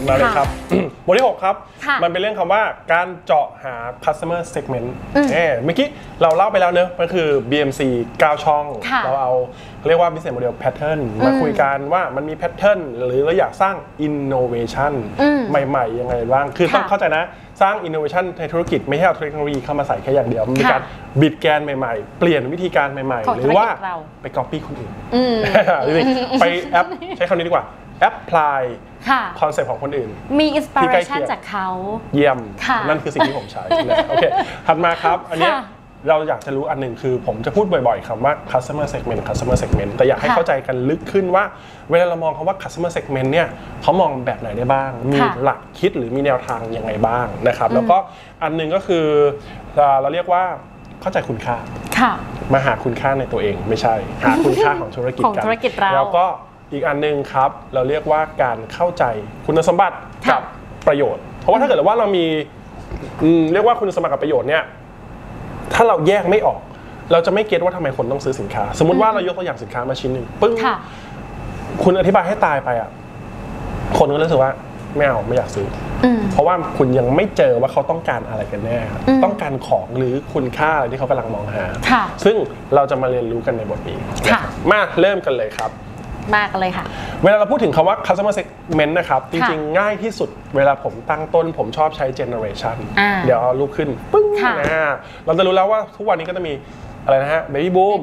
มาเลยครับบทที่6ครับมันเป็นเรื่องคำว่าการเจาะหา customer segment เมื่อกี้เราเล่าไปแล้วเนอะมันคือ BMC 9 ช่องเราเอาเรียกว่า business model pattern มาคุยกันว่ามันมี pattern หรือเราอยากสร้าง innovation ใหม่ๆยังไงบ้างคือต้องเข้าใจนะสร้าง innovation ในธุรกิจไม่ใช่เอาเทคโนโลยีเข้ามาใส่แค่อย่างเดียวมันมีการบิดแกนใหม่ๆเปลี่ยนวิธีการใหม่ๆหรือว่าไป copy คนอื่นไปแอปใช้คำนี้ดีกว่าapply คอนเซ็ปต์ของคนอื่นมี inspiration จากเขาเยี่ยมนั่นคือสิ่งที่ผมใช้โอเคถัดมาครับอันนี้เราอยากจะรู้อันหนึ่งคือผมจะพูดบ่อยๆคำว่า customer segment แต่อยากให้เข้าใจกันลึกขึ้นว่าเวลาเรามองคำว่า customer segment เนี่ยเขามองแบบไหนได้บ้างมีหลักคิดหรือมีแนวทางยังไงบ้างนะครับแล้วก็อันหนึ่งก็คือเราเรียกว่าเข้าใจคุณค่ามาหาคุณค่าในตัวเองไม่ใช่หาคุณค่าของธุรกิจกันแล้วก็อีกอันนึงครับเราเรียกว่าการเข้าใจคุณสมบัติกับประโยชน์เพราะว่าถ้าเกิดว่าเรามีเรียกว่าคุณสมบัติกับประโยชน์เนี่ยถ้าเราแยกไม่ออกเราจะไม่เก็ตว่าทำไมคนต้องซื้อสินค้าสมมุติว่าเรายกตัวอย่างสินค้ามาชิ้นหนึ่งปึ้งคุณอธิบายให้ตายไปอ่ะคนก็รู้สึกว่าไม่เอาไม่อยากซื้อเพราะว่าคุณยังไม่เจอว่าเขาต้องการอะไรกันแน่ต้องการของหรือคุณค่าอะไรที่เขากำลังมองหาซึ่งเราจะมาเรียนรู้กันในบทนี้มาเริ่มกันเลยครับมากเลยค่ะเวลาเราพูดถึงคำว่า customer segment นะครับจริงๆง่ายที่สุดเวลาผมตั้งต้นผมชอบใช้ generation เดี๋ยวเอารูปขึ้นปึ้งเราจะรู้แล้วว่าทุกวันนี้ก็จะมีอะไรนะฮะ baby boom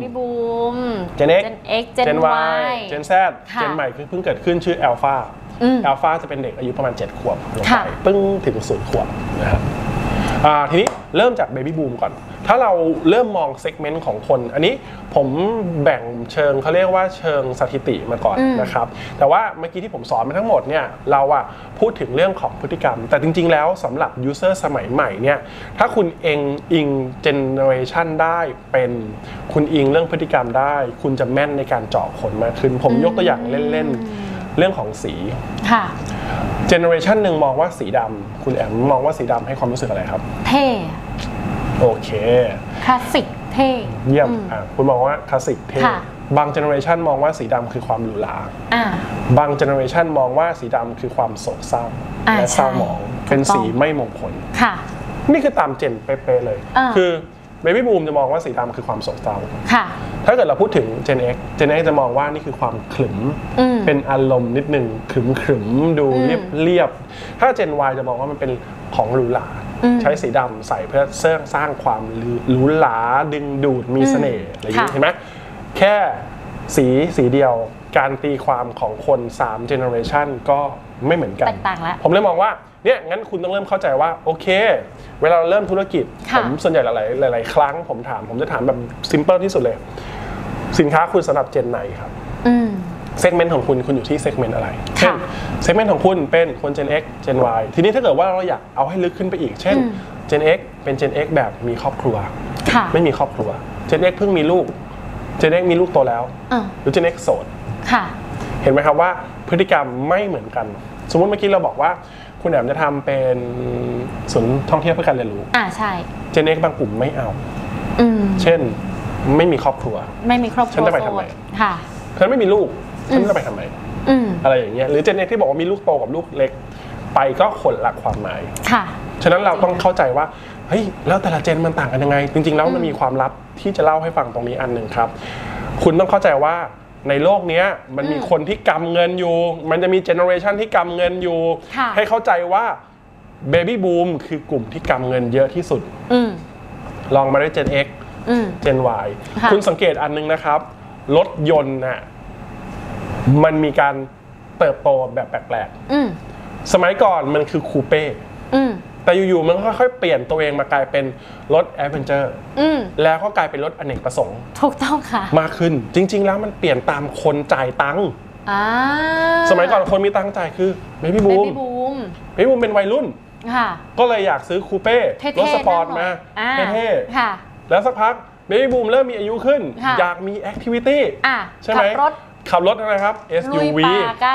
Gen X Gen Y Gen Z Gen ใหม่เพิ่งเกิดขึ้นชื่อ Alpha Alpha จะเป็นเด็กอายุประมาณ7 ขวบลงไปปึ้งถึง0 ขวบนะครับทีนี้เริ่มจาก Baby Boom ก่อนถ้าเราเริ่มมองเซกเมนต์ของคนอันนี้ผมแบ่งเชิงเขาเรียกว่าเชิงสถิติมาก่อนนะครับแต่ว่าเมื่อกี้ที่ผมสอนมาทั้งหมดเนี่ยเราพูดถึงเรื่องของพฤติกรรมแต่จริงๆแล้วสำหรับ User สมัยใหม่เนี่ยถ้าคุณอิง Generation ได้เป็นคุณอิงเรื่องพฤติกรรมได้คุณจะแม่นในการเจาะคนมากขึ้นผมยกตัวอย่างเล่นๆเรื่องของสีเจเนอเรชันหนึ่งมองว่าสีดำคุณแอมมองว่าสีดำให้ความรู้สึกอะไรครับเท่โอเคคลาสสิกเท่เยี่ยมคุณมองว่าคลาสสิกเท่บางเจเนอเรชันมองว่าสีดำคือความหรูหราบางเจเนอเรชันมองว่าสีดำคือความโศกเศร้าและเศร้าหมองเป็นสีไม่มงคลนี่คือตามเจนเป๊ะๆเลยคือBaby Boom จะมองว่าสีดำคือความโศกเศร้าถ้าเกิดเราพูดถึง Gen X จะมองว่านี่คือความขรึมเป็นอารมณ์นิดนึงขรึมดูเรียบถ้า Gen Y จะมองว่ามันเป็นของหรูหราใช้สีดำใส่เพื่อสร้างความหรูหราดึงดูดมีเสน่ห์อะไรอย่างนี้เห็นไหมแค่สีเดียวการตีความของคน3 Generation ก็ไม่เหมือนกันผมเลยมองว่าเนี่ยงั้นคุณต้องเริ่มเข้าใจว่าโอเคเวลาเราเริ่มธุรกิจผมส่วนใหญ่หลายครั้งผมจะถามแบบซิมเปิลที่สุดเลยสินค้าคุณสำหรับเจนไหนครับเซกเมนต์ของคุณอยู่ที่เซกเมนต์อะไรเช่นเซกเมนต์ของคุณเป็นคน Gen X Gen Y ทีนี้ถ้าเกิดว่าเราอยากเอาให้ลึกขึ้นไปอีกเช่น Gen X เป็น Gen X แบบมีครอบครัวไม่มีครอบครัว Gen X เพิ่งมีลูก Gen X มีลูกโตแล้วหรือ Gen X โสดเห็นไหมครับว่าพฤติกรรมไม่เหมือนกันสมมติเมื่อกี้เราบอกว่าคุณแอมจะทำเป็นศูนย์ท่องเที่ยวเพื่อการเรียนรู้ใช่ Gen X บางกลุ่มไม่เอาเช่นไม่มีครอบครัวฉันจะไปทำไมฉันไม่มีลูกฉันจะไปทำไมอะไรอย่างเงี้ยหรือ Gen X ที่บอกว่ามีลูกโตกับลูกเล็กไปก็คนละความหมายฉะนั้นเราต้องเข้าใจว่าเฮ้ยแล้วแต่ละเจนมันต่างกันยังไงจริงๆแล้วมันมีความลับที่จะเล่าให้ฟังตรงนี้อันหนึ่งครับคุณต้องเข้าใจว่าในโลกนี้มันมีคนที่กำเงินอยู่มันจะมีเจเนอเรชันที่กำเงินอยู่ให้เข้าใจว่าเบบี้บูมคือกลุ่มที่กำเงินเยอะที่สุดลองมาได้ Gen X Gen Y คุณสังเกตอันนึงนะครับรถยนต์น่ะมันมีการเติบโตแบบแปลกๆสมัยก่อนมันคือคูเป้แต่อยู่ๆมันค่อยๆเปลี่ยนตัวเองมากลายเป็นรถแอดเวนเจอร์แล้วก็กลายเป็นรถอเนกประสงค์ถูกต้องค่ะมากขึ้นจริงๆแล้วมันเปลี่ยนตามคนจ่ายตังค์สมัยก่อนคนมีตังค์จ่ายคือเบบี้บูมเป็นวัยรุ่นก็เลยอยากซื้อคูเป้รถสปอร์ตมาเท่ๆแล้วสักพักเบบี้บูมเริ่มมีอายุขึ้นอยากมีแอคทิวิตี้ใช่ไหมขับรถนะครับ SUV กัน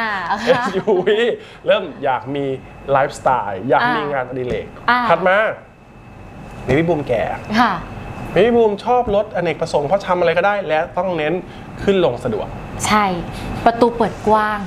SUV เริ่มอยากมีไลฟ์สไตล์อยากมีงานอดิเรกถัดมาเบบี้บูมแก่เบบี้บูมชอบรถอเนกประสงค์เพราะทำอะไรก็ได้และต้องเน้นขึ้นลงสะดวกใช่ประตูเปิดกว้าง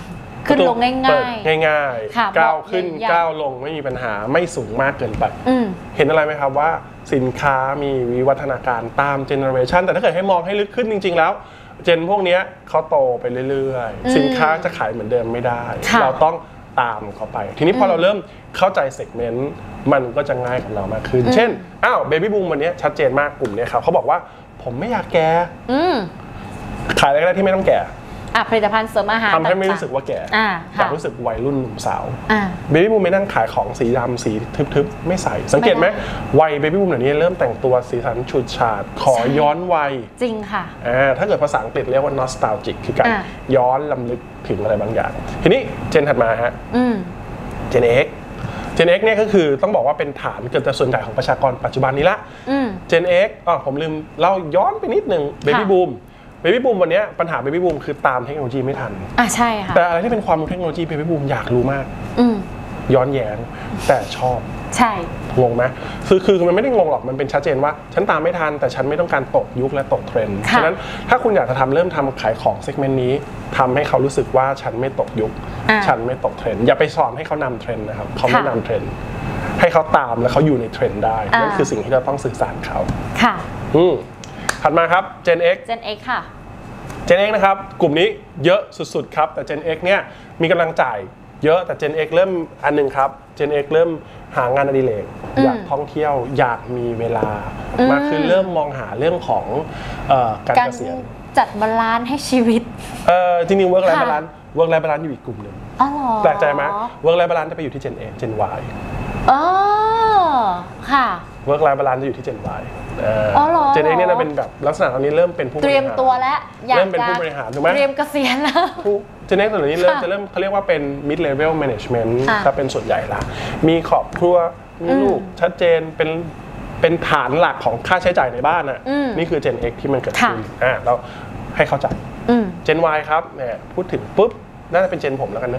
ขึ้นลงง่ายๆก้าวขึ้นก้าวลงไม่มีปัญหาไม่สูงมากเกินไปเห็นอะไรไหมครับว่าสินค้ามีวิวัฒนาการตามเจเนอเรชันแต่ถ้าเกิดให้มองให้ลึกขึ้นจริงๆแล้วเจนพวกนี้เขาโตไปเรื่อยๆสินค้าจะขายเหมือนเดิมไม่ได้เราต้องตามเขาไปทีนี้พอเราเริ่มเข้าใจเซกเมนต์มันก็จะง่ายกับเรามากขึ้นเช่นเบบี้บูมวันนี้ชัดเจนมากกลุ่มนี้ครับเขาบอกว่าผมไม่อยากแก่ขายอะไรก็ได้ที่ไม่ต้องแก่ผลิตภัณฑ์เสริมอาหารทำให้ไม่รู้สึกว่าแก่อยากรู้สึกวัยรุ่นหนุ่มสาวเบบี้บูมไม่นั่งขายของสีดำสีทึบๆไม่ใส่สังเกตไหมวัยเบบี้บูมเดี๋ยวนี้เริ่มแต่งตัวสีสันฉูดฉาดขอย้อนวัยจริงค่ะถ้าเกิดภาษาอังกฤษเรียกว่า nostalgic คือการย้อนลำลึกถึงอะไรบางอย่างทีนี้เจนถัดมาฮะเจน X เนี่ยก็คือต้องบอกว่าเป็นฐานเกือบจะส่วนใหญ่ของประชากรปัจจุบันนี้ละเจน X ผมลืมเล่าย้อนไปนิดนึงเบบี้บูมวันนี้ปัญหาเบบี้บูมคือตามเทคโนโลยีไม่ทันใช่ค่ะแต่อะไรที่เป็นความรู้เทคโนโลยีเบบี้บูมอยากรู้มากย้อนแย้งแต่ชอบใช่งงไหมคือมันไม่ได้งงหรอกมันเป็นชัดเจนว่าฉันตามไม่ทันแต่ฉันไม่ต้องการตกยุคและตกเทรนด์ฉะนั้นถ้าคุณอยากจะเริ่มทำขายของเซกเมนต์นี้ทำให้เขารู้สึกว่าฉันไม่ตกยุคฉันไม่ตกเทรนด์อย่าไปสอนให้เขานำเทรนด์นะครับเขาไม่นำเทรนด์ให้เขาตามและเขาอยู่ในเทรนด์ได้นั่นคือสิ่งที่เราต้องสื่อสารเขาค่ะถัดมาครับ Gen X ค่ะ Gen X นะครับกลุ่มนี้เยอะสุดๆครับแต่ Gen X เนี่ยมีกำลังจ่ายเยอะแต่ Gen X เริ่มอันนึงครับ Gen X เริ่มหางานอดิเรกอยากท่องเที่ยวอยากมีเวลามากขึ้นเริ่มมองหาเรื่องของการเกษียณจัดบาลานซ์ให้ชีวิตจริงๆ work life balanceอยู่อีกกลุ่มหนึ่งแปลกใจไหม work life balance จะไปอยู่ที่ Gen X Gen Y ค่ะ work life balance จะอยู่ที่ Gen Y Gen X เนี่ยเป็นแบบลักษณะตอนนี้เริ่มเป็นผู้บริหารเตรียมตัวแล้วเริ่มเป็นผู้บริหารถูกไหมเตรียมเกษียณแล้ว Gen X ตอนนี้จะเริ่มเขาเรียกว่าเป็น mid level management ถ้าเป็นส่วนใหญ่ละมีครอบครัวมีลูกชัดเจนเป็นฐานหลักของค่าใช้จ่ายในบ้านน่ะนี่คือ Gen X ที่มันเกิดขึ้นเราให้เข้าใจ Gen Y ครับเนี่ยพูดถึงปุ๊บน่าจะเป็น Gen ผมแล้วกันนะ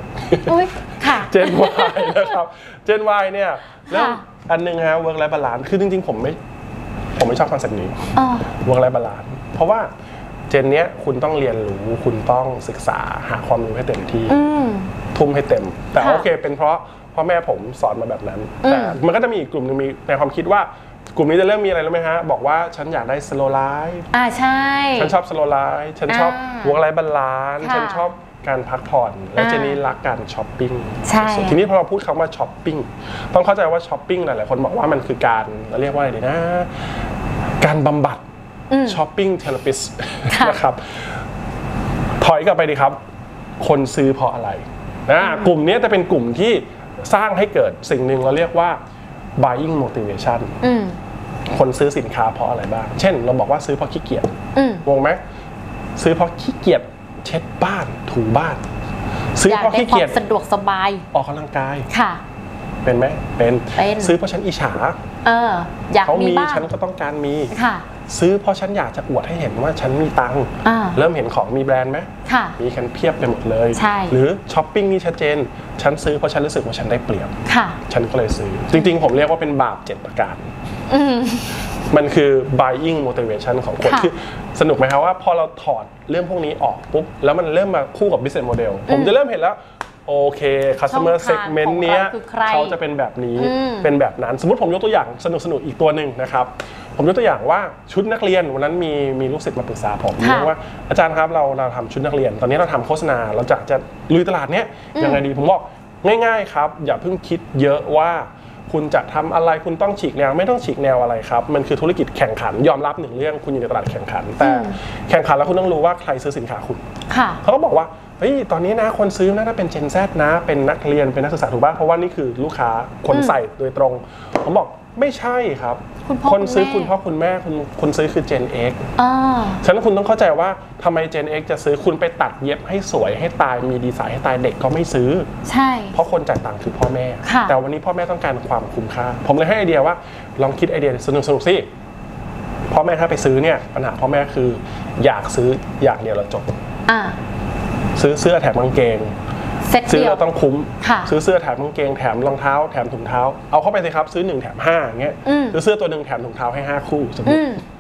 Gen Y นะครับ Gen Y เนี่ยเริ่มอันนึงฮะ work life balance คือจริงๆผมไม่ชอบคอนเซ็ปต์นี้ work life balance เพราะว่าเจนเนี้ยคุณต้องเรียนรู้คุณต้องศึกษาหาความรู้ให้เต็มที่ทุ่มให้เต็มแต่โอเคเป็นเพราะพ่อแม่ผมสอนมาแบบนั้นแต่มันก็จะมีอีกกลุ่มนึงมีในความคิดว่ากลุ่มนี้จะเริ่มมีอะไรรู้ไหมฮะบอกว่าฉันอยากได้ slow life ใช่ฉันชอบ slow life ฉันชอบ work life balance ฉันชอบการพักผ่อนและเจนนี่รักการช้อปปิ้งทีนี้พอเราพูดคำว่าช้อปปิ้งต้องเข้าใจว่าช้อปปิ้งหลายๆคนบอกว่ามันคือการเรียกว่าอะไรดีนะการบำบัดช้อปปิ้งเทเลปิสนะครับถอยกลับไปดีครับคนซื้อเพราะอะไรกลุ่มนี้จะเป็นกลุ่มที่สร้างให้เกิดสิ่งหนึ่งเราเรียกว่า buying motivation คนซื้อสินค้าเพราะอะไรบ้างเช่นเราบอกว่าซื้อเพราะขี้เกียจงงไหมซื้อเพราะขี้เกียจเช็ดบ้านถูบ้านซื้อเพราะขี้เกียจสะดวกสบายออกกำลังกายค่ะเป็นไหมเป็นซื้อเพราะฉันอิจฉาอยากมีบ้านฉันก็ต้องการมีซื้อเพราะฉันอยากจะอวดให้เห็นว่าฉันมีตังค์เริ่มเห็นของมีแบรนด์ไหมมีกันเพียบไปหมดเลยหรือช้อปปิ้งนี่ชัดเจนฉันซื้อเพราะฉันรู้สึกว่าฉันได้เปรียบฉันก็เลยซื้อจริงๆผมเรียกว่าเป็นบาป7ประการมันคือ buying motivation ของคนคือสนุกไหมครับว่าพอเราถอดเรื่องพวกนี้ออกปุ๊บแล้วมันเริ่มมาคู่กับ business model ผมจะเริ่มเห็นแล้วโอเค customer segment เนี้ยเขาจะเป็นแบบนี้เป็นแบบนั้นสมมติผมยกตัวอย่างสนุกอีกตัวหนึ่งนะครับผมยกตัวอย่างว่าชุดนักเรียนวันนั้นมีลูกศิษย์มาปรึกษาผมเรื่องว่าอาจารย์ครับเราทำชุดนักเรียนตอนนี้เราทำโฆษณาเราจะลุยตลาดเนี้ยยังไงดีผมบอกง่ายๆครับอย่าเพิ่งคิดเยอะว่าคุณจะทำอะไรคุณต้องฉีกแนวไม่ต้องฉีกแนวอะไรครับมันคือธุรกิจแข่งขันยอมรับหนึ่งเรื่องคุณอยู่ในตลาดแข่งขันแต่แข่งขันแล้วคุณต้องรู้ว่าใครซื้อสินค้าคุณเขาก็บอกว่าเฮ้ยตอนนี้นะคนซื้อน่าจะเป็น Gen Z นะเป็นนักเรียนเป็นนักศึกษาถูกป่ะเพราะว่านี่คือลูกค้าคนใส่โดยตรงผมบอกไม่ใช่ครับคนซื้อคุณพ่อคุณแม่คุณซื้อคือ Gen X ฉะนั้นคุณต้องเข้าใจว่าทำไม Gen X จะซื้อคุณไปตัดเย็บให้สวยให้ตายมีดีไซน์ให้ตายเด็กก็ไม่ซื้อใช่เพราะคนจ่ายตังค์คือพ่อแม่แต่วันนี้พ่อแม่ต้องการความคุ้มค่าผมเลยให้ไอเดียว่าลองคิดไอเดียสนุกสิพ่อแม่ถ้าไปซื้อเนี่ยปัญหาพ่อแม่คืออยากซื้ออย่างเดียวแล้วจบซื้อเสื้อแถมกางเกงซื้อเราต้องคุ้มซื้อเสื้อแถมกางเกงแถมรองเท้าแถมถุงเท้าเอาเข้าไปสิครับซื้อ1แถม5อย่างเงี้ยซื้อเสื้อตัว1แถมถุงเท้าให้5คู่สมมติ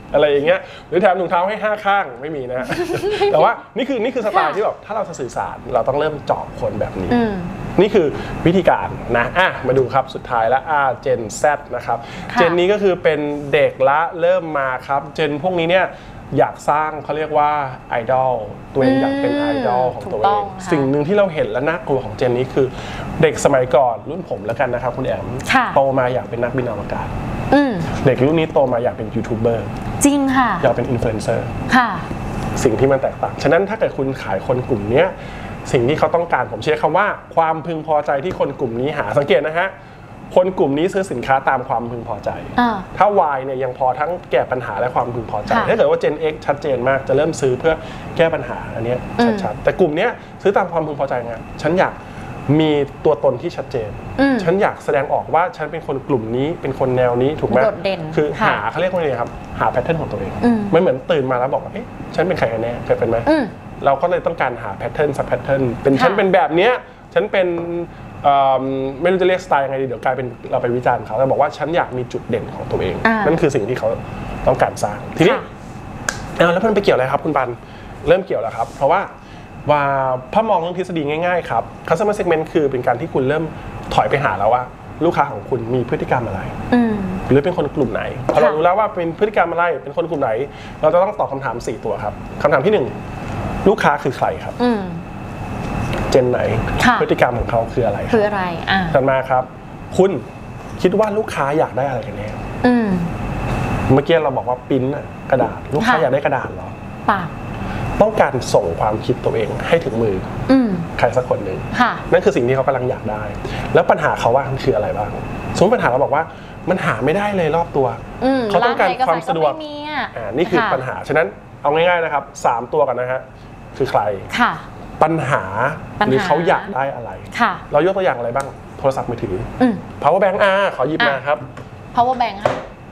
อะไรอย่างเงี้ยหรือแถมถุงเท้าให้5ข้างไม่มีนะ แต่ว่านี่คือสไตล์ที่แบบถ้าเราจะสื่อสารเราต้องเริ่มเจาะคนแบบนี้นี่คือวิธีการนะมาดูครับสุดท้ายแล้วเจน Z นะครับเจนนี้ก็คือเป็นเด็กละเริ่มมาครับเจนพวกนี้เนี่ยอยากสร้างเขาเรียกว่าไอดอลตัวเองอยากเป็นไอดอลของตัวเองสิ่งหนึ่งที่เราเห็นและน่ากลัวของเจนนี้คือเด็กสมัยก่อนรุ่นผมแล้วกันนะครับคุณแอมโตมาอยากเป็นนักบินอวกาศเด็กรุ่นนี้โตมาอยากเป็นยูทูบเบอร์จริงค่ะอยากเป็นอินฟลูเอนเซอร์ค่ะสิ่งที่มันแตกต่างฉะนั้นถ้าเกิดคุณขายคนกลุ่มนี้สิ่งที่เขาต้องการผมใช้คำว่าความพึงพอใจที่คนกลุ่มนี้หาสังเกตนะฮะคนกลุ่มนี้ซื้อสินค้าตามความพึงพอใจถ้า Y เนี่ยยังพอทั้งแก้ปัญหาและความพึงพอใจถ้าเกิดว่า Gen X ชัดเจนมากจะเริ่มซื้อเพื่อแก้ปัญหาอันนี้ชัดๆแต่กลุ่มนี้ซื้อตามความพึงพอใจไงฉันอยากมีตัวตนที่ชัดเจนฉันอยากแสดงออกว่าฉันเป็นคนกลุ่มนี้เป็นคนแนวนี้ถูกไหมคือหาเขาเรียกว่าไงครับหาแพทเทิร์นของตัวเองไม่เหมือนตื่นมาแล้วบอกว่าเอ๊ะฉันเป็นใครกันแน่เคยเป็นไหมเราก็เลยต้องการหาแพทเทิร์นสักแพทเทิร์นเป็นฉันเป็นแบบเนี้ยฉันเป็นไม่รู้จะเรียกสไตล์ยังไงดีเดี๋ยวกลายเป็นเราไปวิจารณ์เขาแต่บอกว่าฉันอยากมีจุดเด่นของตัวเองนั่นคือสิ่งที่เขาต้องการสร้างทีนี้แล้วมันไปเกี่ยวอะไรครับคุณปันเริ่มเกี่ยวแล้วครับเพราะว่าถ้ามองเรื่องทฤษฎีง่ายๆครับ customer segment คือเป็นการที่คุณเริ่มถอยไปหาแล้วว่าลูกค้าของคุณมีพฤติกรรมอะไรหรือเป็นคนกลุ่มไหนพอเรารู้แล้วว่าเป็นพฤติกรรมอะไรเป็นคนกลุ่มไหนเราจะต้องตอบคำถาม4ตัวครับคำถามที่1ลูกค้าคือใครครับเจนไหนพฤติกรรมของเขาคืออะไรถัดมาครับคุณคิดว่าลูกค้าอยากได้อะไรกันแน่เมื่อกี้เราบอกว่าปิ้นกระดาษลูกค้าอยากได้กระดาษเหรอเปล่าต้องการส่งความคิดตัวเองให้ถึงมือใครสักคนหนึ่งนั่นคือสิ่งที่เขากำลังอยากได้แล้วปัญหาเขาว่ามันคืออะไรบ้างสมมติปัญหาเราบอกว่ามันหาไม่ได้เลยรอบตัวเขาต้องการความสะดวกนี่คือปัญหาฉะนั้นเอาง่ายๆนะครับ3ตัวกันนะฮะคือใครปัญหาหรือเขาอยากได้อะไรเรายกตัวอย่างอะไรบ้างโทรศัพท์มือถือ power bank ขอหยิบมาครับ power bank ค่ะ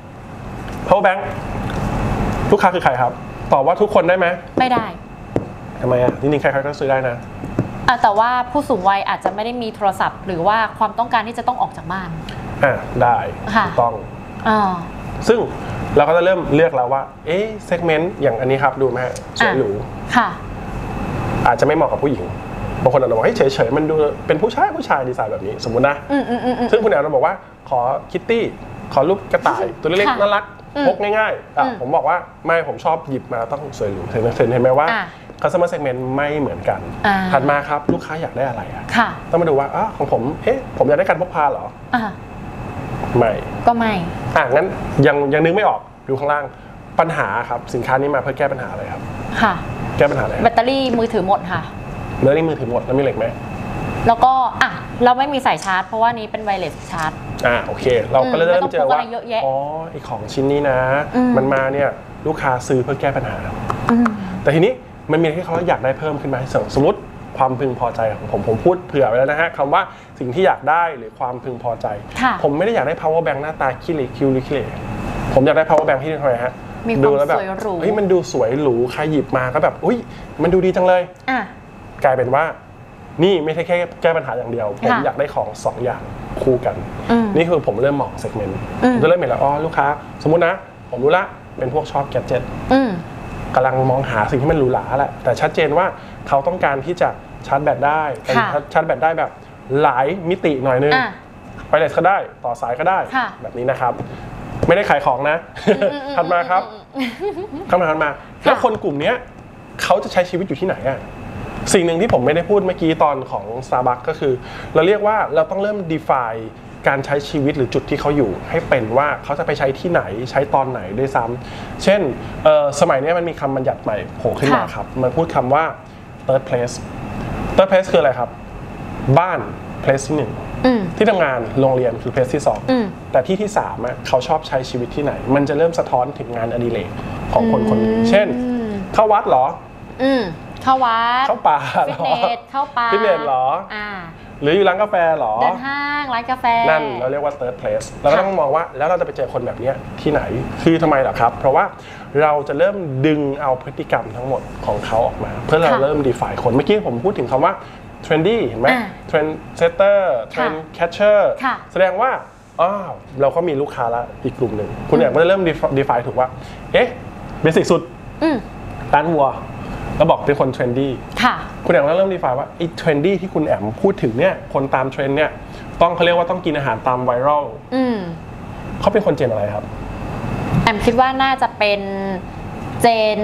power bank ลูกค้าคือใครครับตอบว่าทุกคนได้ไหมไม่ได้ทำไมจริงๆใครๆก็ซื้อได้นะแต่ว่าผู้สูงวัยอาจจะไม่ได้มีโทรศัพท์หรือว่าความต้องการที่จะต้องออกจากบ้านได้ถูกต้องซึ่งเราก็จะเริ่มเลือกแล้วว่าเซกเมนต์อย่างอันนี้ครับดูไหมฮะสวยหรูอาจจะไม่เหมาะกับผู้หญิงบางคนอาจจะบอกเฉยๆมันดูเป็นผู้ชายดีไซน์แบบนี้สมมุตินะซึ่งคุณแอลเราบอกว่าขอคิตตี้ขอรูปกระต่ายตัวเล็กๆน่ารักพกง่ายๆผมบอกว่าไม่ผมชอบหยิบมาต้องสวยหรูเห็นไหมว่า customer segment ไม่เหมือนกันถัดมาครับลูกค้าอยากได้อะไรต้องมาดูว่าของผมผมอยากได้การพกพาเหรอไม่ก็ไม่งั้นยังนึกไม่ออกดูข้างล่างปัญหาครับสินค้านี้มาเพื่อแก้ปัญหาอะไรครับแก้ปัญหาอะไรแบตเตอรี่มือถือหมดค่ะแบตเตอรี่มือถือหมดแล้วมีเหล็กไหมแล้วก็เราไม่มีสายชาร์จเพราะว่านี้เป็นไวเลสชาร์จโอเคเราก็เริ่มเจอว่าไอของชิ้นนี้นะมันมาเนี่ยลูกค้าซื้อเพื่อแก้ปัญหาแต่ทีนี้มันมีที่เขาอยากได้เพิ่มขึ้นมาสมมติความพึงพอใจของผมพูดเผื่อไว้แล้วนะฮะคำว่าสิ่งที่อยากได้หรือความพึงพอใจผมไม่ได้อยากได้ power bank หน้าตาคิริคิวหรือคิเลผมอยากได้ power bank ที่ทำไมฮะดูแล้วแบบมันดูสวยหรูใครหยิบมาก็แบบมันดูดีจังเลยกลายเป็นว่านี่ไม่ใช่แค่แก้ปัญหาอย่างเดียวผมอยากได้ของ2อย่างคู่กันนี่คือผมเริ่มมองเซกเมนต์จะเริ่มเห็นแล้วลูกค้าสมมุตินะผมรู้ละเป็นพวกชอบแกดเจ็ตกำลังมองหาสิ่งที่มันหรูหราแหละแต่ชัดเจนว่าเขาต้องการที่จะชาร์จแบตได้ชาร์จแบตได้แบบหลายมิติหน่อยนึงไวเลสก็ได้ต่อสายก็ได้แบบนี้นะครับไม่ได้ขายของนะถัดมาครับคำถามถัดมาแล้วคนกลุ่มนี้เขาจะใช้ชีวิตอยู่ที่ไหนสิ่งหนึ่งที่ผมไม่ได้พูดเมื่อกี้ตอนของ Starbucks ก็คือเราเรียกว่าเราต้องเริ่ม define การใช้ชีวิตหรือจุดที่เขาอยู่ให้เป็นว่าเขาจะไปใช้ที่ไหนใช้ตอนไหนด้วยซ้ำเช่นสมัยนี้มันมีคำบัญญัติใหม่โผล่ขึ้นมาครับมันพูดคำว่า third place คืออะไรครับบ้าน place ที่1ที่ทำงานโรงเรียนคือ place ที่2แต่ที่3เขาชอบใช้ชีวิตที่ไหนมันจะเริ่มสะท้อนถึงงานอดิเรกของคนคนนี้เช่นเข้าวัดเหรอเข้าวัดเข้าป่าฟิตเนสเข้าป่าฟิตเนสเหรอหรืออยู่ร้านกาแฟเหรอเดินห้างร้านกาแฟนั่นเราเรียกว่า third place เราก็ต้องมองว่าแล้วเราจะไปเจอคนแบบนี้ที่ไหนคือทำไมล่ะครับเพราะว่าเราจะเริ่มดึงเอาพฤติกรรมทั้งหมดของเขาออกมาเพื่อเราเริ่ม define คนเมื่อกี้ผมพูดถึงคำว่า trendy เห็นไหม trend setter trend catcher แสดงว่าเราก็มีลูกค้าละอีกกลุ่มหนึ่งคุณแอมก็จะเริ่ม define ถูกว่าเบสิกสุดร้านวัวแล้วบอกเป็นคนเทรนดี้คุณแอมก็เริ่ม define ว่าไอ้เทรนดี้ที่คุณแอมพูดถึงเนี่ยคนตามเทรนด์เนี่ยเขาเรียกว่าต้องกินอาหารตามไวรัลเขาเป็นคนเจนอะไรครับแอมคิดว่าน่าจะเป็นเจน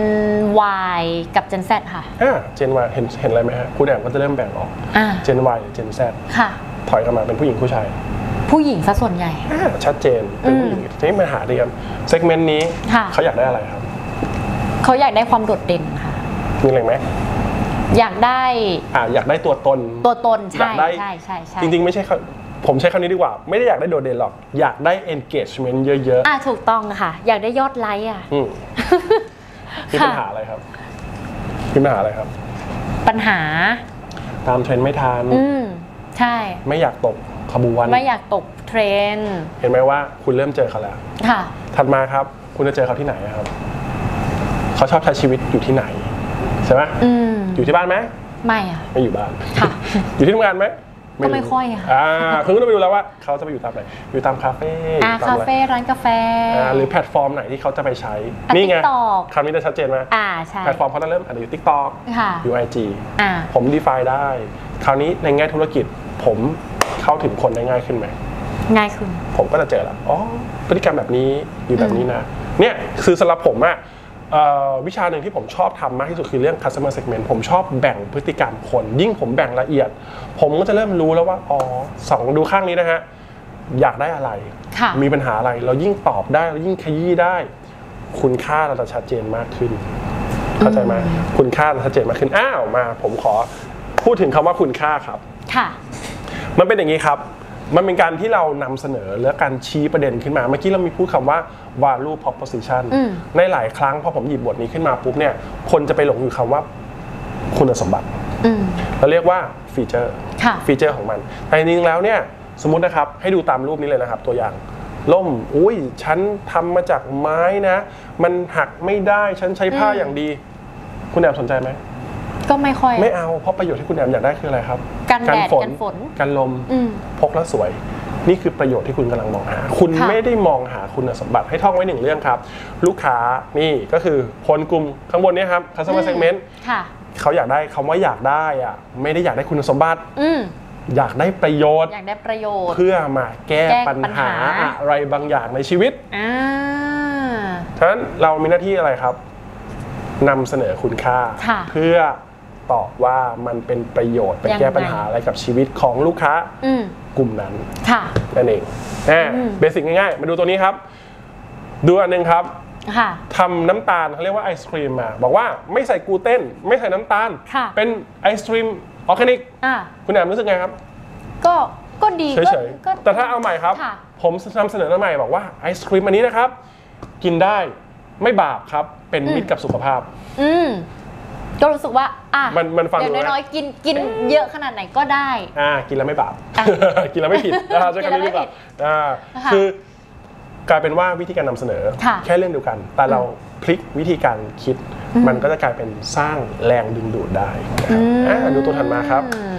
Y กับเจน Z ค่ะเจน Y เห็นอะไรไหมฮะคุณแอมก็จะเริ่มแบ่งออกเจน Y หรือเจน Z ค่ะถอยกันมาเป็นผู้หญิงผู้ชายผู้หญิงซะส่วนใหญ่ชัดเจนเป็นผู้หญิงทีนี้มาหาเรียนเซกเมนต์นี้เขาอยากได้อะไรครับเขาอยากได้ความโดดเด่นค่ะมีอะไรไหมอยากได้ตัวตนใช่จริงๆไม่ใช่ผมใช้คำนี้ดีกว่าไม่ได้อยากได้โดดเด่นหรอกอยากได้ engagement เยอะๆถูกต้องค่ะอยากได้ยอดไลค์มีปัญหาอะไรครับมีปัญหาอะไรครับปัญหาตามเทรนด์ไม่ทันใช่ไม่อยากตกขบวนไม่อยากตกเทรนด์เห็นไหมว่าคุณเริ่มเจอเขาแล้วค่ะถัดมาครับคุณจะเจอเขาที่ไหนครับเขาชอบใช้ชีวิตอยู่ที่ไหนใช่ไหมอยู่ที่บ้านไหมไม่ไม่อยู่บ้านอยู่ที่ทำงานไหมก็ไม่ค่อยคุณก็ต้องไปดูแล้วว่าเขาจะไปอยู่ตามไหนอยู่ตามคาเฟ่ร้านกาแฟหรือแพลตฟอร์มไหนที่เขาจะไปใช้นี่ไงคำนี้จะชัดเจนไหมใช่แพลตฟอร์มเขาจะเริ่มอยู่ TikTok อยู่ IG ผม define ได้คราวนี้ในแง่ธุรกิจผมเข้าถึงคนได้ง่ายขึ้นไหมง่ายขึ้นผมก็จะเจอแล้วพฤติกรรมแบบนี้อยู่แบบนี้นะเนี่ยคือสำหรับผมวิชาหนึ่งที่ผมชอบทำมากที่สุดคือเรื่อง customer segment ผมชอบแบ่งพฤติกรรมคนยิ่งผมแบ่งละเอียดผมก็จะเริ่มรู้แล้วว่าสองดูข้างนี้นะฮะอยากได้อะไรมีปัญหาอะไรเรายิ่งตอบได้เรายิ่งขยี้ได้คุณค่าเราจะชัดเจนมากขึ้นเข้าใจไหมคุณค่าเราชัดเจนมากขึ้นมาผมขอพูดถึงคำว่าคุณค่าครับมันเป็นอย่างนี้ครับมันเป็นการที่เรานำเสนอและการชี้ประเด็นขึ้นมาเมื่อกี้เรามีพูดคำว่า value proposition ในหลายครั้งพอผมหยิบบทนี้ขึ้นมาปุ๊บเนี่ยคนจะไปหลงอยู่คำว่าคุณสมบัติเราเรียกว่าฟีเจอร์ของมันแต่จริงๆแล้วเนี่ยสมมุตินะครับให้ดูตามรูปนี้เลยนะครับตัวอย่างล่มฉันทำมาจากไม้นะมันหักไม่ได้ฉันใช้ผ้าอย่างดีคุณแอบสนใจไหมก็ไม่ค่อยไม่เอาเพราะประโยชน์ที่คุณแอมอยากได้คืออะไรครับกันแดดกันฝนกันลมพกแล้วสวยนี่คือประโยชน์ที่คุณกำลังมองหาคุณไม่ได้มองหาคุณสมบัติให้ท่องไว้หนึ่งเรื่องครับลูกค้านี่ก็คือคนกลุ่มข้างบนนี้ครับ customer segment เขาอยากได้คำว่าอยากได้ไม่ได้อยากได้คุณสมบัติอยากได้ประโยชน์เพื่อมาแก้ปัญหาอะไรบางอย่างในชีวิตฉะนั้นเรามีหน้าที่อะไรครับนำเสนอคุณค่าเพื่อตอบว่ามันเป็นประโยชน์ไปแก้ปัญหาอะไรกับชีวิตของลูกค้ากลุ่มนั้นนั่นเองเบสิกง่ายๆมาดูตัวนี้ครับดูอันนึงครับทำน้ำตาลเขาเรียกว่าไอศครีมมาบอกว่าไม่ใส่กลูเตนไม่ใส่น้ำตาลเป็นไอศครีมออร์แกนิกคุณแอมรู้สึกไงครับก็ดีเฉยๆแต่ถ้าเอาใหม่ครับผมนำเสนอใหม่บอกว่าไอศครีมอันนี้นะครับกินได้ไม่บาปครับเป็นมิตรกับสุขภาพก็รู้สึกว่ามันฟังอย่างน้อยๆกินเยอะขนาดไหนก็ได้กินแล้วไม่บาปกินแล้วไม่ผิดใช้คำนี้ดีกว่าคือกลายเป็นว่าวิธีการนำเสนอแค่เรื่องเดียวกันแต่เราพลิกวิธีการคิดมันก็จะกลายเป็นสร้างแรงดึงดูดได้ดูตัวถัดมาครับ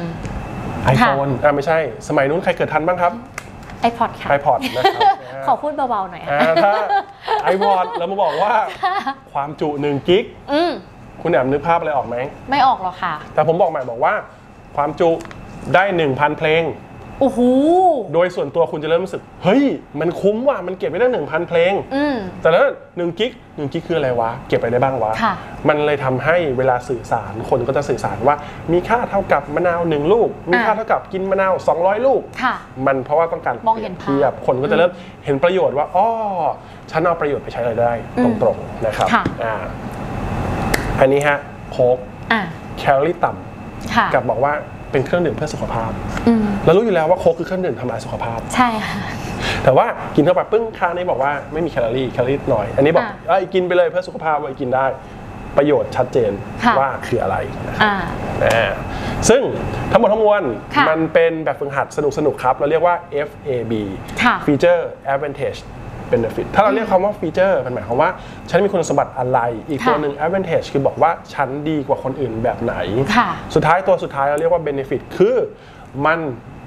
iPhone ไม่ใช่สมัยนู้นใครเกิดทันบ้างครับ iPod ค่ะ iPod นะครับขอพูดเบาๆหน่อยถ้า iPod เรามาบอกว่าความจุ1 กิกคุณแอมนึกภาพอะไรออกไหมไม่ออกหรอกค่ะแต่ผมบอกใหม่บอกว่าความจุได้ 1,000 เพลงโอ้โหโดยส่วนตัวคุณจะเริ่มรู้สึกเฮ้ยมันคุ้มว่ะมันเก็บไว้ได้ 1,000 เพลงแต่แล้ว1 กิกคืออะไรวะเก็บไปได้บ้างวะมันเลยทำให้เวลาสื่อสารคนก็จะสื่อสารว่ามีค่าเท่ากับมะนาว1 ลูกมีค่าเท่ากับกินมะนาว200 ลูกมันเพราะว่าต้องการเปรียบเทียบคนก็จะเริ่มเห็นประโยชน์ว่าฉันเอาประโยชน์ไปใช้อะไรได้ตรงๆนะครับอันนี้ฮะโค้กแคลอรี่ต่ำกับบอกว่าเป็นเครื่องดื่มเพื่อสุขภาพเรารู้อยู่แล้วว่าโค้กคือเครื่องดื่มทำลายสุขภาพใช่ค่ะแต่ว่ากินเข้าไปปึ้งค่านี้บอกว่าไม่มีแคลอรี่น้อยอันนี้บอกกินไปเลยเพื่อสุขภาพไว้กินได้ประโยชน์ชัดเจนว่าคืออะไรนะครับซึ่งทั้งหมดทั้งมวลมันเป็นแบบฝึกหัดสนุกครับเราเรียกว่า FAB Feature Advantage Benefit ถ้าเราเรียกคำว่าฟีเจอร์มันหมายความว่าฉันมีคุณสมบัติอะไรอีกตัวหนึ่ง Advantage คือบอกว่าฉันดีกว่าคนอื่นแบบไหนสุดท้ายเราเรียกว่า Benefit คือมัน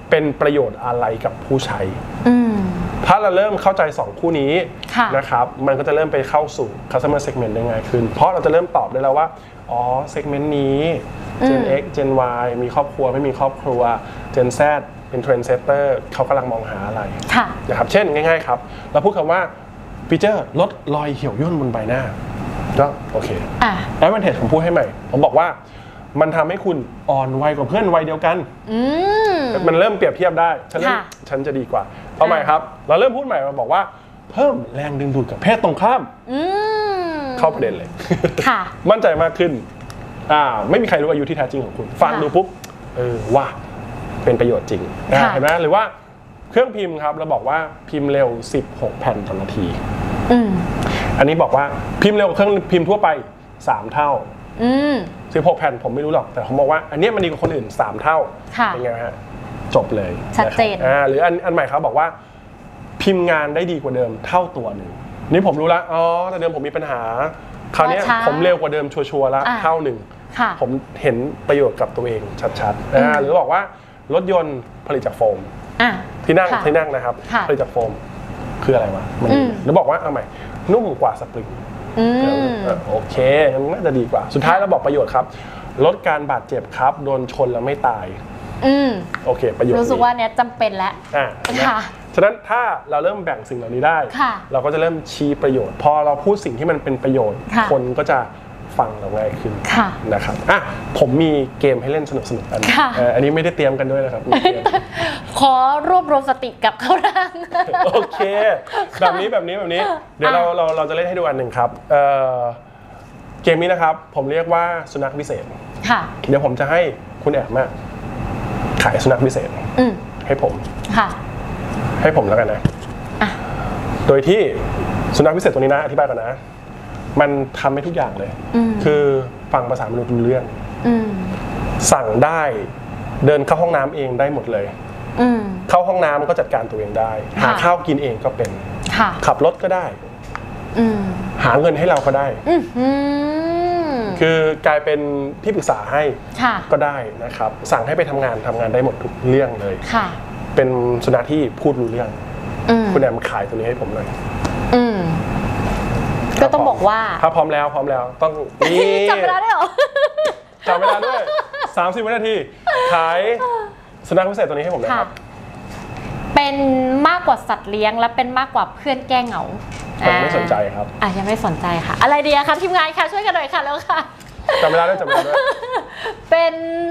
เป็นประโยชน์อะไรกับผู้ใช้ถ้าเราเริ่มเข้าใจ2คู่นี้นะครับมันก็จะเริ่มไปเข้าสู่ customer segment ได้ง่ายขึ้นเพราะเราจะเริ่มตอบได้แล้วว่าอ๋อ segment นี้ Gen X Gen Y มีครอบครัวไม่มีครอบครัว Gen Z เป็น trendsetter เขากำลังมองหาอะไรนะครับเช่นง่ายๆครับเราพูดคำว่าฟีเจอร์ลดรอยเหี่ยวย่นบนใบหน้าก็โอเคadvantage ผมพูดให้ใหม่ผมบอกว่ามันทำให้คุณอ่อนวัยกว่าเพื่อนวัยเดียวกันมันเริ่มเปรียบเทียบได้ฉันจะดีกว่าเอาใหม่ครับเราเริ่มพูดใหม่เราบอกว่าเพิ่มแรงดึงดูดกับเพศตรงข้ามเข้าประเด็นเลยมั่นใจมากขึ้นไม่มีใครรู้อายุที่แท้จริงของคุณฟังดูปุ๊บว่าเป็นประโยชน์จริงเห็นไหมหรือว่าเครื่องพิมพ์ครับเราบอกว่าพิมพ์เร็ว16แผ่นต่อนาทีอันนี้บอกว่าพิมพ์เร็วกว่าเครื่องพิมพ์ทั่วไป3เท่า16แผ่นผมไม่รู้หรอกแต่ผมบอกว่าอันนี้มันดีกว่าคนอื่น3เท่าเป็นไงฮะจบเลยชัดเจนหรืออันใหม่เขาบอกว่าพิมพ์งานได้ดีกว่าเดิมเท่าตัวหนึ่งนี่ผมรู้แล้วอ๋อแต่เดิมผมมีปัญหาคราวนี้ผมเร็วกว่าเดิมชัวร์ๆแล้วเท่าหนึ่งผมเห็นประโยชน์กับตัวเองชัดๆหรือบอกว่ารถยนต์ผลิตจากโฟมที่นั่งนะครับผลิตจากโฟมคืออะไรวะมันแล้วบอกว่าเอาใหม่นุ่มกว่าสปริงโอเคน่าจะดีกว่าสุดท้ายเราบอกประโยชน์ครับลดการบาดเจ็บครับโดนชนแล้วไม่ตายโอเคประโยชน์รู้สึกว่าเนี้ยจำเป็นแล้วฉะนั้นถ้าเราเริ่มแบ่งสิ่งเหล่านี้ได้เราก็จะเริ่มชี้ประโยชน์พอเราพูดสิ่งที่มันเป็นประโยชน์คนก็จะฟังเราง่ายขึ้นนะครับผมมีเกมให้เล่นสนุกๆอันนี้ไม่ได้เตรียมกันด้วยนะครับขอรวบรวมสติกลับเข้าร่างโอเคแบบนี้เดี๋ยวเราจะเล่นให้ดูอันหนึ่งครับเกมนี้นะครับผมเรียกว่าสุนัขวิเศษเดี๋ยวผมจะให้คุณแอบมาขายสุนัขวิเศษให้ผมให้ผมแล้วกันนะโดยที่สุนัขวิเศษตัวนี้นะอธิบายก่อนนะมันทำให้ทุกอย่างเลยคือฟังภาษามนุษย์รู้เรื่องสั่งได้เดินเข้าห้องน้ำเองได้หมดเลยเข้าห้องน้ำก็จัดการตัวเองได้หาข้าวกินเองก็เป็นขับรถก็ได้หาเงินให้เราก็ได้คือกลายเป็นที่ปรึกษาให้ก็ได้นะครับสั่งให้ไปทำงานได้หมดทุกเรื่องเลยเป็นสุนัขที่พูดรู้เรื่องคุณแอมขายตัวนี้ให้ผมหน่อยก็ต้องบอกว่าถ้าพร้อมแล้วต้องจำเวลาได้หรอจำเวลาด้วย30 วินาทีขายสุนัขวิเศษตัวนี้ให้ผมนะครับเป็นมากกว่าสัตว์เลี้ยงและเป็นมากกว่าเพื่อนแก้เหงาผมไม่สนใจครับยังไม่สนใจค่ะอะไรดีคะทีมงานค่ะช่วยกันหน่อยค่ะแล้วค่ะจำเวลาด้วยเป็น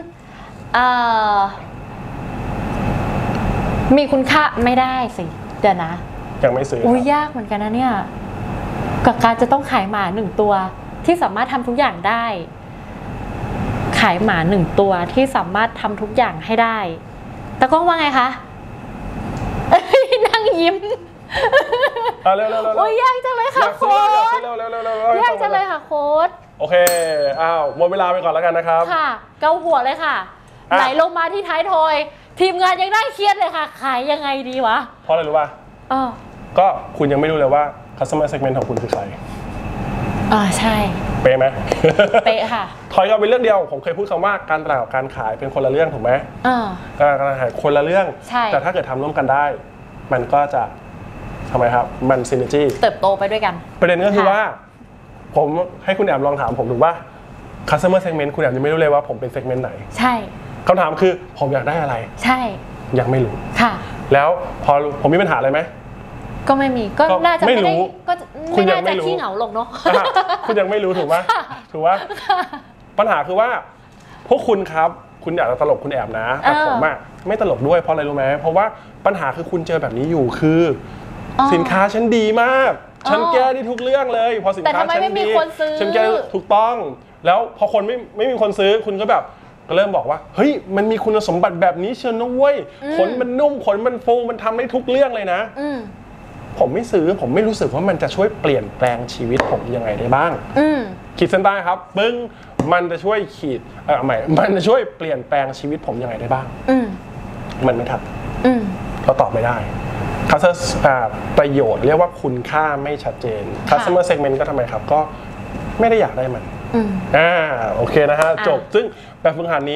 มีคุณค่าไม่ได้สิเดี๋ยวนะยังไม่ซื้อยากเหมือนกันนะเนี่ยกับการจะต้องขายหมา1ตัวที่สามารถทำทุกอย่างได้ขายหมา1ตัวที่สามารถทำทุกอย่างให้ได้แต่ก็ว่าไงคะนั่งยิ้มเร็วโอ้ยยากจังเลยค่ะโค้ดยากจังเลยค่ะโค้ดโอเคหมดเวลาไปก่อนแล้วกันนะครับค่ะเกาหัวเลยค่ะไหลลงมาที่ท้ายทอยทีมงานยังได้เครียดเลยค่ะขายยังไงดีวะเพราะอะไรรู้ป่ะก็คุณยังไม่รู้เลยว่า customer segment ของคุณคือใครใช่เป๊ะไหมเป๊ะค่ะถอยกลับไปเรื่องเดียวผมเคยพูดคำว่าการตลาดกับการขายเป็นคนละเรื่องถูกไหมการขายคนละเรื่องแต่ถ้าเกิดทำร่วมกันได้มันก็จะทำไมครับมันซินเนอร์จี้เติบโตไปด้วยกันประเด็นก็คือว่าผมให้คุณแอมลองถามผมถูกป่ะ customer segment คุณแอมยังไม่รู้เลยว่าผมเป็น segment ไหนใช่คำถามคือผมอยากได้อะไรใช่ยังไม่รู้ค่ะแล้วพอผมมีปัญหาอะไรไหมก็ไม่มีก็น่าจะไม่ได้ก็ไม่น่าจะขี้เหงาลงเนาะคุณยังไม่รู้ถูกไหมปัญหาคือว่าพวกคุณครับคุณอยากจะตลกคุณแอบนะแต่ผมไม่ตลกด้วยเพราะอะไรรู้ไหมเพราะว่าปัญหาคือคุณเจอแบบนี้อยู่คือสินค้าฉันดีมากฉันแก้ได้ทุกเรื่องเลยพอสินค้าฉันดีฉันแก้ถูกต้องแล้วพอคนไม่มีคนซื้อคุณก็แบบก็เริ่มบอกว่าเฮ้ยมันมีคุณสมบัติแบบนี้เชียวนะเว้ยขนมันนุ่มขนมันฟูมันทำได้ทุกเรื่องเลยนะผมไม่ซื้อผมไม่รู้สึกว่ามันจะช่วยเปลี่ยนแปลงชีวิตผมยังไงได้บ้างขีดเส้นใต้ครับปึ้งมันจะช่วยมันจะช่วยเปลี่ยนแปลงชีวิตผมยังไงได้บ้างมันไม่ทันเราตอบไม่ได้ประโยชน์เรียกว่าคุณค่าไม่ชัดเจน customer segment ก็ทำไมครับก็ไม่ได้อยากได้มันโอเคนะฮะจบซึ่งแบบฝึกหัดนี้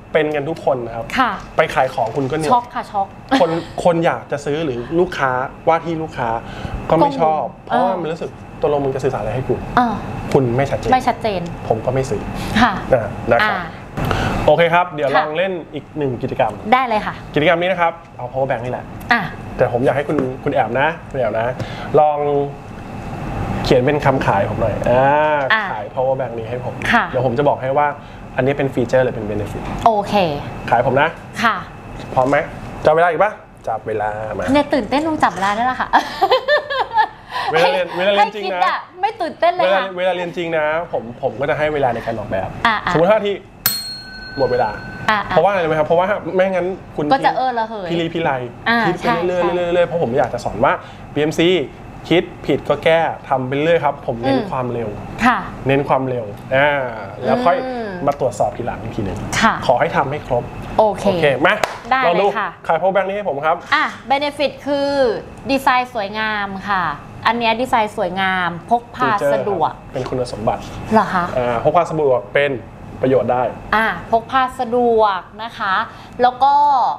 เป็นกันทุกคนนะครับไปขายของคุณก็เนี่ยช็อกค่ะช็อกคนอยากจะซื้อหรือลูกค้าว่าที่ลูกค้าก็ไม่ชอบเพราะว่ามันรู้สึกตัวลงมึงจะสื่อสารอะไรให้คุณไม่ชัดเจนผมก็ไม่ซื้อนะครับโอเคครับเดี๋ยวลองเล่นอีก1กิจกรรมได้เลยค่ะกิจกรรมนี้นะครับเอา power bank นี่แหละแต่ผมอยากให้คุณแอบนะลองเขียนเป็นคำขายผมหน่อยขาย power bank นี้ให้ผมเดี๋ยวผมจะบอกให้ว่าอันนี้เป็นฟีเจอร์หรือเป็น benefit โอเคขายผมนะค่ะพร้อมไหมจับเวลาอีกปะจับเวลามาเนี่ยตื่นเต้นต้องจับเวลาได้แล้วค่ะเวลาเรียนจริงนะไม่ตื่นเต้นเลยค่ะเวลาเรียนจริงนะผมก็จะให้เวลาในการออกแบบสมมติ5 ทีหมดเวลาเพราะว่าอะไรไหมครับเพราะว่าไม่งั้นคุณก็จะระเหยพี่ไรคิดไปเรื่อยๆเพราะผมอยากจะสอนว่า BMC คิดผิดก็แก้ทำไปเรื่อยครับผมเน้นความเร็วเน้นความเร็วแล้วค่อยมาตรวจสอบทีหลังอีกทีหนึ่งขอให้ทำให้ครบโอเคมาเราดูขาย power bank นี้ให้ผมครับ benefit คือดีไซน์สวยงามค่ะอันนี้ดีไซน์สวยงามพกพาสะดวกเป็นคุณสมบัติเหรอคะพกพาสะดวกเป็นประโยชน์ได้พกพาสะดวกนะคะแล้วก็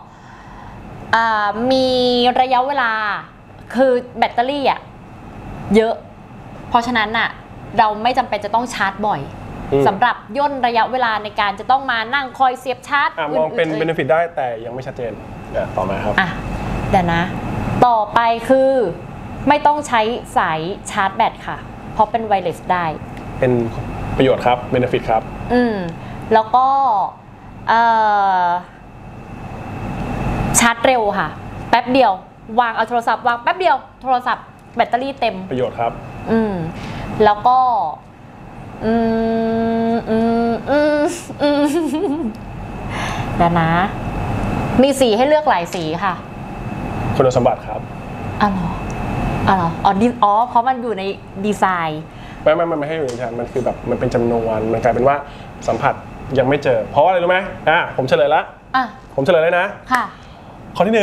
มีระยะเวลาคือแบตเตอรี่เยอะเพราะฉะนั้นเราไม่จำเป็นจะต้องชาร์จบ่อยสำหรับย่นระยะเวลาในการจะต้องมานั่งคอยเสียบชาร์จมองเป็น benefit ได้แต่ยังไม่ชัดเจนต่อมาครับเดี๋ยวนะต่อไปคือไม่ต้องใช้สายชาร์จแบตค่ะเพราะเป็นไวเลสได้เป็นประโยชน์ครับ benefit ครับแล้วก็ชาร์จเร็วค่ะแป๊บเดียววางเอาโทรศัพท์วางแป๊บเดียวโทรศัพท์แบตเตอรี่เต็มประโยชน์ครับแล้วก็เดี๋ยวนะมีสีให้เลือกหลายสีค่ะคุณสมบัติครับเพราะมันอยู่ในดีไซน์ไม่ให้อยู่ในชั้นมันคือแบบมันเป็นจำนวนมันกลายเป็นว่าสัมผัสยังไม่เจอเพราะอะไรรู้ไหมผมเฉลยละผมเฉลยเลยนะค่ะข้อที่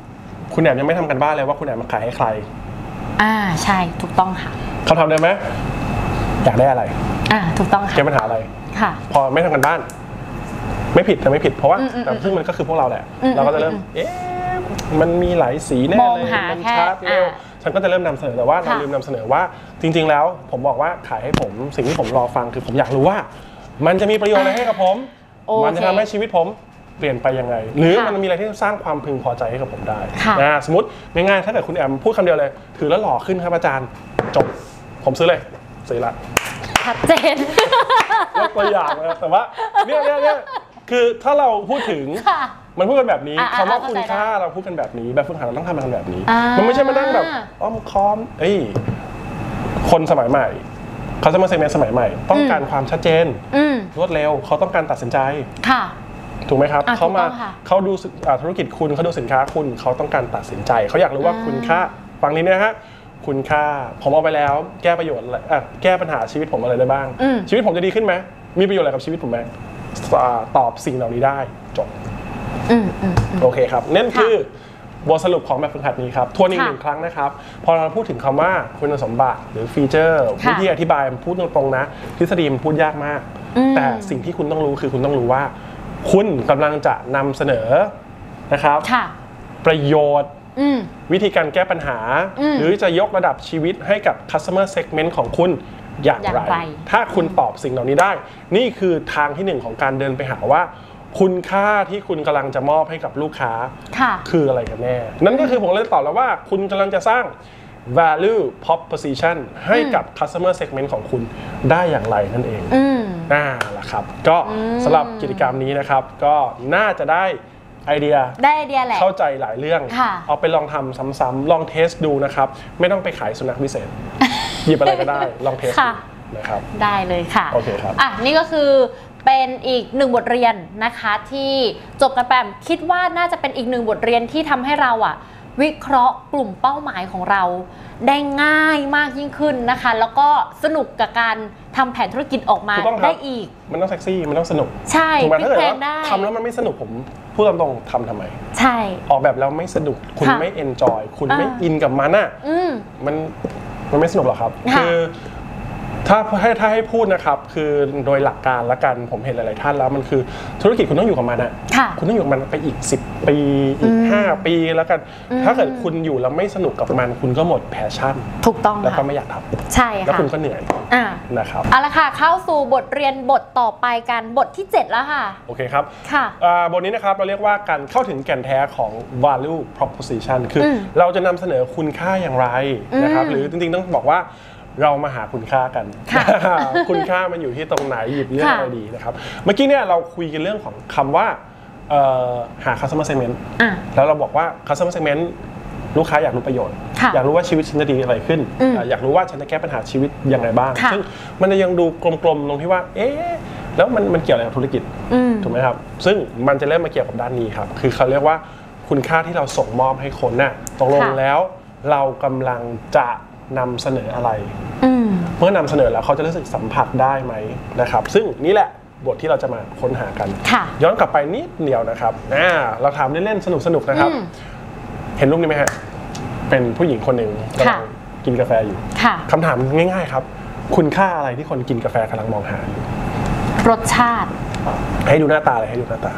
1คุณแอบยังไม่ทำกันบ้านเลยว่าคุณแอบมาขายให้ใครใช่ถูกต้องค่ะเขาทำได้ไหมอยากได้อะไรถูกต้องค่ะแก้ปัญหาอะไรค่ะพอไม่ทำกันบ้านไม่ผิดแต่ไม่ผิดเพราะว่าแต่ซึ่งมันก็คือพวกเราแหละเราก็จะเริ่มมันมีหลายสีแน่เลยมันชัดเร็วฉันก็จะเริ่มนำเสนอแต่ว่าเราลืมนำเสนอว่าจริงๆแล้วผมบอกว่าขายให้ผมสิ่งที่ผมรอฟังคือผมอยากรู้ว่ามันจะมีประโยชน์อะไรให้กับผมมันจะทำให้ชีวิตผมเปลี่ยนไปยังไงหรือมันมีอะไรที่สร้างความพึงพอใจให้กับผมได้สมมติง่ายๆถ้าเกิดคุณแอมพูดคำเดียวเลยถือแล้วหล่อขึ้นครับอาจารย์จบผมซื้อเลยซื้อละชัดเจนยกตัวอย่างนะแต่ว่าเนี่ยคือถ้าเราพูดถึงมันพูดกันแบบนี้คำว่าคุณค่าเราพูดกันแบบนี้แบบฝึกหัดเราต้องทำมันแบบนี้มันไม่ใช่มานั่งแบบอ้อมค้อมคนสมัยใหม่เขาจะมาเซกเมนต์สมัยใหม่ต้องการความชัดเจนรวดเร็วเขาต้องการตัดสินใจถูกไหมครับเขาดูธุรกิจคุณเขาดูสินค้าคุณเขาต้องการตัดสินใจเขาอยากรู้ว่าคุณค่าฟังนี้นะฮะคุณค่าผมเอาไปแล้วแก้ประโยชน์อะไรแก้ปัญหาชีวิตผมอะไรได้บ้างชีวิตผมจะดีขึ้นไหมมีประโยชน์อะไรกับชีวิตผมไหมตอบสิ่งเหล่านี้ได้จบโอเคครับนั่นคือบทสรุปของแบบฝึกหัดนี้ครับทวนอีก1 ครั้งนะครับพอเราพูดถึงคำว่าคุณสมบัติหรือฟีเจอร์วิธีอธิบายมันพูดตรงๆนะทฤษฎีมันพูดยากมากแต่สิ่งที่คุณต้องรู้คือคุณต้องรู้ว่าคุณกำลังจะนำเสนอนะครับประโยชน์วิธีการแก้ปัญหาหรือจะยกระดับชีวิตให้กับ customer segment ของคุณอย่างไรถ้าคุณตอบสิ่งเหล่านี้ได้นี่คือทางที่1ของการเดินไปหาว่าคุณค่าที่คุณกำลังจะมอบให้กับลูกค้าคืออะไรกันแน่นั่นก็คือผมเลยตอบแล้วว่าคุณกำลังจะสร้าง value proposition ให้กับ customer segment ของคุณได้อย่างไรนั่นเองล่ะครับก็สำหรับกิจกรรมนี้นะครับก็น่าจะได้ไอเดียแหละเข้าใจหลายเรื่องเอาไปลองทำซ้ำๆลองเทสดูนะครับไม่ต้องไปขายสุนัขพิเศษหยิบอะไรก็ได้ลองเทสดูนะครับได้เลยค่ะโอเคครับนี่ก็คือเป็นอีก1 บทเรียนนะคะที่จบกันไปคิดว่าน่าจะเป็นอีก1 บทเรียนที่ทำให้เราวิเคราะห์กลุ่มเป้าหมายของเราได้ง่ายมากยิ่งขึ้นนะคะแล้วก็สนุกกับการทำแผนธุรกิจออกมาได้อีกมันต้องเซ็กซี่มันต้องสนุกใช่ถูกไหมถ้าเกิดว่าทำแล้วมันไม่สนุกผมพูดตรงๆทำไมใช่ออกแบบแล้วไม่สนุกคุณไม่เอนจอยคุณไม่อินกับมันมันไม่สนุกหรอกครับคือถ้าให้พูดนะครับคือโดยหลักการละกันผมเห็นหลายๆท่านแล้วมันคือธุรกิจคุณต้องอยู่กับมันอะคุณต้องอยู่กับมันไปอีก10 ปีอีก5 ปีแล้วกันถ้าเกิดคุณอยู่แล้วไม่สนุกกับมันคุณก็หมดแพชชั่นถูกต้องแล้วก็ไม่อยากทำใช่ค่ะแล้วคุณก็เหนื่อยนะครับเอาละค่ะเข้าสู่บทเรียนบทต่อไปกันบทที่7แล้วค่ะโอเคครับค่ะบทนี้นะครับเราเรียกว่าการเข้าถึงแก่นแท้ของ value proposition คือเราจะนำเสนอคุณค่าอย่างไรนะครับหรือจริงๆต้องบอกว่าเรามาหาคุณค่ากัน คุณค่ามันอยู่ที่ตรงไหนหยิบเรื่องอะไรดีนะครับเมื่อกี้เนี่ยเราคุยกันเรื่องของคำว่าหา customer segment แล้วเราบอกว่า customer segment ลูกค้าอยากรู้ประโยชน์อยากรู้ว่าชีวิตฉันจะดีอะไรขึ้นอยากรู้ว่าฉันจะแก้ปัญหาชีวิตยังไงบ้างซึ่งมันจะยังดูกลมๆตรงที่ว่าแล้วมันเกี่ยวอะไรกับธุรกิจถูกไหมครับซึ่งมันจะเริ่มมาเกี่ยวกับด้านนี้ครับคือเขาเรียกว่าคุณค่าที่เราส่งมอบให้คนน่ะตกลงแล้วเรากำลังจะนำเสนออะไรเมื่อนำเสนอแล้วเขาจะรู้สึกสัมผัสได้ไหมนะครับซึ่งนี่แหละบทที่เราจะมาค้นหากันย้อนกลับไปนิดเดียวนะครับเราถามเล่นๆสนุกๆนะครับเห็นรูปนี้ไหมฮะเป็นผู้หญิงคนหนึ่งกำลังกินกาแฟอยู่คำถามง่ายๆครับคุณค่าอะไรที่คนกินกาแฟกำลังมองหาอยู่รสชาติให้ดูหน้าตาเลยให้ดูหน้าตา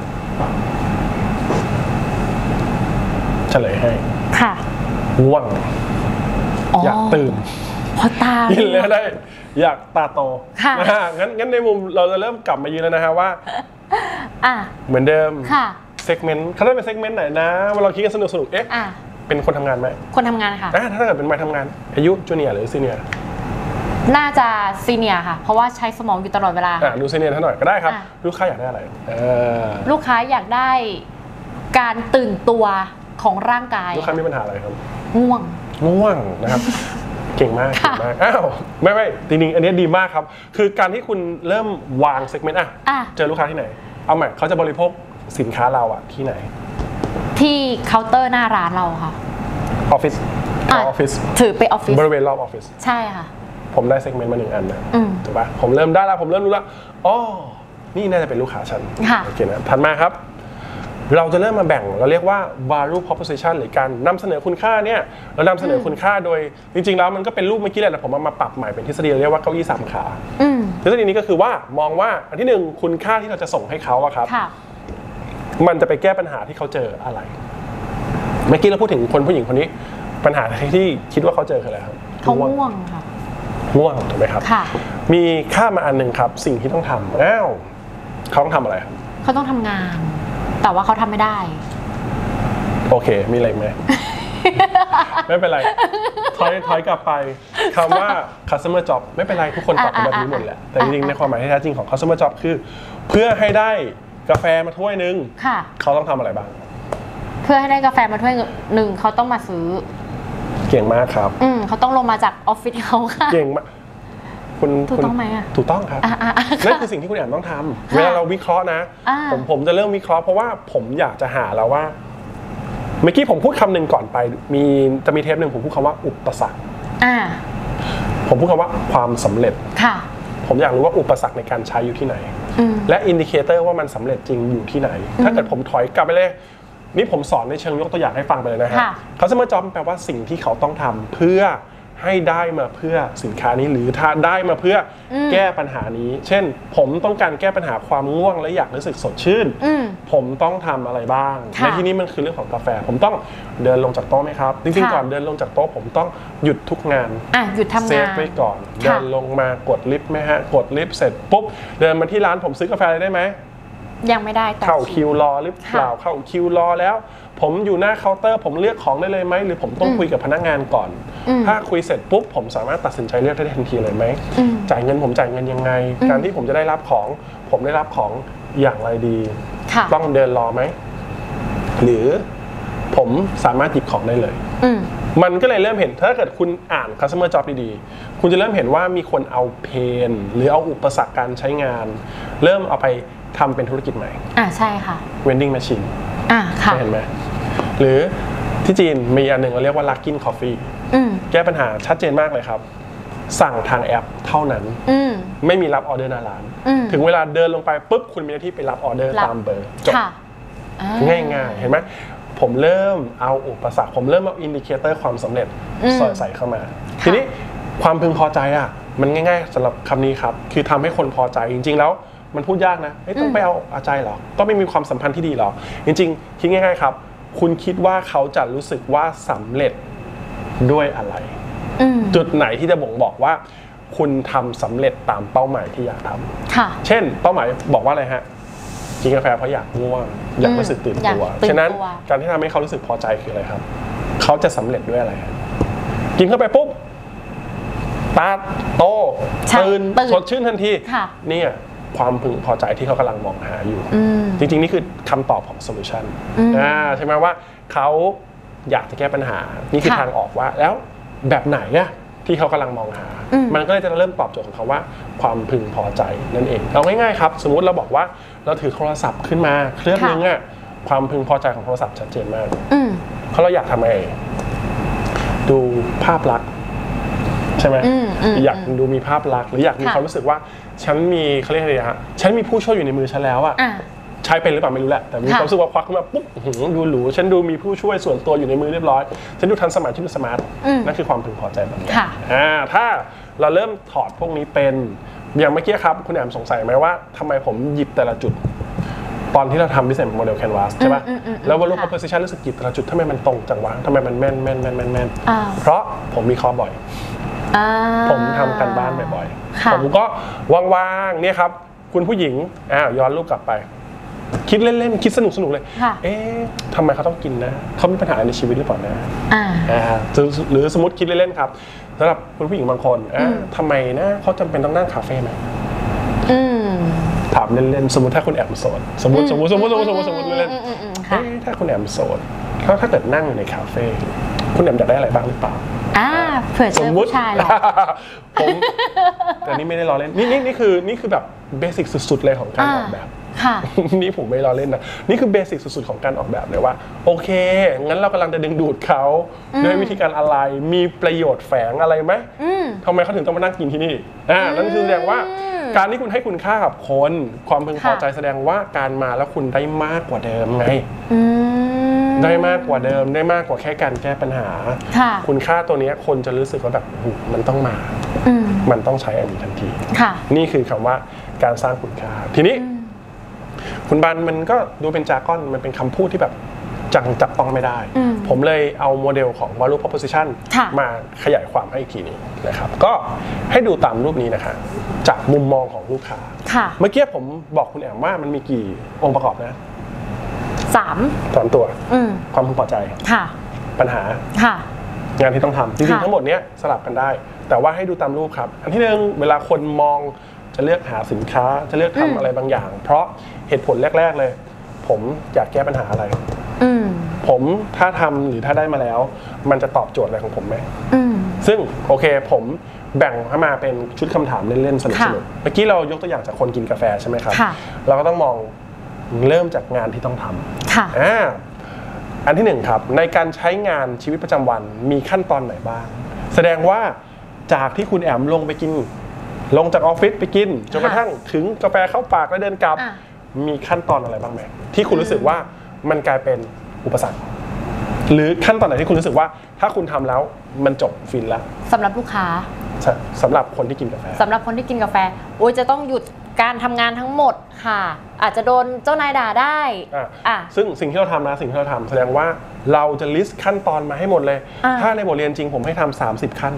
เฉลยให้ง่วงอยากตื่นพอตากินแล้วได้อยากตาโตงั้นในมุมเราจะเริ่มกลับมายืนแล้วนะฮะว่าเหมือนเดิมเซกเมนต์เขาได้เป็นเซกเมนต์ไหนนะเราคิดกันสนุกเป็นคนทำงานไหมคนทำงานค่ะถ้าเกิดเป็นวัยทำงานอายุจูเนียร์หรือซีเนียร์น่าจะซีเนียร์ค่ะเพราะว่าใช้สมองอยู่ตลอดเวลาดูซีเนียร์ท่านหน่อยก็ได้ครับลูกค้าอยากได้อะไรลูกค้าอยากได้การตื่นตัวของร่างกายลูกค้ามีปัญหาอะไรครับง่วงนะครับเก่งมากไม่จริงๆอันนี้ดีมากครับคือการที่คุณเริ่มวางเซกเมนต์เจอลูกค้าที่ไหนเอาใหม่เขาจะบริโภคสินค้าเราที่ไหนที่เคาน์เตอร์หน้าร้านเราค่ะออฟฟิศถือไปออฟฟิศบริเวณรอบออฟฟิศใช่ค่ะผมได้เซกเมนต์มา1 อันนะถูกป่ะผมเริ่มได้แล้วผมเริ่มรู้แล้วอ๋อนี่น่าจะเป็นลูกค้าฉันโอเคนะถัดมาครับเราจะเริ่มมาแบ่งเราเรียกว่า value proposition หรือการนำเสนอคุณค่าเนี่ยเรานำเสนอคุณค่าโดยจริงๆแล้วมันก็เป็นรูปเมื่อกี้แหละแต่ผมมาปรับใหม่เป็นทฤษฎีเรียกว่าเก้าอี้3 ขาทฤษฎีนี้ก็คือว่ามองว่าอันที่1คุณค่าที่เราจะส่งให้เขาอะครับมันจะไปแก้ปัญหาที่เขาเจออะไรเมื่อกี้เราพูดถึงผู้หญิงคนนี้ปัญหาที่คิดว่าเขาเจอคืออะไรครับเขาง่วงค่ะง่วงถูกไหมครับมีค่ามาอันนึงครับสิ่งที่ต้องทำเขาต้องทำอะไรครับเขาต้องทำงานแต่ว่าเขาทำไม่ได้โอเคมีอะไรไหม ไม่เป็นไรถอยกลับไปคำว่า customer job ไม่เป็นไรทุกคนตอบแบบนี้หมดแหละแต่จริงๆในความหมายที่แท้จริงของ customer job คือเพื่อให้ได้กาแฟมาถ้วยนึงเขาต้องทำอะไรบ้างเพื่อให้ได้กาแฟมาถ้วยนึงเขาต้องมาซื้อเก่งมากครับเขาต้องลงมาจากออฟฟิศเขาค่ะเก่งมากถูกต้องไหมถูกต้องครับนั่นคือสิ่งที่คุณแอมต้องทำเวลาเราวิเคราะห์นะผมจะเริ่มวิเคราะห์เพราะว่าผมอยากจะหาแล้วว่าเมื่อกี้ผมพูดคำหนึ่งก่อนไปจะมีเทปหนึ่งผมพูดคำว่าอุปสรรคผมพูดคำว่าความสำเร็จผมอยากรู้ว่าอุปสรรคในการใช้อยู่ที่ไหนและอินดิเคเตอร์ว่ามันสำเร็จจริงอยู่ที่ไหนถ้าเกิดผมถอยกลับไปเลยนี่ผมสอนในเชิงยกตัวอย่างให้ฟังไปเลยนะฮะcustomer job แปลว่าสิ่งที่เขาต้องทำเพื่อให้ได้มาเพื่อสินค้านี้หรือถ้าได้มาเพื่อแก้ปัญหานี้เช่นผมต้องการแก้ปัญหาความง่วงและอยากรู้สึกสดชื่นผมต้องทำอะไรบ้างในที่นี้มันคือเรื่องของกาแฟผมต้องเดินลงจากโต๊ะไหมครับจริงๆก่อนเดินลงจากโต๊ะผมต้องหยุดทุกงานหยุดทำงานเซฟไว้ก่อนเดินลงมากดลิฟต์ไหมฮะกดลิฟต์เสร็จปุ๊บเดินมาที่ร้านผมซื้อกาแฟได้ไหมยังไม่ได้เข้าคิวรอหรือเปล่าเข้าคิวรอแล้วผมอยู่หน้าเคาน์เตอร์ผมเลือกของได้เลยไหมหรือผมต้องคุยกับพนักงานก่อนถ้าคุยเสร็จปุ๊บผมสามารถตัดสินใจเลือกได้ทันทีเลยไหมจ่ายเงินผมจ่ายเงินยังไงการที่ผมจะได้รับของผมได้รับของอย่างไรดีต้องเดินรอไหมหรือผมสามารถหยิบของได้เลยมันก็เลยเริ่มเห็นถ้าเกิดคุณอ่าน customer job ดีๆคุณจะเริ่มเห็นว่ามีคนเอาเพนหรือเอาอุปสรรคการใช้งานเริ่มเอาไปทำเป็นธุรกิจใหม่ใช่ค่ะ vending machine ค่ะเห็นไหมหรือที่จีนมีอันหนึ่งเราเรียกว่า Luckin Coffee แก้ปัญหาชัดเจนมากเลยครับสั่งทางแอปเท่านั้นไม่มีรับออเดอร์หน้าร้านถึงเวลาเดินลงไปปุ๊บคุณมีหน้าที่ไปรับออเดอร์ตามเบอร์จบง่ายๆเห็นไหมผมเริ่มเอาอุปสรรคผมเริ่มเอาอินดิเคเตอร์ความสำเร็จใส่เข้ามาทีนี้ความพึงพอใจมันง่ายๆสำหรับคำนี้ครับคือทำให้คนพอใจจริงๆแล้วมันพูดยากนะต้องไปเอาใจเหรอก็ไม่มีความสัมพันธ์ที่ดีหรอจริงๆคิดง่ายๆครับคุณคิดว่าเขาจะรู้สึกว่าสำเร็จด้วยอะไรจุดไหนที่จะบ่งบอกว่าคุณทำสำเร็จตามเป้าหมายที่อยากทำเช่นเป้าหมายบอกว่าอะไรฮะกินกาแฟเพราะอยากง่วงอยากรู้สึกตื่นตัวฉะนั้นการที่ทำให้เขารู้สึกพอใจคืออะไรครับเขาจะสำเร็จด้วยอะไรกินเข้าไปปุ๊บตาโตตื่นสดชื่นทันทีเนี่ยความพึงพอใจที่เขากำลังมองหาอยู่จริงๆนี่คือคำตอบของโซลูชันใช่ไหมว่าเขาอยากจะแก้ปัญหานี่คือทางออกว่าแล้วแบบไหนอะที่เขากำลังมองหามันก็เลยจะเริ่มตอบโจทย์ของเขาว่าความพึงพอใจนั่นเองเอาง่ายๆครับสมมุติเราบอกว่าเราถือโทรศัพท์ขึ้นมาเครื่องนึงอะความพึงพอใจของโทรศัพท์ชัดเจนมากเพราะเราอยากทำอะไรดูภาพลักษณ์ใช่ไหมอยากดูมีภาพลักษณ์หรืออยากมีความรู้สึกว่าฉันมีเขาเรียกอะไรฮะฉันมีผู้ช่วยอยู่ในมือฉันแล้วอะใช้เป็นหรือเปล่าไม่รู้แหละแต่มีความรู้สึกว่าควักขึ้นมาปุ๊บดูหรูฉันดูมีผู้ช่วยส่วนตัวอยู่ในมือเรียบร้อยฉันดูทันสมัยที่ดูสมาร์ทนั่นคือความพึงพอใจแบบนี้ถ้าเราเริ่มถอดพวกนี้เป็นอย่างเมื่อกี้ครับคุณแอมสงสัยไหมว่าทำไมผมหยิบแต่ละจุดตอนที่เราทำ business model canvas ใช่ป่ะแล้ว value proposition รู้สึกหยิบแต่ละจุดทำไมมันตรงจังวะทำไมมันแม่นเพราะผมมีข้อบ่อยผมทำกันบ้านบ่อยๆผมก็ว่างๆเนี่ยครับคุณผู้หญิงย้อนรูปกลับไปคิดเล่นๆคิดสนุกๆเลยทำไมเขาต้องกินนะเขามีปัญหาในชีวิตหรือเปล่านะหรือสมมติคิดเล่นๆครับสำหรับคุณผู้หญิงบางคนทำไมนะเขาจำเป็นต้องนั่งคาเฟ่ไหมถามเล่นๆสมมติถ้าคุณแอมโสดสมมติเล่นๆถ้าคุณแอมโสดแล้วถ้าเกิดนั่งอยู่ในคาเฟ่คุณแอมอยากได้อะไรบ้างหรือเปล่าเผื่อเจอผู้ชายหรอผมแต่นี่ไม่ได้ล้อเล่นนี่คือแบบเบสิกสุดๆเลยของการออกแบบนี่ผมไม่ล้อเล่นนะนี่คือเบสิกสุดๆของการออกแบบเลยว่าโอเคงั้นเรากำลังจะดึงดูดเขาด้วยวิธีการอะไรมีประโยชน์แฝงอะไรไหมทำไมเขาถึงต้องมานั่งกินที่นี่นั่นคือแสดงว่าการที่คุณให้คุณค่ากับคนความพึงพอใจแสดงว่าการมาแล้วคุณได้มากกว่าเดิมไงได้มากกว่าเดิมได้มากกว่าแค่การแก้ปัญหาคุณค่าตัวนี้คนจะรู้สึกว่าแบบมันต้องมามันต้องใช้อันนี้ทันทีนี่คือคำว่าการสร้างคุณค่าทีนี้คุณบันมันก็ดูเป็นจาก้อนมันเป็นคำพูดที่แบบจับต้องไม่ได้ผมเลยเอาโมเดลของ value proposition มาขยายความให้อีกทีนี้นะครับก็ให้ดูตามรูปนี้นะคะจากมุมมองของลูกค้าเมื่อกี้ผมบอกคุณแอมว่ามันมีกี่องค์ประกอบนะ3ตัวความพึงพอใจปัญหางานที่ต้องทำจริงๆทั้งหมดนี้สลับกันได้แต่ว่าให้ดูตามรูปครับอันที่หนึ่งเวลาคนมองจะเลือกหาสินค้าจะเลือกทำอะไรบางอย่างเพราะเหตุผลแรกๆเลยผมอยากแก้ปัญหาอะไรผมถ้าทำหรือถ้าได้มาแล้วมันจะตอบโจทย์อะไรของผมไหมซึ่งโอเคผมแบ่งให้มาเป็นชุดคำถามเล่นๆสนุกๆเมื่อกี้เรายกตัวอย่างจากคนกินกาแฟใช่ไหมครับเราก็ต้องมองเริ่มจากงานที่ต้องทำอันที่1ครับในการใช้งานชีวิตประจำวันมีขั้นตอนไหนบ้างแสดงว่าจากที่คุณแอมลงจากออฟฟิศไปกินจนกระทั่งถึงกาแฟเข้าปากแล้วเดินกลับมีขั้นตอนอะไรบ้างไหมที่คุณรู้สึกว่ามันกลายเป็นอุปสรรคหรือขั้นตอนไหนที่คุณรู้สึกว่าถ้าคุณทำแล้วมันจบฟินแล้วสำหรับลูกค้าสำหรับคนที่กินกาแฟสำหรับคนที่กินกาแฟโอ้ยจะต้องหยุดการทำงานทั้งหมดค่ะอาจจะโดนเจ้านายด่าได้ซึ่งสิ่งที่เราทำนะแสดงว่าเราจะลิสต์ขั้นตอนมาให้หมดเลยถ้าในบทเรียนจริงผมให้ทำ30ขั้น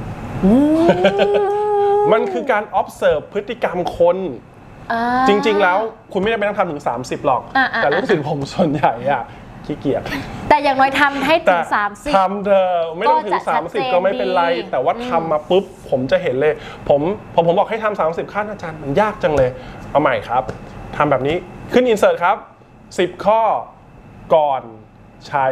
มันคือการ observe พฤติกรรมคนจริงๆแล้วคุณไม่ได้ไปต้องทำถึง30หรอกแต่ลูกศิษย์ผมส่วนใหญ่ขี้เกียจแต่อย่างน้อยทำให้ถึง30 ทำเธอไม่ต้องถึง30ก็ไม่เป็นไรแต่ว่าทำมาปุ๊บผมจะเห็นเลยผมบอกให้ทำ30ขั้นอาจารย์มันยากจังเลยเอาใหม่ครับทำแบบนี้ขึ้น insert ครับ10ข้อก่อนใช้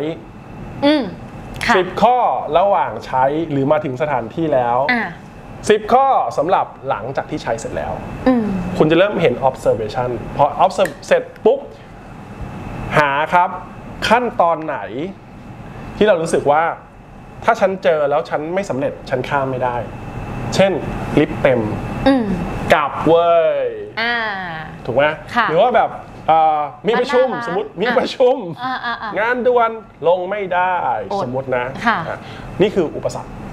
10ข้อระหว่างใช้หรือมาถึงสถานที่แล้ว10ข้อสำหรับหลังจากที่ใช้เสร็จแล้วคุณจะเริ่มเห็น observation พอ observe เสร็จปุ๊บหาครับขั้นตอนไหนที่เรารู้สึกว่าถ้าฉันเจอแล้วฉันไม่สำเร็จฉันข้ามไม่ได้เช่นลิฟต์เต็มกลับเว้ยถูกไหมหรือว่าแบบมีประชุมสมมติมีประชุมงานด่วนลงไม่ได้สมมตินะนี่คืออุปสรรค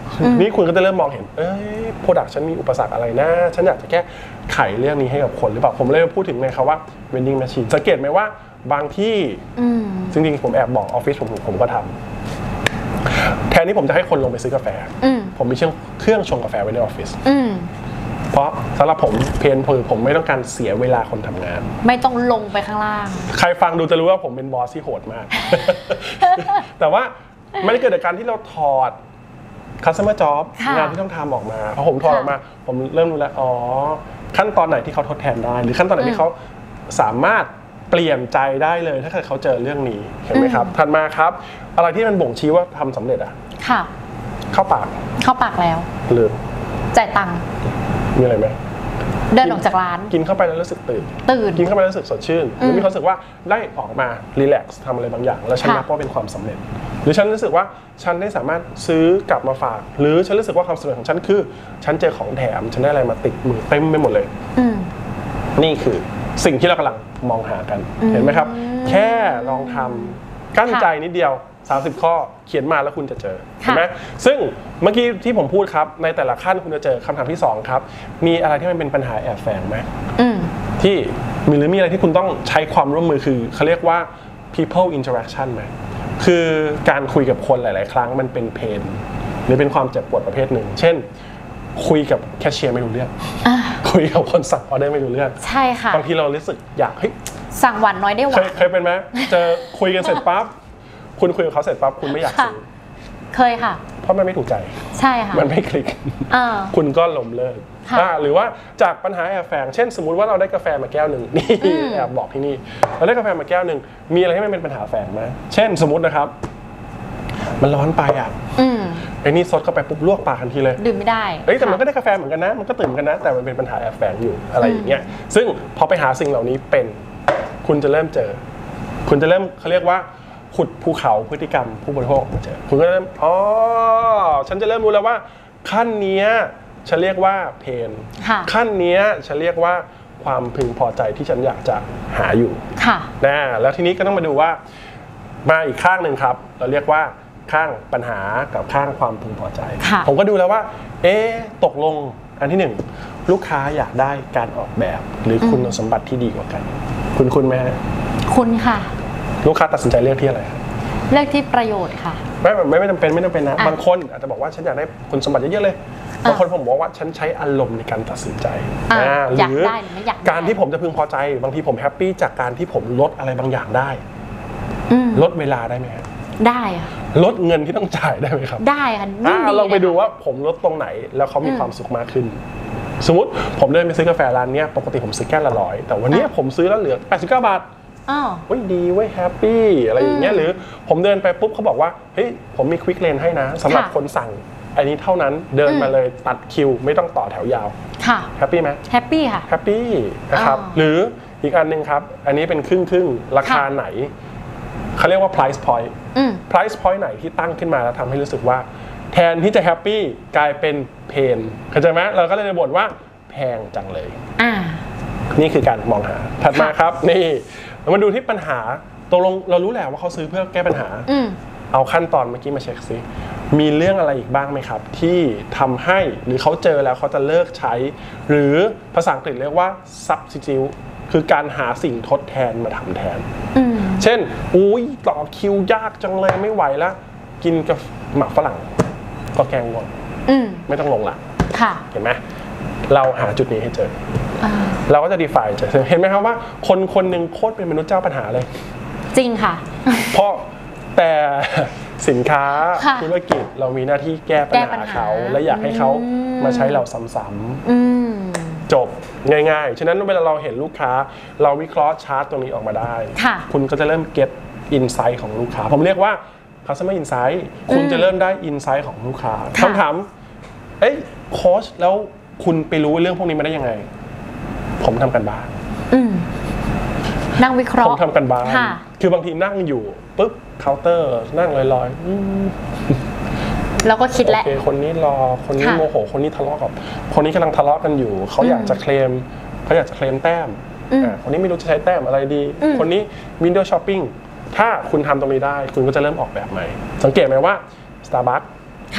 นี่คุณก็จะเริ่มมองเห็นโปรดักต์ฉันมีอุปสรรคอะไรนะฉันอยากจะแก้ไขเรื่องนี้ให้กับคนหรือเปล่าผมเลยพูดถึงในคำว่า vending machine สังเกตไหมว่าบางที่จริงๆผมแอบบอกออฟฟิศผมก็ทำแทนที่ผมจะให้คนลงไปซื้อกาแฟผมมีเครื่องชงกาแฟไว้ในออฟฟิศเพราะสำหรับผมเพนผมไม่ต้องการเสียเวลาคนทำงานไม่ต้องลงไปข้างล่างใครฟังดูจะรู้ว่าผมเป็นบอสที่โหดมาก แต่ว่าไม่ได้เกิดจากการที่เราถอด customer job งานที่ต้องทำออกมาพอผมถอดออกมาผมเริ่มรู้แล้วขั้นตอนไหนที่เขาทดแทนได้หรือขั้นตอนไหนที่เขาสามารถเปลี่ยนใจได้เลยถ้าเกิดเขาเจอเรื่องนี้เห็นไหมครับถัดมาครับอะไรที่มันบ่งชี้ว่าทำสำเร็จค่ะเข้าปากแล้วลืมจ่ายตังค์มีอะไรไหมเดินออกจากร้านกินเข้าไปแล้วรู้สึกตื่นกินเข้าไปแล้วรู้สึกสดชื่นหรือมีความรู้สึกว่าได้ออกมารีแลกซ์ทำอะไรบางอย่างแล้วฉันนับว่าเป็นความสำเร็จหรือฉันรู้สึกว่าฉันได้สามารถซื้อกลับมาฝากหรือฉันรู้สึกว่าความสำเร็จของฉันคือฉันเจอของแถมฉันได้อะไรมาติดมือเต็มไปหมดเลยนี่คือสิ่งที่เรากำลังมองหากันเห็นไหมครับแค่ลองทำกั้นใจนิดเดียว30 ข้อเขียนมาแล้วคุณจะเจอเห็นไหมซึ่งเมื่อกี้ที่ผมพูดครับในแต่ละขั้นคุณจะเจอคำถามที่2ครับมีอะไรที่มันเป็นปัญหาแอบแฝงไหมที่มีหรือมีอะไรที่คุณต้องใช้ความร่วมมือคือเขาเรียกว่า people interaction ไหมคือการคุยกับคนหลายๆครั้งมันเป็นเพนหรือเป็นความเจ็บปวดประเภทหนึ่งเช่นคุยกับแคชเชียร์ไม่รู้เรื่องคุยกับคนสั่งออเดอร์ไม่รู้เรื่องใช่ค่ะบางทีเรารู้สึกอยากสั่งหวานน้อยได้หวานเคยเป็นไหมเจอคุยกันเสร็จปั๊บคุณคุยกับเขาเสร็จปั๊บคุณไม่อยากซื้อเคยค่ะเพราะมันไม่ถูกใจใช่ค่ะมันไม่คลิกคุณก็ล้มเลิกหรือว่าจากปัญหาแอบแฝงเช่นสมมุติว่าเราได้กาแฟมาแก้วหนึ่งนี่แอบบอกที่นี่เราได้กาแฟมาแก้วหนึ่งมีอะไรที่มันเป็นปัญหาแฝงไหมเช่นสมมตินะครับมันร้อนไปไอ้นี่ซดเข้าไปปุ๊บลวกปากทันทีเลยดื่มไม่ได้แต่มันก็ได้กาแฟเหมือนกันนะมันก็ตื่นเหมือนกันนะแต่มันเป็นปัญหาแอบแฝงอยู่อะไรอย่างเงี้ยซึ่งพอไปหาสิ่งเหล่านี้เป็นคุณจะเริ่มเจอคุณจะเริ่มเขาเรียกว่าขุดภูเขาพฤติกรรมผู้บริโภคมาเจอคุณก็เริ่มฉันจะเริ่มรู้แล้วว่าขั้นนี้ฉันเรียกว่าเพนขั้นนี้ฉันเรียกว่าความพึงพอใจที่ฉันอยากจะหาอยู่นะแล้วทีนี้ก็ต้องมาดูว่ามาอีกข้างหนึ่งครับเราเรียกว่าข้างปัญหากับข้างความพึงพอใจผมก็ดูแล้วว่าตกลงอันที่1ลูกค้าอยากได้การออกแบบหรือคุณสมบัติที่ดีกว่ากันคุณไหมฮะคุณค่ะลูกค้าตัดสินใจเลือกที่อะไรเลือกที่ประโยชน์ค่ะไม่จำเป็นนะบางคนอาจจะบอกว่าฉันอยากได้คุณสมบัติเยอะๆเลยบางคนผมบอกว่าฉันใช้อารมณ์ในการตัดสินใจหรือการที่ผมจะพึงพอใจบางทีผมแฮปปี้จากการที่ผมลดอะไรบางอย่างได้ลดเวลาได้ไหมได้ค่ะลดเงินที่ต้องจ่ายได้ไหมครับได้ค่ะลองไปดูว่าผมลดตรงไหนแล้วเขามีความสุขมากขึ้นสมมติผมเดินไปซื้อกาแฟร้านนี้ปกติผมซื้อแก้วละ100แต่วันนี้ผมซื้อแล้วเหลือ89 บาทเฮ้ยดีเว้ยแฮปปี้อะไรอย่างเงี้ยหรือผมเดินไปปุ๊บเขาบอกว่าเฮ้ยผมมีควิกเลนให้นะสำหรับคนสั่งอันนี้เท่านั้นเดินมาเลยตัดคิวไม่ต้องต่อแถวยาวแฮปปี้ไหมแฮปปี้ค่ะแฮปปี้นะครับหรืออีกอันนึงครับอันนี้เป็นครึ่งราคาไหนเขาเรียกว่า price point price point ไหนที่ตั้งขึ้นมาแล้วทำให้รู้สึกว่าแทนที่จะแฮปปี้กลายเป็นเพนเข้าใจไหมเราก็เลยบ่นว่าแพงจังเลยนี่คือการมองหาถัดมาครับนี่เรามาดูที่ปัญหาตกลงเรารู้แหละว่าเขาซื้อเพื่อแก้ปัญหาเอาขั้นตอนเมื่อกี้มาเช็คซิมีเรื่องอะไรอีกบ้างไหมครับที่ทำให้หรือเขาเจอแล้วเขาจะเลิกใช้หรือภาษาอังกฤษเรียกว่า substitute คือการหาสิ่งทดแทนมาทำแทนเช่นต่อคิวยากจังเลยไม่ไหวแล้วกินกับหมักฝรั่งก็แกงง่วงไม่ต้องลงละเห็นไหมเราหาจุดนี้ให้เจอเราก็จะ define เจอเห็นไหมครับว่าคนหนึ่งโคตรเป็นมนุษย์เจ้าปัญหาเลยจริงค่ะเพราะแต่สินค้าธุรกิจเรามีหน้าที่แก้ปัญหาเขาและอยากให้เขามาใช้เราซ้ำๆจบง่ายๆฉะนั้นเวลาเราเห็นลูกค้าเราวิเคราะห์ชาร์ตตรงนี้ออกมาได้คุณก็จะเริ่ม get insight ของลูกค้าผมเรียกว่า customer insight คุณจะเริ่มได้ insight ของลูกค้าคำถามโค้ชแล้วคุณไปรู้เรื่องพวกนี้มาได้ยังไงผมทำกันบ้านนั่งวิเคราะห์ผมทำกันบ้านคือบางทีนั่งอยู่ปุ๊บเคาน์เตอร์นั่งลอยๆแล้วก็คิดแล้วคนนี้รอคนนี้โมโหคนนี้ทะเลาะกับคนนี้กำลังทะเลาะกันอยู่เขาอยากจะเคลมแต้มคนนี้ไม่รู้จะใช้แต้มอะไรดีคนนี้วินโดว์ช้อปปิ้งถ้าคุณทำตรงนี้ได้คุณก็จะเริ่มออกแบบใหม่สังเกตไหมว่า Starbucks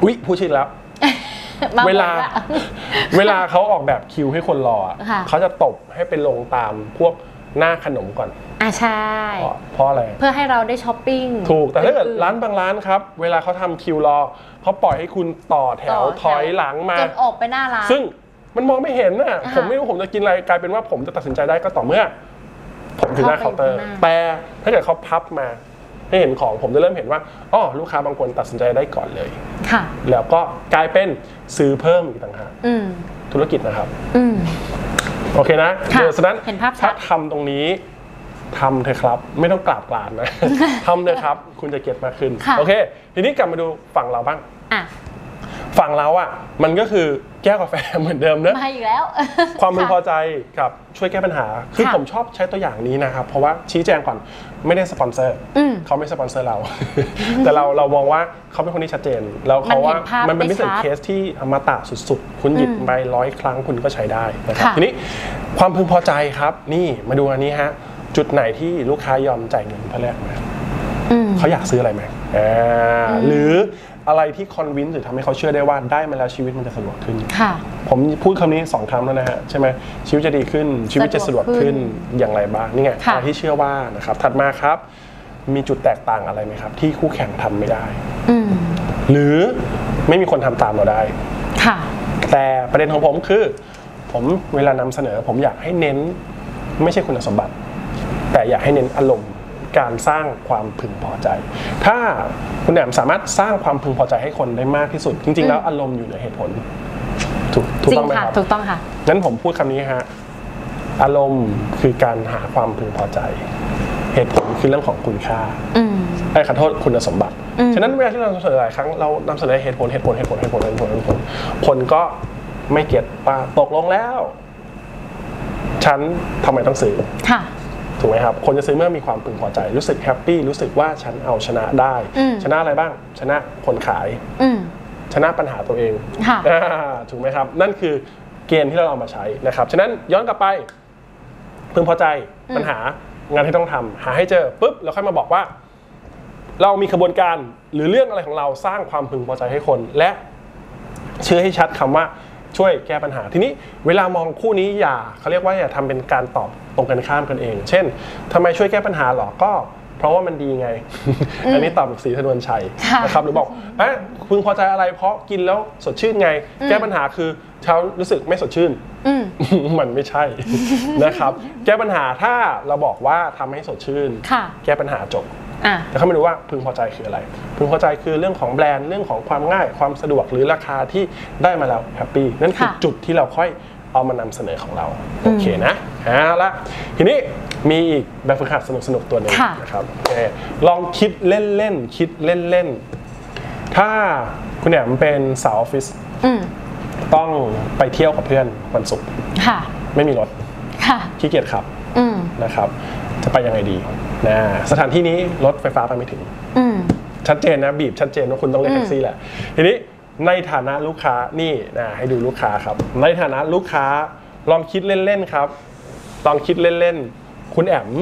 อุ๊ยพูดชิดแล้ว เวลาเขาออกแบบคิวให้คนรอเขาจะตบให้ไปลงตามพวกหน้าขนมก่อนใช่เพราะอะไรเพื่อให้เราได้ช้อปปิ้งถูกแต่ถ้าเกิดร้านบางร้านครับเวลาเขาทำคิวรอเขาปล่อยให้คุณต่อแถวถอยหลังมาจนออกไปหน้าร้านซึ่งมันมองไม่เห็นน่ะผมไม่รู้ผมจะกินอะไรกลายเป็นว่าผมจะตัดสินใจได้ก็ต่อเมื่อผมถึงหน้าเคาน์เตอร์แต่ถ้าเกิดเขาพับมาให้เห็นของผมจะเริ่มเห็นว่าอ๋อลูกค้าบางคนตัดสินใจได้ก่อนเลยแล้วก็กลายเป็นซื้อเพิ่มอีกต่างหากธุรกิจนะครับโอเคนะเดี๋ยวฉะนั้นถ้าทำตรงนี้ทำเถอะครับไม่ต้องกราบกรานนะทำเลยครับคุณจะเก็ตมากขึ้นโอเคทีนี้กลับมาดูฝั่งเราบ้างฝั่งเราอ่ะมันก็คือแก้วกาแฟเหมือนเดิมเนอะมาอีกแล้วความพึงพอใจกับช่วยแก้ปัญหาคือผมชอบใช้ตัวอย่างนี้นะครับเพราะว่าชี้แจงก่อนไม่ได้สปอนเซอร์เขาไม่สปอนเซอร์เราแต่เรามองว่าเขาเป็นคนที่ชัดเจนแล้วเขาว่ามันเป็น business case ที่อมตะสุดๆคุณหยิบไป100 ครั้งคุณก็ใช้ได้นะครับทีนี้ความพึงพอใจครับนี่มาดูอันนี้ฮะจุดไหนที่ลูกค้ายอมจ่ายเงินเพื่อแลกมาเขาอยากซื้ออะไรไหมหรืออะไรที่คอนวินส์หรือทำให้เขาเชื่อได้ว่าได้มาแล้วชีวิตมันจะสะดวกขึ้นผมพูดคำนี้2 คำแล้วนะฮะใช่ไหมชีวิตจะดีขึ้นชีวิตจะสะดวกขึ้นอย่างไรบ้างนี่ไงอะไรที่เชื่อว่านะครับถัดมาครับมีจุดแตกต่างอะไรไหมครับที่คู่แข่งทำไม่ได้หรือไม่มีคนทำตามเราได้แต่ประเด็นของผมคือผมเวลานำเสนอผมอยากให้เน้นไม่ใช่คุณสมบัติแต่อยากให้เน้นอารมณ์การสร้างความพึงพอใจถ้าคุณแหนมสามารถสร้างความพึงพอใจให้คนได้มากที่สุดจริงๆแล้วอารมณ์อยู่เหนือเหตุผลถูกต้องไหมครับถูกต้องค่ะงั้นผมพูดคำนี้ฮะอารมณ์คือการหาความพึงพอใจเหตุผลคือเรื่องของคุณค่าขอโทษคุณสมบัติฉะนั้นเวลาที่เรานำเสนอหลายครั้งเรานำเสนอเหตุผลคนก็ไม่เก็ตว่าตกลงแล้วฉันทำไมต้องซื้อถูกไหมครับคนจะซื้อเมื่อมีความพึงพอใจรู้สึกแฮปปี้รู้สึกว่าฉันเอาชนะได้ชนะอะไรบ้างชนะคนขายชนะปัญหาตัวเองถูกไหมครับนั่นคือเกณฑ์ที่เราเอามาใช้นะครับฉะนั้นย้อนกลับไปพึงพอใจปัญหางานที่ต้องทำหาให้เจอปุ๊บเราค่อยมาบอกว่าเรามีกระบวนการหรือเรื่องอะไรของเราสร้างความพึงพอใจให้คนและเชื่อให้ชัดคำว่าช่วยแก้ปัญหาทีนี้เวลามองคู่นี้เขาเรียกว่าอย่าทำเป็นการตอบตรงกันข้ามกันเองเช่นทำไมช่วยแก้ปัญหาหรอก็เพราะว่ามันดีไง อันนี้ตอบศรีธนวลชัยนะครับหรือบอกพึงพอใจอะไรเพราะกินแล้วสดชื่นไงแก้ปัญหาคือเช้ารู้สึกไม่สดชื่นมันไม่ใช่ นะครับแก้ปัญหาถ้าเราบอกว่าทำให้สดชื่นแก้ปัญหาจบแต่เขาไม่รู้ว่าพึงพอใจคืออะไรพึงพอใจคือเรื่องของแบรนด์เรื่องของความง่ายความสะดวกหรือราคาที่ได้มาแล้วแฮปปี้นั่นคือจุดที่เราค่อยเอามานำเสนอของเราโอเคนะละทีนี้มีอีกแบบฝึกหัดสนุกๆตัวนึงนะครับลองคิดเล่นถ้าคุณแหนมเป็นสาวออฟฟิศต้องไปเที่ยวกับเพื่อนวันศุกร์ไม่มีรถขี้เกียจขับนะครับจะไปยังไงดีนะสถานที่นี้รถไฟฟ้าไปไม่ถึงชัดเจนนะบีบชัดเจนว่าคุณต้องเรียกแท็กซี่แหละทีนี้ในฐานะลูกค้านี่นะให้ดูลูกค้าครับในฐานะลูกค้าลองคิดเล่นๆครับลองคิดเล่นๆคุณแอม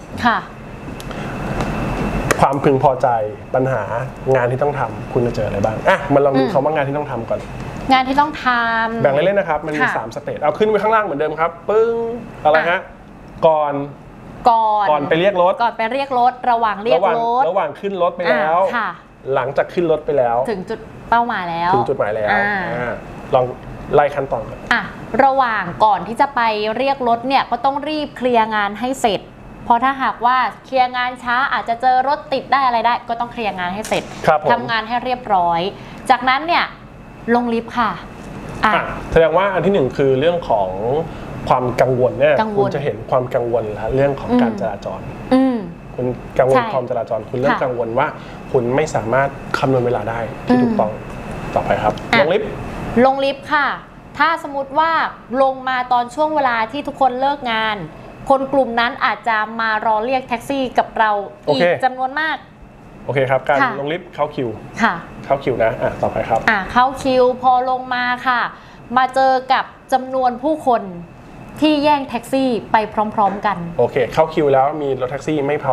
ความพึงพอใจปัญหางานที่ต้องทำคุณจะเจออะไรบ้างมันลองดูคำว่างานที่ต้องทำก่อนงานที่ต้องทำแบ่งเล่นๆนะครับมันมี3สเตจเอาขึ้นไว้ข้างล่างเหมือนเดิมครับปึ้งอะไรฮะก่อนไปเรียกรถระหว่างเรียกรถระหว่างขึ้นรถไปแล้วหลังจากขึ้นรถไปแล้วถึงจุดเป้าหมายแล้วลองไล่ขั้นตอนก่อนระหว่างก่อนที่จะไปเรียกรถเนี่ยก็ต้องรีบเคลียร์งานให้เสร็จเพราะถ้าหากว่าเคลียร์งานช้าอาจจะเจอรถติดได้อะไรได้ก็ต้องเคลียร์งานให้เสร็จทำงานให้เรียบร้อยจากนั้นเนี่ยลงลิฟต์ค่ะแสดงว่าอันที่1คือเรื่องของความกังวลเนี่ยคุณจะเห็นความกังวลแล้วเรื่องของการจราจรคุณกังวลความจราจรคุณเริ่มกังวลว่าคุณไม่สามารถคำนวณเวลาได้ที่ถูกต้องต่อไปครับลงลิฟต์ค่ะถ้าสมมติว่าลงมาตอนช่วงเวลาที่ทุกคนเลิกงานคนกลุ่มนั้นอาจจะมารอเรียกแท็กซี่กับเราอีกจำนวนมากโอเคครับการลงลิฟต์เข้าคิวเข้าคิวนะต่อไปครับเข้าคิวพอลงมาค่ะมาเจอกับจำนวนผู้คนที่แย่งแท็กซี่ไปพร้อมๆกันโอเคเข้าคิวแล้วมีรถแท็กซี่ไม่พอ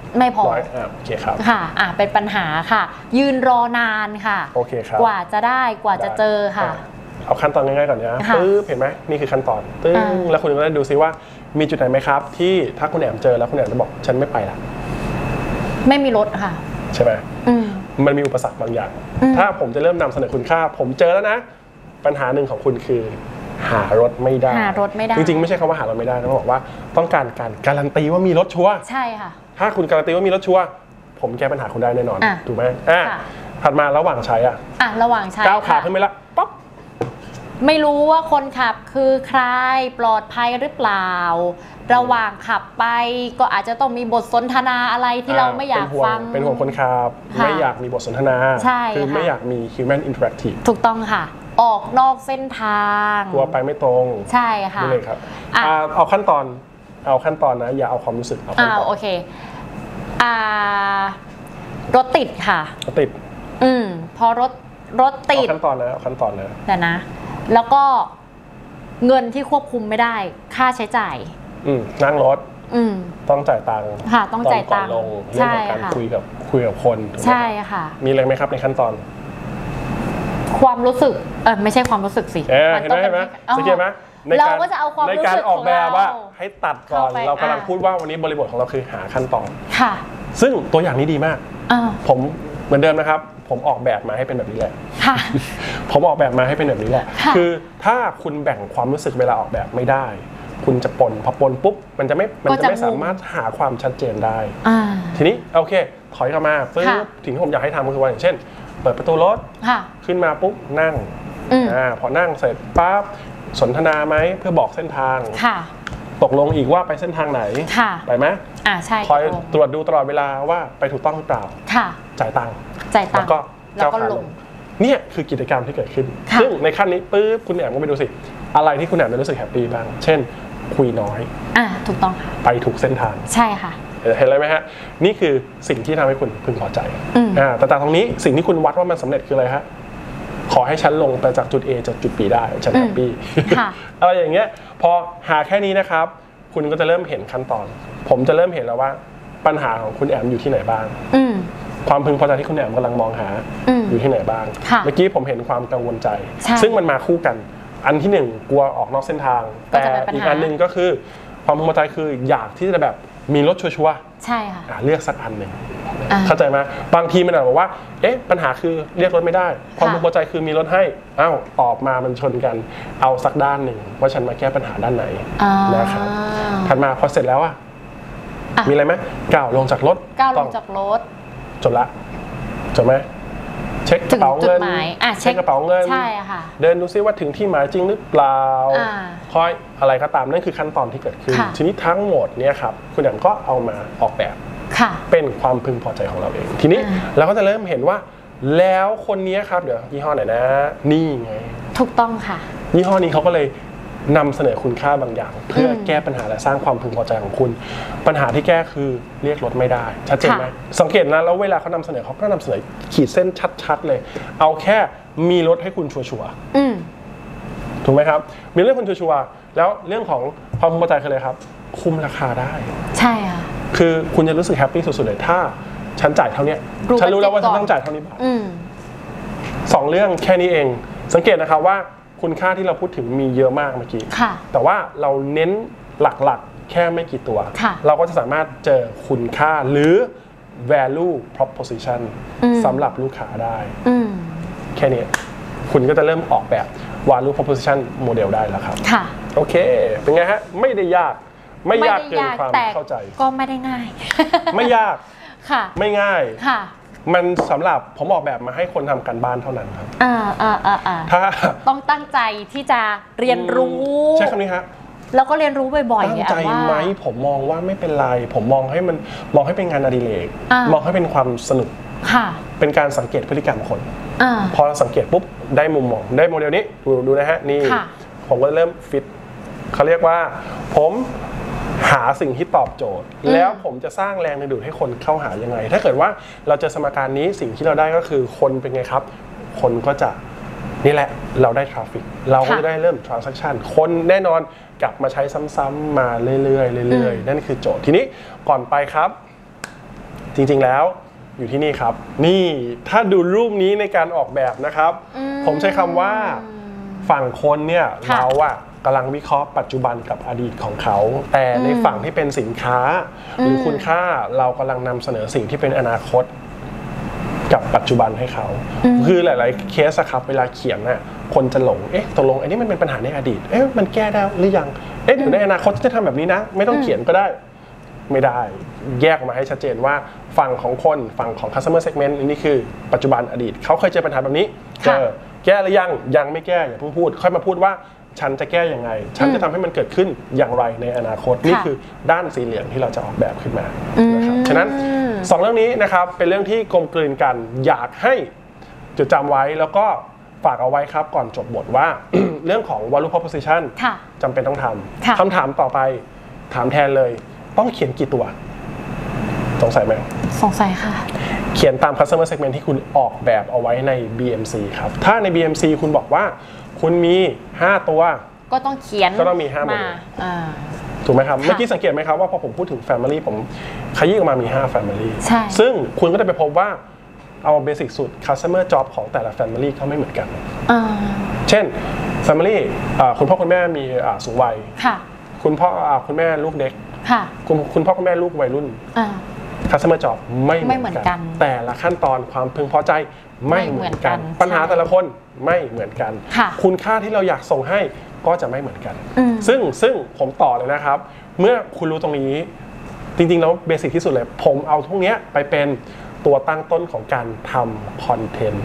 ไม่พอโอเคครับค่ะเป็นปัญหาค่ะยืนรอนานค่ะโอเคครับกว่าจะได้กว่าจะเจอค่ะเอาขั้นตอนง่ายๆก่อนนะตึ๊บเห็นไหมนี่คือขั้นตอนตึ๊บแล้วคุณก็ได้ดูซิว่ามีจุดไหนไหมครับที่ถ้าคุณแอมเจอแล้วคุณแอมจะบอกฉันไม่ไปละไม่มีรถค่ะใช่ไหมมันมีอุปสรรคบางอย่างถ้าผมจะเริ่มนำเสนอคุณค่าผมเจอแล้วนะปัญหาหนึ่งของคุณคือหารถไม่ได้จริงๆไม่ใช่คำว่าหารถไม่ได้ต้องบอกว่าต้องการการการันตีว่ามีรถชัวร์ใช่ค่ะถ้าคุณการันตีว่ามีรถชัวร์ผมแก้ปัญหาคุณได้แน่นอนถูกไหมถัดมาระหว่างใช้ระหว่างใช้ก้าวขาขึ้นไปละป๊อกไม่รู้ว่าคนขับคือใครปลอดภัยหรือเปล่าระหว่างขับไปก็อาจจะต้องมีบทสนทนาอะไรที่เราไม่อยากฟังเป็นห่วงคนขับไม่อยากมีบทสนทนาคือไม่อยากมี human interactive ถูกต้องค่ะออกนอกเส้นทางกลัวไปไม่ตรงใช่ค่ะนี่เลยครับเอาขั้นตอนนะอย่าเอาความรู้สึกโอเครถติดค่ะรถติดพอรถติดขั้นตอนนะแต่นะแล้วก็เงินที่ควบคุมไม่ได้ค่าใช้จ่ายนั่งรถต้องจ่ายตังค์ค่ะต้องจ่ายตังค์เรื่องของการคุยกับคนใช่ค่ะมีอะไรไหมครับในขั้นตอนความรู้สึกไม่ใช่ความรู้สึกสิเห็นไหมสังเกตไหมเราก็จะเอาความรู้สึกในการออกแบบว่าให้ตัดก่อนเรากำลังพูดว่าวันนี้บริบทของเราคือหาขั้นตอนค่ะซึ่งตัวอย่างนี้ดีมากผมเหมือนเดิมนะครับผมออกแบบมาให้เป็นแบบนี้แหละผมออกแบบมาให้เป็นแบบนี้แหละคือถ้าคุณแบ่งความรู้สึกเวลาออกแบบไม่ได้คุณจะปนพอปนปุ๊บมันจะไม่สามารถหาความชัดเจนได้ทีนี้โอเคถอยกลับมาปึ๊บสิ่งที่ผมอยากให้ทำก็คือว่าอย่างเช่นเปิดประตูรถขึ้นมาปุ๊บนั่งพอนั่งเสร็จปั๊บสนทนาไหมเพื่อบอกเส้นทางตกลงอีกว่าไปเส้นทางไหนไปไหมใช่คอยตรวจดูตลอดเวลาว่าไปถูกต้องหรือเปล่าจ่ายตังค์แล้วก็ลงเนี่ยคือกิจกรรมที่เกิดขึ้นซึ่งในขั้นนี้ปุ๊บคุณแอมก็ไปดูสิอะไรที่คุณแอมรู้สึกแฮปปี้บ้างเช่นคุยน้อยถูกต้องค่ะไปถูกเส้นทางใช่ค่ะเห็นเลยไหมฮะนี่คือสิ่งที่ทำให้คุณพึงพอใจแต่ตรงนี้สิ่งที่คุณวัดว่ามันสำเร็จคืออะไรฮะขอให้ฉันลงไปจากจุด A จากจุด B ได้ฉันแฮปปี้อะไรอย่างเงี้ยพอหาแค่นี้นะครับคุณก็จะเริ่มเห็นขั้นตอนผมจะเริ่มเห็นแล้วว่าปัญหาของคุณแอมอยู่ที่ไหนบ้างความพึงพอใจที่คุณแอมกำลังมองหาอยู่ที่ไหนบ้างเมื่อกี้ผมเห็นความกังวลใจซึ่งมันมาคู่กันอันที่หนึ่งกลัวออกนอกเส้นทางแต่อีกอันหนึ่งก็คือความพึงพอใจคืออยากที่จะแบบมีรถชัวร์ใช่ค่ะเลือกสักอันหนึ่งเข้าใจไหมบางทีมันอาจจะบอกว่าปัญหาคือเรียกรถไม่ได้ความพึงพอใจคือมีรถให้ตอบมามันชนกันเอาสักด้านหนึ่งว่าฉันมาแก้ปัญหาด้านไหนนะครับถัดมาพอเสร็จแล้วมีอะไรไหมก้าวลงจากรถจบละจบไหมเช็คกระเป๋าเงินเช็คกระเป๋าเงินใช่ค่ะเดินดูซิว่าถึงที่หมายจริงหรือเปล่าคอยอะไรก็ตามนั่นคือขั้นตอนที่เกิดขึ้นทีนี้ทั้งหมดเนี่ยครับคุณแอมก็เอามาออกแบบเป็นความพึงพอใจของเราเองทีนี้เราก็จะเริ่มเห็นว่าแล้วคนนี้ครับเดี๋ยวยี่ห้อไหนนะนี่ไงถูกต้องค่ะยี่ห้อนี้เขาก็เลยนำเสนอคุณค่าบางอย่างเพื่อแก้ปัญหาและสร้างความพึงพอใจของคุณปัญหาที่แก้คือเรียกรถไม่ได้ชัดเจนไหมสังเกตนะแล้วเวลาเขานำเสนอเขาก็นำเสนอขีดเส้นชัดๆเลยเอาแค่มีรถให้คุณชัวร์ถูกไหมครับมีเรื่องคุณชัวร์แล้วเรื่องของความพึงพอใจคืออะไรครับคุมราคาได้ใช่ค่ะคือคุณจะรู้สึกแฮปปี้สุดๆเลยถ้าฉันจ่ายเท่านี้ฉันรู้แล้วว่าฉันต้องจ่ายเท่านี้บาท2 เรื่องแค่นี้เองสังเกตนะครับว่าคุณค่าที่เราพูดถึงมีเยอะมากเมื่อกี้แต่ว่าเราเน้นหลักๆแค่ไม่กี่ตัวเราก็จะสามารถเจอคุณค่าหรือ value proposition สำหรับลูกค้าได้แค่นี้คุณก็จะเริ่มออกแบบ value proposition model ได้แล้วครับโอเคเป็นไงฮะไม่ได้ยากไม่ยากเกินความเข้าใจก็ไม่ได้ง่ายไม่ยากไม่ง่ายค่ะมันสำหรับผมออกแบบมาให้คนทำการบ้านเท่านั้นครับถ้าต้องตั้งใจที่จะเรียนรู้ใช่คำนี้ครับแล้วก็เรียนรู้บ่อยๆตั้งใจไหมผมมองว่าไม่เป็นไรผมมองให้เป็นงานอดิเรกมองให้เป็นความสนุกเป็นการสังเกตพฤติกรรมคนพอเราสังเกตปุ๊บได้มุมมองได้โมเดลนี้ดูนะฮะนี่ผมก็เริ่มฟิตเขาเรียกว่าผมหาสิ่งที่ตอบโจทย์แล้วผมจะสร้างแรงดึงดูดให้คนเข้าหายังไงถ้าเกิดว่าเราเจอสมการนี้สิ่งที่เราได้ก็คือคนเป็นไงครับคนก็จะนี่แหละเราได้ทราฟฟิกเราก็จะได้เริ่ม transaction คนแน่นอนกลับมาใช้ซ้ำๆมาเรื่อยๆนั่นคือโจทย์ทีนี้ก่อนไปครับจริงๆแล้วอยู่ที่นี่ครับนี่ถ้าดูรูปนี้ในการออกแบบนะครับผมใช้คำว่าฝั่งคนเนี่ยเราอะกำลังวิเคราะห์ปัจจุบันกับอดีตของเขาแต่ในฝั่งที่เป็นสินค้าหรือคุณค่าเรากำลังนำเสนอสิ่งที่เป็นอนาคตกับปัจจุบันให้เขาคือหลายๆเคสครับเวลาเขียนน่ะคนจะหลงตกลงอันนี้มันเป็นปัญหาในอดีตมันแก้ได้หรือยังเดี๋ยวในอนาคตจะทำแบบนี้นะไม่ต้องเขียนก็ได้ไม่ได้แยกมาให้ชัดเจนว่าฝั่งของคนฝั่งของ customer segment นี่คือปัจจุบันอดีตเขาเคยเจอปัญหาแบบนี้แก้หรือยังไม่แก้อย่าเพิ่งพูดค่อยมาพูดว่าฉันจะแก้ยังไงฉันจะทำให้มันเกิดขึ้นอย่างไรในอนาคตนี่คือด้านสีเหลืองที่เราจะออกแบบขึ้นมานะครับฉะนั้น2เรื่องนี้นะครับเป็นเรื่องที่กลมกลืนกันอยากให้จดจำไว้แล้วก็ฝากเอาไว้ครับก่อนจบบทว่า เรื่องของ value proposition จำเป็นต้องทำคำถามต่อไปถามแทนเลยต้องเขียนกี่ตัวสงสัยไหมสงสัยค่ะเขียนตาม customer segment ที่คุณออกแบบเอาไว้ใน BMC ครับถ้าใน BMC คุณบอกว่าคุณมี5ตัวก็ต้องเขียนก็ต้องมี5โมเดลถูกไหมครับเมื่อกี้สังเกตไหมครับว่าพอผมพูดถึง Family ผมขยี้ออกมามี5 Family ซึ่งคุณก็ได้ไปพบว่าเอาเบสิกสุด customer job ของแต่ละ Family เขาไม่เหมือนกันเช่น Family คุณพ่อคุณแม่มีสูงวัยคุณพ่อคุณแม่ลูกเด็กคุณพ่อคุณแม่ลูกวัยรุ่นcustomer job ไม่เหมือนกันแต่ละขั้นตอนความพึงพอใจไม่เหมือนกันปัญหาแต่ละคนไม่เหมือนกันคุณค่าที่เราอยากส่งให้ก็จะไม่เหมือนกันซึ่งผมต่อเลยนะครับเมื่อคุณรู้ตรงนี้จริงๆแล้วเบสิกที่สุดเลยผมเอาทุกเนี้ยไปเป็นตัวตั้งต้นของการทำคอนเทนต์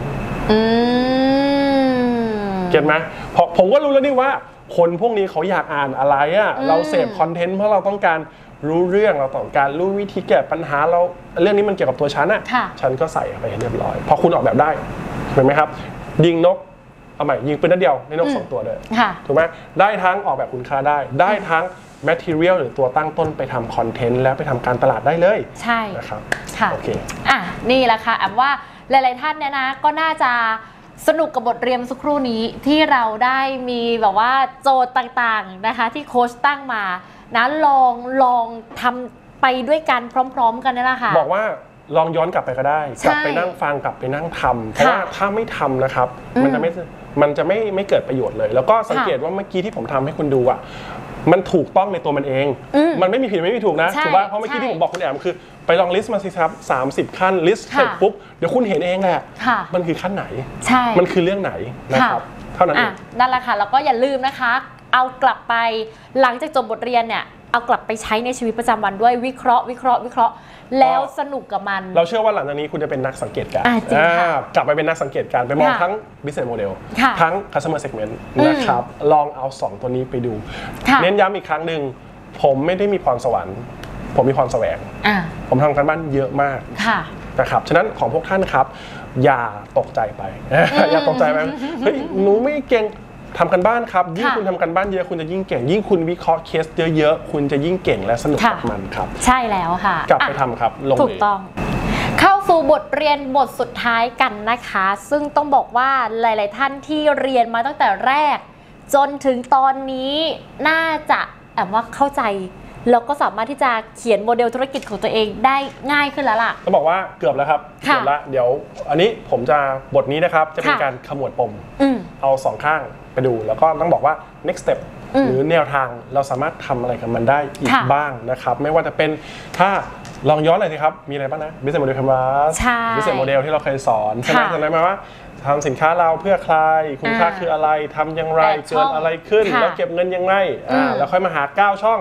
เก็ทไหมเพราะผมก็รู้แล้วนี่ว่าคนพวกนี้เขาอยากอ่านอะไรอ่ะเราเสพคอนเทนต์เพราะเราต้องการรู้เรื่องเราต้องการรู้วิธีแก้ปัญหาเราเรื่องนี้มันเกี่ยวกับตัวฉันอ่ะฉันก็ใส่ไปให้เรียบร้อยพอคุณออกแบบได้เห็นไหมครับยิงนกเอาใหม่ยิงปืนนัดเดียวในนก2ตัวเลยถูกไหมได้ทั้งออกแบบคุณค่าได้ทั้ง material หรือตัวตั้งต้นไปทำคอนเทนต์แล้วไปทำการตลาดได้เลยใช่นะครับโอเคนี่แหละค่ะแอมว่าหลายๆท่านเนี่ยนะก็น่าจะสนุกกับบทเรียนสักครู่นี้ที่เราได้มีแบบว่าโจทย์ต่างๆนะคะที่โค้ชตั้งมานะลองทำไปด้วยกันพร้อมๆกันนี่แหละค่ะบอกว่าลองย้อนกลับไปก็ได้กลับไปนั่งฟังกลับไปนั่งทำเพราะว่าถ้าไม่ทำนะครับมันจะไม่เกิดประโยชน์เลยแล้วก็สังเกตว่าเมื่อกี้ที่ผมทำให้คุณดูอ่ะมันถูกต้องในตัวมันเองมันไม่มีผิดไม่มีถูกนะถูกป่ะเพราะเมื่อกี้ที่ผมบอกคุณแอมคือไปลองลิสต์มาสิครับ30ขั้นลิสต์เสร็จปุ๊บเดี๋ยวคุณเห็นเองแหละมันคือขั้นไหนมันคือเรื่องไหนนะครับเท่านั้นเองนั่นแหละค่ะแล้วก็อย่าลืมนะคะเอากลับไปหลังจากจบบทเรียนเนี่ยเอากลับไปใช้ในชีวิตประจำวันด้วยวิเคราะห์แล้วสนุกกับมันเราเชื่อว่าหลังจากนี้คุณจะเป็นนักสังเกตการณ์กลับไปเป็นนักสังเกตการณ์ไปมองทั้ง business model ทั้ง customer segment นะครับลองเอา2ตัวนี้ไปดูเน้นย้ำอีกครั้งหนึ่งผมไม่ได้มีพรสวรรค์ผมมีพรแสวงผมทำการบ้านเยอะมากนะครับฉะนั้นของพวกท่านครับอย่าตกใจไปอย่าตกใจไปเฮ้ยหนูไม่เก่งทำกันบ้านครับยิ่งคุณทำกันบ้านเยอะคุณจะยิ่งเก่งยิ่งคุณวิเคราะห์เคสเยอะๆคุณจะยิ่งเก่งและสนุกกับมันครับใช่แล้วค่ะกลับไปทำครับลงถูกต้องเข้าสู่บทเรียนบทสุดท้ายกันนะคะซึ่งต้องบอกว่าหลายๆท่านที่เรียนมาตั้งแต่แรกจนถึงตอนนี้น่าจะว่าเข้าใจแล้วก็สามารถที่จะเขียนโมเดลธุรกิจของตัวเองได้ง่ายขึ้นแล้วล่ะต้องบอกว่าเกือบแล้วครับเกือบแล้วเดี๋ยวอันนี้ผมจะบทนี้นะครับจะเป็นการขมวดปมเอา2ข้างไปดูแล้วก็ต้องบอกว่า next step หรือแนวทางเราสามารถทำอะไรกับมันได้อีกบ้างนะครับไม่ว่าจะเป็นถ้าลองย้อนหน่อยสิครับมีอะไรบ้างนะ business model canvas business model ที่เราเคยสอนใช่ไหมจำได้ไหมว่าทำสินค้าเราเพื่อใครคุณค่าคืออะไรทำอย่างไรเกิดอะไรขึ้นแล้วเก็บเงินยังไงแล้วค่อยมาหา9ช่อง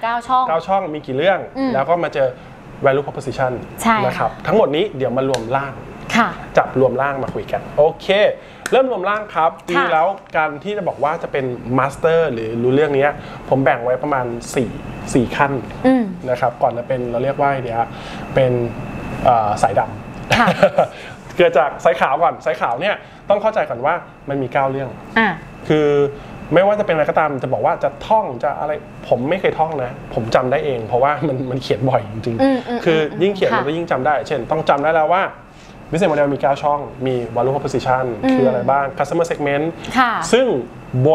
9ช่องมีกี่เรื่องแล้วก็มาเจอ value proposition นะครับทั้งหมดนี้เดี๋ยวมารวมร่างจับรวมร่างมาคุยกันโอเคเริ่มรวมร่างครับจริงแล้วการที่จะบอกว่าจะเป็นมาสเตอร์หรือรู้เรื่องนี้ผมแบ่งไว้ประมาณ4ขั้นนะครับก่อนจะเป็นเราเรียกว่าเดี๋ยวเป็นสายดำเกิดจากสายขาวก่อนสายขาวเนี่ยต้องเข้าใจก่อนว่ามันมี9เรื่องคือไม่ว่าจะเป็นอะไรก็ตามจะบอกว่าจะท่องจะอะไรผมไม่เคยท่องนะผมจำได้เองเพราะว่ามันเขียนบ่อยจริงๆคือยิ่งเขียนมันก็ยิ่งจำได้เช่นต้องจำได้แล้วว่าbusiness model มี9ช่องมี value proposition คืออะไรบ้าง customer segment ซึ่งบท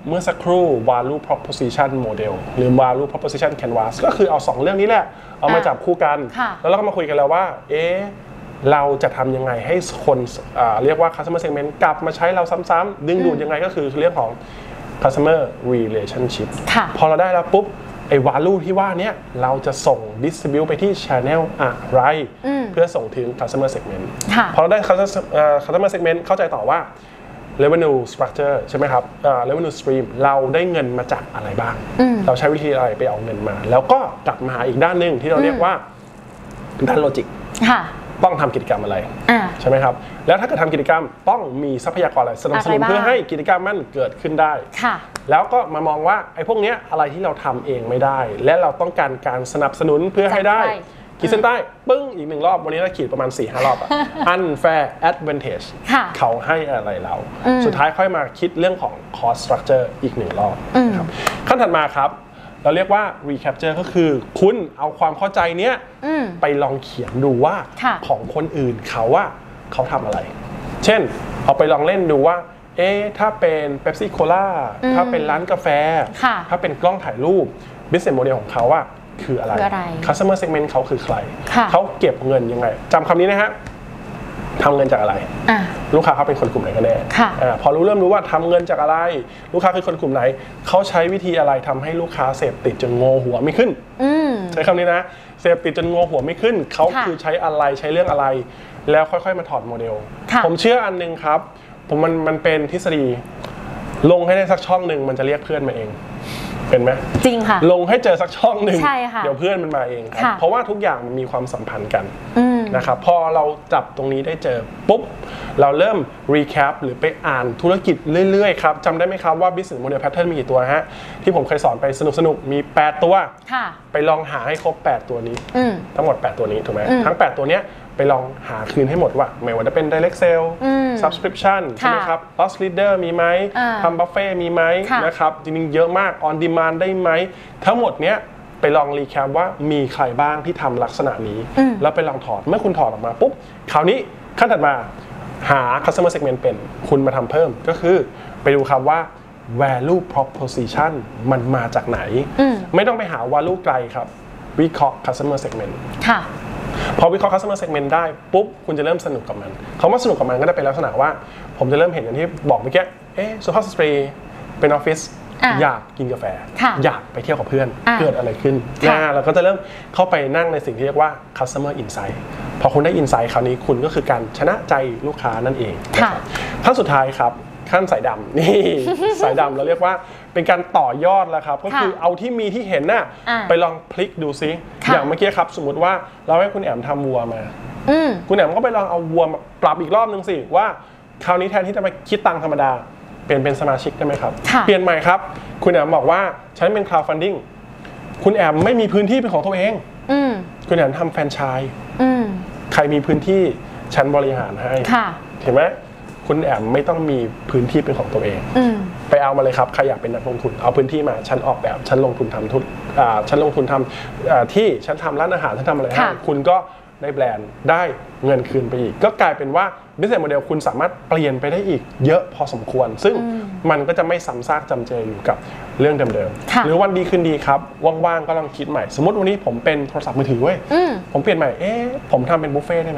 เมื่อสักครู่ value proposition model หรือ value proposition canvas ก็คือเอา2เรื่องนี้แหละเอามาจับคู่กันแล้วเราก็มาคุยกันแล้วว่าเราจะทำยังไงให้คนเรียกว่า customer segment กลับมาใช้เราซ้ำๆดึงดูดยังไงก็คือเรื่องของ customer relationship พอเราได้แล้วปุ๊บไอ้ value ที่ว่านี้เราจะส่ง distribute ไปที่ channel อะไรเพื่อส่งถึง customer segment พอเราได้ customer segment เข้าใจต่อว่า revenue structure ใช่ไหมครับ revenue stream เราได้เงินมาจากอะไรบ้างเราใช้วิธีอะไรไปเอาเงินมาแล้วก็กลับมาอีกด้านหนึ่งที่เราเรียกว่าด้านโลจิกต้องทำกิจกรรมอะไรใช่ไหมครับแล้วถ้าเกิดทำกิจกรรมต้องมีทรัพยากรอะไรสนับสนุนเพื่อให้กิจกรรมมันเกิดขึ้นได้แล้วก็มามองว่าไอ้พวกนี้อะไรที่เราทำเองไม่ได้และเราต้องการสนับสนุนเพื่อให้ได้ขีดเส้นใต้ปึ้งอีก1รอบวันนี้เราขีดประมาณ 4-5 รอบunfair advantage เขาให้อะไรเราสุดท้ายค่อยมาคิดเรื่องของ cost structure อีก1รอบครับขั้นถัดมาครับเราเรียกว่า recapture ก็คือคุณเอาความเข้าใจเนี้ยไปลองเขียนดูว่าของคนอื่นเขาทำอะไรเช่นเอาไปลองเล่นดูว่าถ้าเป็น Pepsi Cola ถ้าเป็นร้านกาแฟถ้าเป็นกล้องถ่ายรูป business model ของเขาคืออะไร customer segment เขาคือใครเขาเก็บเงินยังไงจำคำนี้นะฮะทำเงินจากอะไรลูกค้าเขาเป็นคนกลุ่มไหนกันแน่พอเริ่มรู้ว่าทำเงินจากอะไรลูกค้าคือคนกลุ่มไหนเขาใช้วิธีอะไรทำให้ลูกค้าเสพติดจนงอหัวไม่ขึ้นใช้คำนี้นะเสพติดจนงอหัวไม่ขึ้นเขาคือใช้อะไรใช้เรื่องอะไรแล้วค่อยๆมาถอดโมเดลผมเชื่ออันนึงครับมันเป็นทฤษฎีลงให้ได้สักช่องหนึ่งมันจะเรียกเพื่อนมาเองเป็นไหมจริงค่ะลงให้เจอสักช่องหนึ่งเดี๋ยวเพื่อนมันมาเองครับเพราะว่าทุกอย่างมันมีความสัมพันธ์กันนะครับพอเราจับตรงนี้ได้เจอปุ๊บเราเริ่ม recap หรือไปอ่านธุรกิจเรื่อยๆครับจำได้ไหมครับว่า business model pattern มีกี่ตัวฮะที่ผมเคยสอนไปสนุกๆมี8ตัวไปลองหาให้ครบ8ตัวนี้ทั้งหมด8ตัวนี้ถูกไหมทั้ง8ตัวเนี้ยไปลองหาคืนให้หมดว่าไม่ว่าจะเป็น direct sale subscription ใช่ไหมครับ loss leader มีไหมทำ buffet มีไหมนะครับจริงๆเยอะมาก on demand ได้ไหมทั้งหมดเนี้ยไปลองรีแคปว่ามีใครบ้างที่ทำลักษณะนี้แล้วไปลองถอดเมื่อคุณถอดออกมาปุ๊บคราวนี้ขั้นถัดมาหา customer segment เป็นคุณมาทำเพิ่มก็คือไปดูครับว่า value proposition มันมาจากไหนไม่ต้องไปหา value ไกลครับวิเคราะห์ customer segment พอวิเคราะห์ customer segment ได้ปุ๊บคุณจะเริ่มสนุกกับมันเขาว่าสนุกกับมันก็จะเป็นลักษณะว่าผมจะเริ่มเห็นอย่างที่บอกเมื่อกี้สุภาพสตรีเป็นออฟฟิศอยากกินกาแฟอยากไปเที่ยวกับเพื่อนเกิดอะไรขึ้นเราก็จะเริ่มเข้าไปนั่งในสิ่งที่เรียกว่า customer insight พอคุณได้ insight คราวนี้คุณก็คือการชนะใจลูกค้านั่นเองขั้นสุดท้ายครับขั้นสายดำนี่สายดำเราเรียกว่าเป็นการต่อยอดแล้วครับก็คือเอาที่มีที่เห็นน่ะไปลองพลิกดูซิอย่างเมื่อกี้ครับสมมติว่าเราให้คุณแอมทำวัวมาคุณแอมก็ไปลองเอาวัวมาปรับอีกรอบนึงสิว่าคราวนี้แทนที่จะมาคิดตังธรรมดาเปลี่ยนเป็นสมาชิกได้ไหมครับเปลี่ยนใหม่ครับคุณแอมบอกว่าฉันเป็น crowdfunding คุณแอมไม่มีพื้นที่เป็นของตัวเองคุณแอมทำแฟรนไชส์ใครมีพื้นที่ฉันบริหารให้เห็นไหมคุณแอมไม่ต้องมีพื้นที่เป็นของตัวเองไปเอามาเลยครับใครอยากเป็นนักลงทุนเอาพื้นที่มาฉันออกแบบฉันลงทุนทำฉันลงทุนทำที่ฉันทำร้านอาหารฉันทำอะไรให้คุณก็ได้แบรนด์ได้เงินคืนไปอีกก็กลายเป็นว่า business model คุณสามารถเปลี่ยนไปได้อีกเยอะพอสมควรซึ่งมันก็จะไม่ซ้ำซากจำเจอยู่กับเรื่องเดิมๆหรือวันดีคืนดีครับว่างๆก็ลองคิดใหม่สมมติวันนี้ผมเป็นโทรศัพท์มือถือเว้ยผมเปลี่ยนใหม่ผมทำเป็นบุฟเฟ่ได้ไหม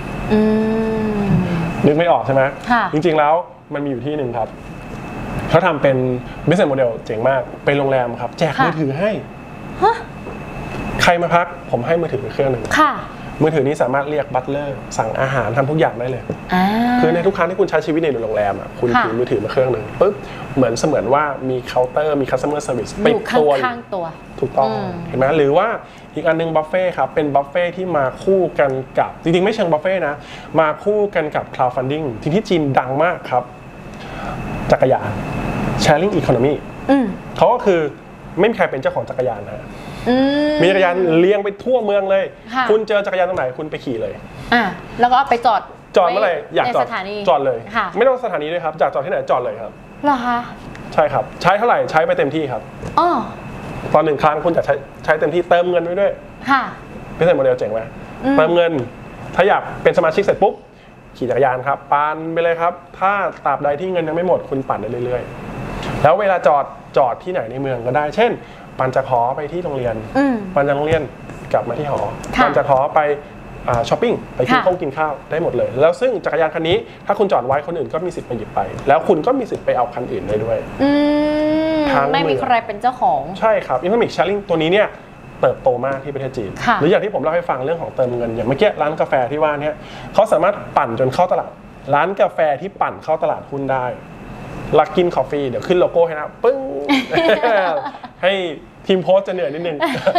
นึกไม่ออกใช่ไหมจริงๆแล้วมันมีอยู่ที่หนึ่งครับเขาทำเป็น business model เจ๋งมากไปโรงแรมครับแจกมือถือให้ใครมาพักผมให้มือถือเครื่องหนึ่งมือถือนี้สามารถเรียกบัตเลอร์สั่งอาหารทำทุกอย่างได้เลยคือในทุกครั้งที่คุณใช้ชีวิตในโรงแรมคุณถือมือถือมาเครื่องหนึ่งปุ๊บเหมือนเสมือนว่ามีเคาน์เตอร์มี customer service ปิดตัวข้างตัวถูกต้องเห็นไหมหรือว่าอีกอันนึงบัฟเฟ่ครับเป็นบัฟเฟ่ที่มาคู่กันกับจริงๆไม่เชิงบัฟเฟ่นะมาคู่กันกับ crowdfunding ที่จีนดังมากครับจักรยาน sharing economy เขาก็คือไม่มีใครเป็นเจ้าของจักรยานนะมีจักรยานเลี้ยงไปทั่วเมืองเลยคุณเจอจักรยานตรงไหนคุณไปขี่เลยแล้วก็ไปจอดเมื่อไหร่อยากจอดเลยไม่ต้องสถานีด้วยครับอยากจอดที่ไหนจอดเลยครับเหรอคะใช่ครับใช้เท่าไหร่ใช้ไปเต็มที่ครับตอน1 ครั้งคุณจะใช้เต็มที่เติมเงินไว้ด้วยเป็นโมเดลเจ๋งไหมเติมเงินถ้าอยากเป็นสมาชิกเสร็จปุ๊บขี่จักรยานครับปั่นไปเลยครับถ้าตราบใดที่เงินยังไม่หมดคุณปั่นได้เรื่อยๆแล้วเวลาจอดที่ไหนในเมืองก็ได้เช่นปั่นจากหอไปที่โรงเรียนปั่นจากโรงเรียนกลับมาที่หอปั่นจากหอไปช้อปปิ้งไปกินข้าวได้หมดเลยแล้วซึ่งจักรยานคันนี้ถ้าคุณจอดไว้คนอื่นก็มีสิทธิ์ไปหยิบไปแล้วคุณก็มีสิทธิ์ไปเอาคันอื่นได้ด้วยไม่มีใครเป็นเจ้าของใช่ครับ Economic Sharing ตัวนี้เนี่ยเติบโตมากที่ประเทศจีนหรืออย่างที่ผมเล่าให้ฟังเรื่องของเติมเงินอย่างเมื่อกี้ร้านกาแฟที่ว่านี้เขาสามารถปั่นจนเข้าตลาดร้านกาแฟที่ปั่นเข้าตลาดหุ้นได้Luckin Coffee เดี๋ยวขึ้นโลโก้ให้นะปึ้ง ให้ทีมโพสจะเหนื่อยนิดนึง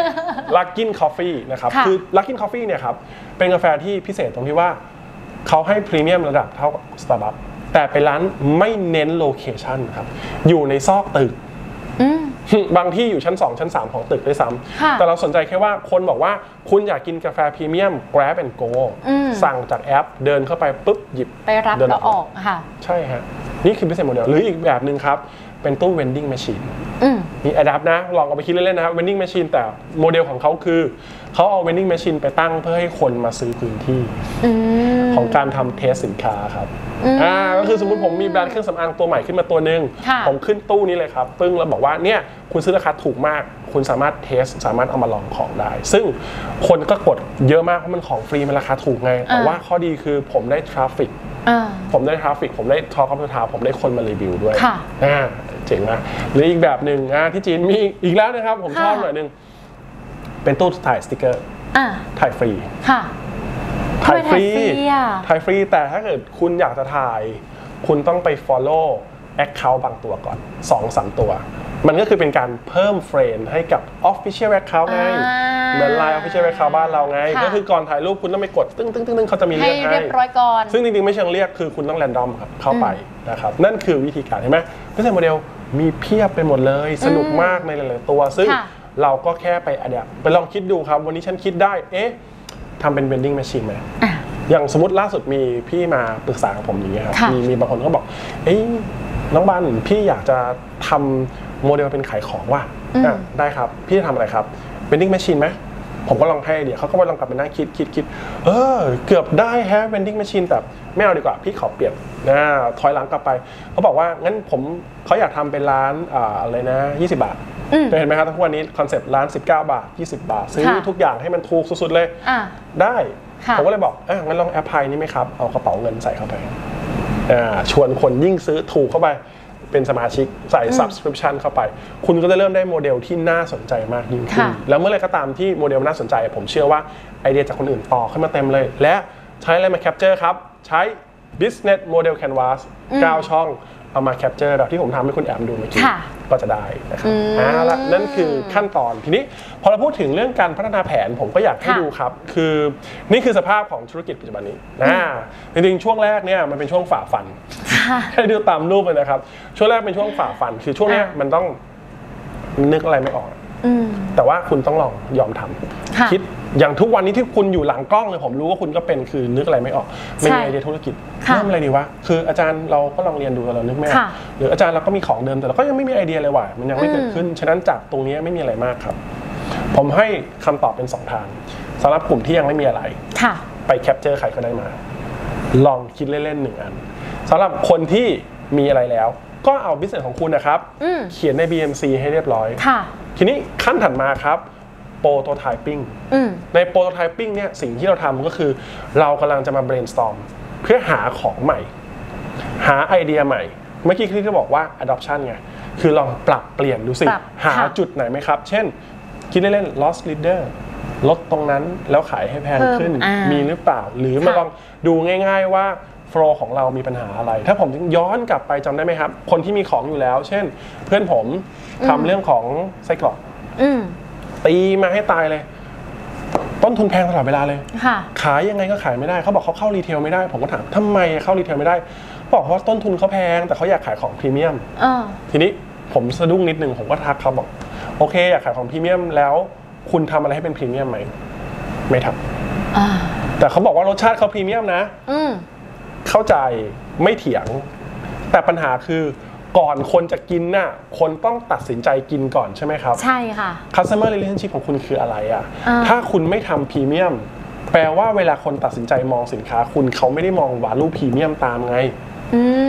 Luckin Coffee นะครับคือ Luckin Coffee เนี่ยครับเป็นกาแฟที่พิเศษตรงที่ว่าเขาให้พรีเมียมระดับเท่า Starbucks แต่เป็นร้านไม่เน้นโลเคชั่นครับอยู่ในซอกตึกบางที่อยู่ชั้น2ชั้น3ของตึกด้วยซ้ำแต่เราสนใจแค่ว่าคนบอกว่าคุณอยากกินกาแฟพรีเมียม Grab and Go สั่งจากแอปเดินเข้าไปปุ๊บหยิบไปรับแล้วออกค่ะใช่ฮะนี่คือ business model หรืออีกแบบหนึ่งครับเป็นตู้ vending machine นี่ adapt นะลองเอาไปคิดเล่นๆนะครับ vending machine แต่โมเดลของเขาคือเขาเอา vending machine ไปตั้งเพื่อให้คนมาซื้อพื้นที่ของการทำเทสสินค้าครับก็คือสมมุติผมมีแบรนด์เครื่องสำอางตัวใหม่ขึ้นมาตัวนึงผมขึ้นตู้นี้เลยครับปึ้งแล้วบอกว่าเนี่ยคุณซื้อราคาถูกมากคุณสามารถเทสสามารถเอามาลองของได้ซึ่งคนก็กดเยอะมากเพราะมันของฟรีมันราคาถูกไงแต่ว่าข้อดีคือผมได้ทราฟฟิกผมได้ทราฟฟิกผมได้ทอล์กอัพทาวผมได้คนมารีวิวด้วยเจ๋งมากหรืออีกแบบหนึ่งที่จีนมีอีกแล้วนะครับผมชอบหน่อยนึงเป็นตู้ถ่ายสติ๊กเกอร์ถ่ายฟรีถ่ายฟรีแต่ถ้าเกิดคุณอยากจะถ่ายคุณต้องไป follow account บางตัวก่อน 2-3 ตัวมันก็คือเป็นการเพิ่มเฟรนด์ให้กับ official account ไงเหมือน Line official account บ้านเราไงก็คือก่อนถ่ายรูปคุณต้องไปกดตึ้งเขาจะมีเรียกให้เรียบร้อยก่อนซึ่งจริงๆไม่เชิงเรียกคือคุณต้อง random ครับเข้าไปนะครับนั่นคือวิธีการเห็นไหมbusiness modelมีเพียบไปหมดเลยสนุกมากในหลายๆตัวซึ่งเราก็แค่ไปไปลองคิดดูครับวันนี้ฉันคิดได้ทำเป็น vending machine ไหมอย่างสมมติล่าสุดมีพี่มาปรึกษากับผมอย่างเงี้ยครับมีบางคนก็บอกน้องบ้านพี่อยากจะทำโมเดลเป็นขายของว่ะได้ครับพี่จะทำอะไรครับ vending machine ไหมผมก็ลองให้ไอเดียเขาก็ลองกลับไปนั่งคิดเกือบได้แฮะ vending machine แต่ไม่เอาดีกว่าพี่ขอเปลี่ยนถอยหลังกลับไปเขาบอกว่างั้นเขาอยากทำเป็นร้านอะไรนะ20 บาทเห็นไหมครับทุกวันนี้คอนเซ็ปต์ร้าน19 บาท20 บาทซื้อทุกอย่างให้มันถูกสุดๆเลยได้ผมก็เลยบอกงั้นลองแอปพลายนี่ไหมครับเอากระเป๋าเงินใส่เข้าไปชวนคนยิ่งซื้อถูกเข้าไปเป็นสมาชิกใส่ subscription เข้าไปคุณก็จะเริ่มได้โมเดลที่น่าสนใจมากยิ่งขึ้นแล้วเมื่อไรก็ตามที่โมเดลน่าสนใจผมเชื่อว่าไอเดียจากคนอื่นต่อขึ้นมาเต็มเลยและใช้อะไรมาแคปเจอร์ครับใช้ business model canvas 9 ช่องเอามาแคปเจอร์แบบที่ผมทำให้คุณแอมดูเมื่อกี้ก็จะได้นะครับแล้วนั่นคือขั้นตอนทีนี้พอเราพูดถึงเรื่องการพัฒนาแผนผมก็อยากให้ดูครับคือนี่คือสภาพของธุรกิจปัจจุบันนี้จริงๆช่วงแรกเนี่ยมันเป็นช่วงฝ่าฟันให้ดูตามรูปเลยนะครับช่วงแรกเป็นช่วงฝ่าฟันคือช่วงนี้มันต้องนึกอะไรไม่ออกแต่ว่าคุณต้องลองยอมทำคิดอย่างทุกวันนี้ที่คุณอยู่หลังกล้องเลยผมรู้ว่าคุณก็เป็นคือนึกอะไรไม่ออกไม่มีไอเดียธุรกิจเริ่มอะไรดีวะคืออาจารย์เราก็ลองเรียนดูแต่เรานึกไม่ออกหรืออาจารย์เราก็มีของเดิมแต่เราก็ยังไม่มีไอเดียเลยว่ะมันยังไม่เกิดขึ้นฉะนั้นจากตรงนี้ไม่มีอะไรมากครับผมให้คำตอบเป็น2 ทางสำหรับกลุ่มที่ยังไม่มีอะไรไปแคปเจอร์ใครก็ได้มาลองคิดเล่นๆ1 อันสำหรับคนที่มีอะไรแล้วก็เอาบิสเนสของคุณนะครับเขียนใน BMC ให้เรียบร้อยทีนี้ขั้นถัดมาครับโปรโตไทปิ้งในโปรโตไทปิ้งเนี่ยสิ่งที่เราทำก็คือเรากำลังจะมา brainstorm เพื่อหาของใหม่หาไอเดียใหม่เมื่อกี้ที่บอกว่า adoption ไงคือลองปรับเปลี่ยนดูสิหาจุดไหนไหมครับเช่นคิดเล่นๆ loss leader ลดตรงนั้นแล้วขายให้แพงขึ้นมีหรือเปล่าหรือมาลองดูง่ายๆว่าโฟลของเรามีปัญหาอะไรถ้าผมย้อนกลับไปจำได้ไหมครับคนที่มีของอยู่แล้วเช่นเพื่อนผมทำเรื่องของไส้กรอกตีมาให้ตายเลยต้นทุนแพงตลอดเวลาเลยขายยังไงก็ขายไม่ได้เขาบอกเขาเข้ารีเทลไม่ได้ผมก็ถามทำไมเข้ารีเทลไม่ได้บอกว่าต้นทุนเขาแพงแต่เขาอยากขายของพรีเมียมทีนี้ผมสะดุ้งนิดนึงผมก็ทักเขาบอกโอเคอยากขายของพรีเมียมแล้วคุณทำอะไรให้เป็นพรีเมียมไหมไม่ทำแต่เขาบอกว่ารสชาติเขาพรีเมียมนะเข้าใจไม่เถียงแต่ปัญหาคือก่อนคนจะกินน่ะคนต้องตัดสินใจกินก่อนใช่ไหมครับใช่ค่ะ Customer Relationship ของคุณคืออะไรถ้าคุณไม่ทำพรีเมียมแปลว่าเวลาคนตัดสินใจมองสินค้าคุณเขาไม่ได้มอง value พรีเมียมตามไงถ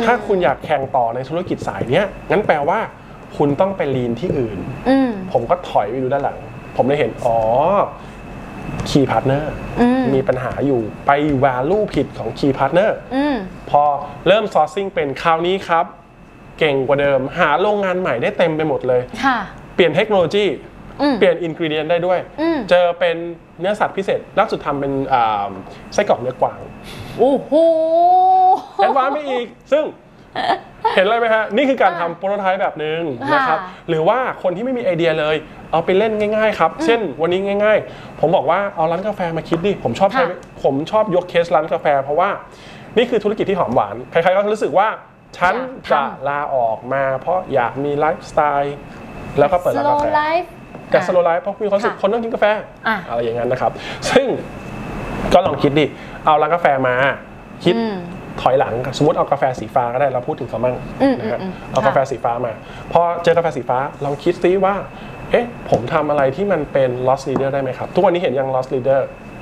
ถ้าคุณอยากแข่งต่อในธุรกิจสายเนี้ยงั้นแปลว่าคุณต้องไปลีนที่อื่นผมก็ถอยไปดูด้านหลังผมได้เห็นKey Partner มีปัญหาอยู่ไป value ผิดของ Key Partner พอเริ่ม sourcing เป็นคราวนี้ครับเก่งกว่าเดิมหาโรงงานใหม่ได้เต็มไปหมดเลยเปลี่ยนเทคโนโลยีเปลี่ยนอินกรีเดียนได้ด้วยเจอเป็นเนื้อสัตว์พิเศษล่าสุดทำเป็นไส้กรอกเนื้อกวางโอ้โหแอดวานซ์ไปอีกซึ่งเห็นอะไรไหมฮะนี่คือการทำโปรโตไทป์แบบนึงนะครับหรือว่าคนที่ไม่มีไอเดียเลยเอาไปเล่นง่ายๆครับเช่นวันนี้ง่ายๆผมบอกว่าเอาร้านกาแฟมาคิดดิผมชอบยกเคสร้านกาแฟเพราะว่านี่คือธุรกิจที่หอมหวานใครๆก็รู้สึกว่าฉันจะลาออกมาเพราะอยากมีไลฟ์สไตล์แล้วก็เปิดร้านกาแฟแต่สโลไลฟ์เพราะมีความรู้สึกคนต้องกินกาแฟอะไรอย่างนั้นนะครับซึ่งก็ลองคิดดิเอาร้านกาแฟมาคิดถอยหลังสมมติเอากาแฟสีฟ้าก็ได้เราพูดถึงเขามั่งนะฮะเอากาแฟสีฟ้ามาพอเจอกาแฟสีฟ้าลองคิดซิว่าผมทำอะไรที่มันเป็น loss leader ได้ไหมครับทุกวันนี้เห็นยัง loss leader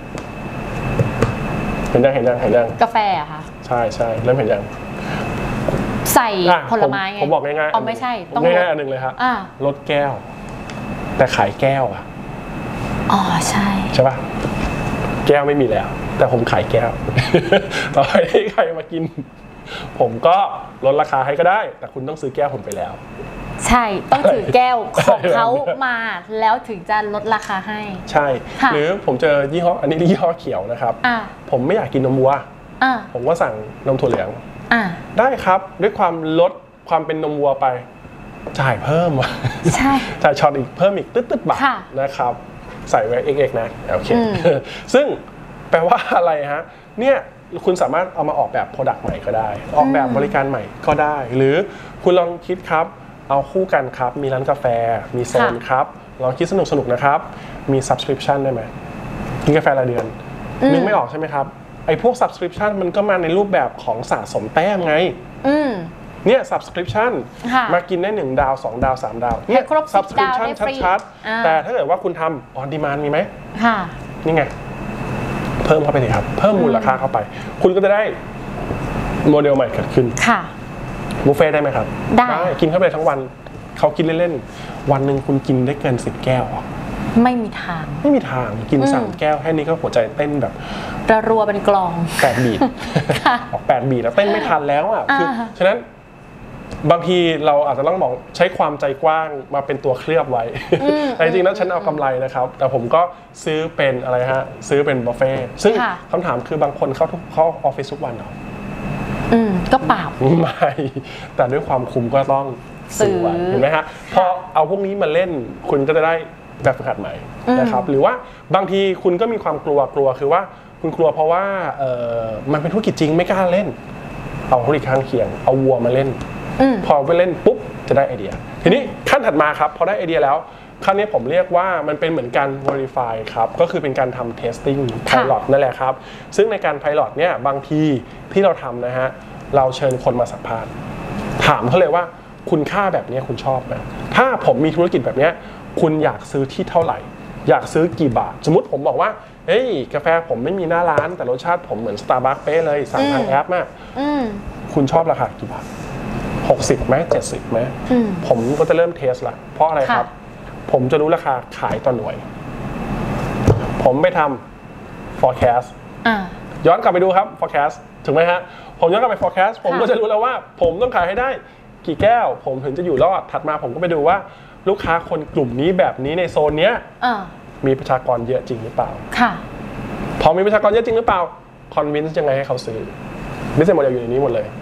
เห็นยังกาแฟอะคะใช่เริ่มเห็นยังใส่ผลไม้ไงผมบอกง่ายๆไม่ใช่ต้องง่ายๆอันหนึ่งเลยครับลดแก้วแต่ขายแก้วอะใช่ป่ะแก้วไม่มีแล้วแต่ผมขายแก้วต่อไปที่ใครมากินผมก็ลดราคาให้ก็ได้แต่คุณต้องซื้อแก้วผมไปแล้วใช่ต้องถือแก้วของเขามาแล้วถึงจะลดราคาให้ใช่หรือผมเจอยี่ห้ออันนี้ยี่ห้อเขียวนะครับผมไม่อยากกินนมวัวผมก็สั่งนมถั่วเหลืองได้ครับด้วยความลดความเป็นนมวัวไปจ่ายเพิ่มใช่จ่ายช็อตอีกเพิ่มอีกตึ๊ดบาทนะครับใส่ไว้ XX นะโอเคซึ่งแปลว่าอะไรฮะเนี่ยคุณสามารถเอามาออกแบบ Product ใหม่ก็ได้ออกแบบบริการใหม่ก็ได้หรือคุณลองคิดครับเอาคู่กันครับมีร้านกาแฟมีโซนครับลองคิดสนุกนะครับมี Subscription ได้ไหมกินกาแฟรายเดือนนึกไม่ออกใช่ไหมครับไอ้พวก Subscription มันก็มาในรูปแบบของสะสมแต้มไงเนี่ย subscription มากินได้1 ดาว 2 ดาว 3 ดาวเนี่ย subscription ชัดๆแต่ถ้าเกิดว่าคุณทำ on demand มีไหมนี่ไงเพิ่มเข้าไปเลยครับเพิ่มมูลค่าเข้าไปคุณก็จะได้โมเดลใหม่เกิดขึ้นบุฟเฟ่ได้ไหมครับได้กินเข้าไปทั้งวันเขากินเล่นๆวันหนึ่งคุณกินได้เกิน10 แก้วไม่มีทางกิน3 แก้วแค่นี้ก็หัวใจเต้นแบบรัวเป็นกลอง 8 บีทออก8 บีทแล้วเต้นไม่ทันแล้วคือฉะนั้นบางทีเราอาจจะต้องบอกใช้ความใจกว้างมาเป็นตัวเคลือบไว้แต่จริงๆแล้วฉันเอากำไรนะครับแต่ผมก็ซื้อเป็นอะไรฮะซื้อเป็นบุฟเฟ่ซึ่งคำถามคือบางคนเข้าออฟฟิศทุกวันเหรอก็เปล่าไม่แต่ด้วยความคุ้มก็ต้องซื้อเห็นไหมฮะพอเอาพวกนี้มาเล่นคุณก็จะได้แบบฝึกหัดใหม่นะครับหรือว่าบางทีคุณก็มีความกลัวคือว่าคุณกลัวเพราะว่ามันเป็นธุรกิจจริงไม่กล้าเล่นเอาธุรกิจข้างเคียงเอาวัวมาเล่นพอไปเล่นปุ๊บจะได้ไอเดียทีนี้ขั้นถัดมาครับพอได้ไอเดียแล้วขั้นนี้ผมเรียกว่ามันเป็นเหมือนการ verify ครับก็คือเป็นการทำ testing pilot นั่นแหละครับซึ่งในการ pilot เนี่ยบางทีที่เราทำนะฮะเราเชิญคนมาสัมภาษณ์ถามเขาเลยว่าคุณค่าแบบนี้คุณชอบไหมถ้าผมมีธุรกิจแบบนี้คุณอยากซื้อที่เท่าไหร่อยากซื้อกี่บาทสมมติผมบอกว่าเฮ้ยกาแฟผมไม่มีหน้าร้านแต่รสชาติผมเหมือน Starbucks เป๊ะเลยสั่งทางแอปมากคุณชอบราคากี่บาท60ไหม70ไหมผมก็จะเริ่มเทสละเพราะอะไรครับผมจะรู้ราคาขายต่อหน่วยผมไปทำ forecast ย้อนกลับไปดูครับ forecast ถูกไหมฮะผมย้อนกลับไป forecast ผมก็จะรู้แล้วว่าผมต้องขายให้ได้กี่แก้วผมถึงจะอยู่รอดถัดมาผมก็ไปดูว่าลูกค้าคนกลุ่มนี้แบบนี้ในโซนเนี้ยมีประชากรเยอะจริงหรือเปล่าพอมีประชากรเยอะจริงหรือเปล่า convince ยังไงให้เขาซื้อ business model อยู่ในนี้หมดเลย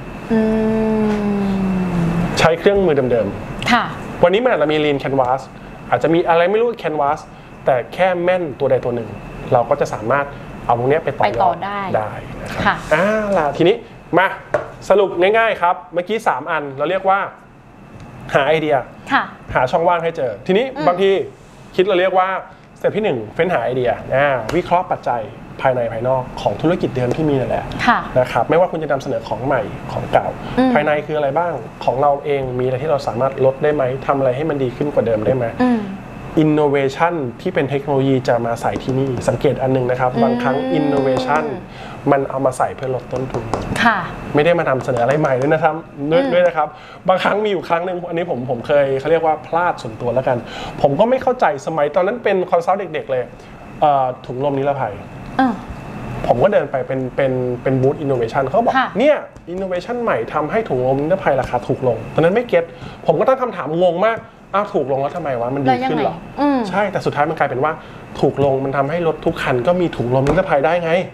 ใช้เครื่องมือเดิมๆวันนี้มันอาจจะมี lean canvas อาจจะมีอะไรไม่รู้ canvas แต่แค่แม่นตัวใดตัวหนึ่งเราก็จะสามารถเอาพวกนี้ไปต่อยอดได้นะครับล่ะทีนี้มาสรุปง่ายๆครับเมื่อกี้3อันเราเรียกว่าหาไอเดียหาช่องว่างให้เจอทีนี้บางทีคิดเราเรียกว่าสเต็ปที่1เฟ้นหาไอเดียวิเคราะห์ปัจจัยภายในภายนอกของธุรกิจเดิมที่มีนั่นแหละนะครับไม่ว่าคุณจะนำเสนอของใหม่ของเก่าภายในคืออะไรบ้างของเราเองมีอะไรที่เราสามารถลดได้ไหมทำอะไรให้มันดีขึ้นกว่าเดิมได้ไหม innovation ที่เป็นเทคโนโลยีจะมาใส่ที่นี่สังเกตอันนึงนะครับบางครั้ง innovation มันเอามาใส่เพื่อลดต้นทุนไม่ได้มานำเสนออะไรใหม่ด้วยนะครับด้วยนะครับบางครั้งมีอยู่ครั้งหนึ่งอันนี้ผมเคยเขาเรียกว่าพลาดส่วนตัวแล้วกันผมก็ไม่เข้าใจสมัยตอนนั้นเป็นคอนซัลท์เด็กๆเลยถุงลมนิรภัยผมก็เดินไปเป็นบูธอินโนเวชันเขาบอกเนี่ยอินโนเวชันใหม่ทำให้ถุงลมนิรภัยราคาถูกลงตอนนั้นไม่เก็ตผมก็ตั้งคำถามงงมากถูกลงแล้วทำไมวะมันดีขึ้นหรอใช่แต่สุดท้ายมันกลายเป็นว่าถูกลงมันทำให้รถทุกคันก็มีถุงลมนิรภัยได้ไง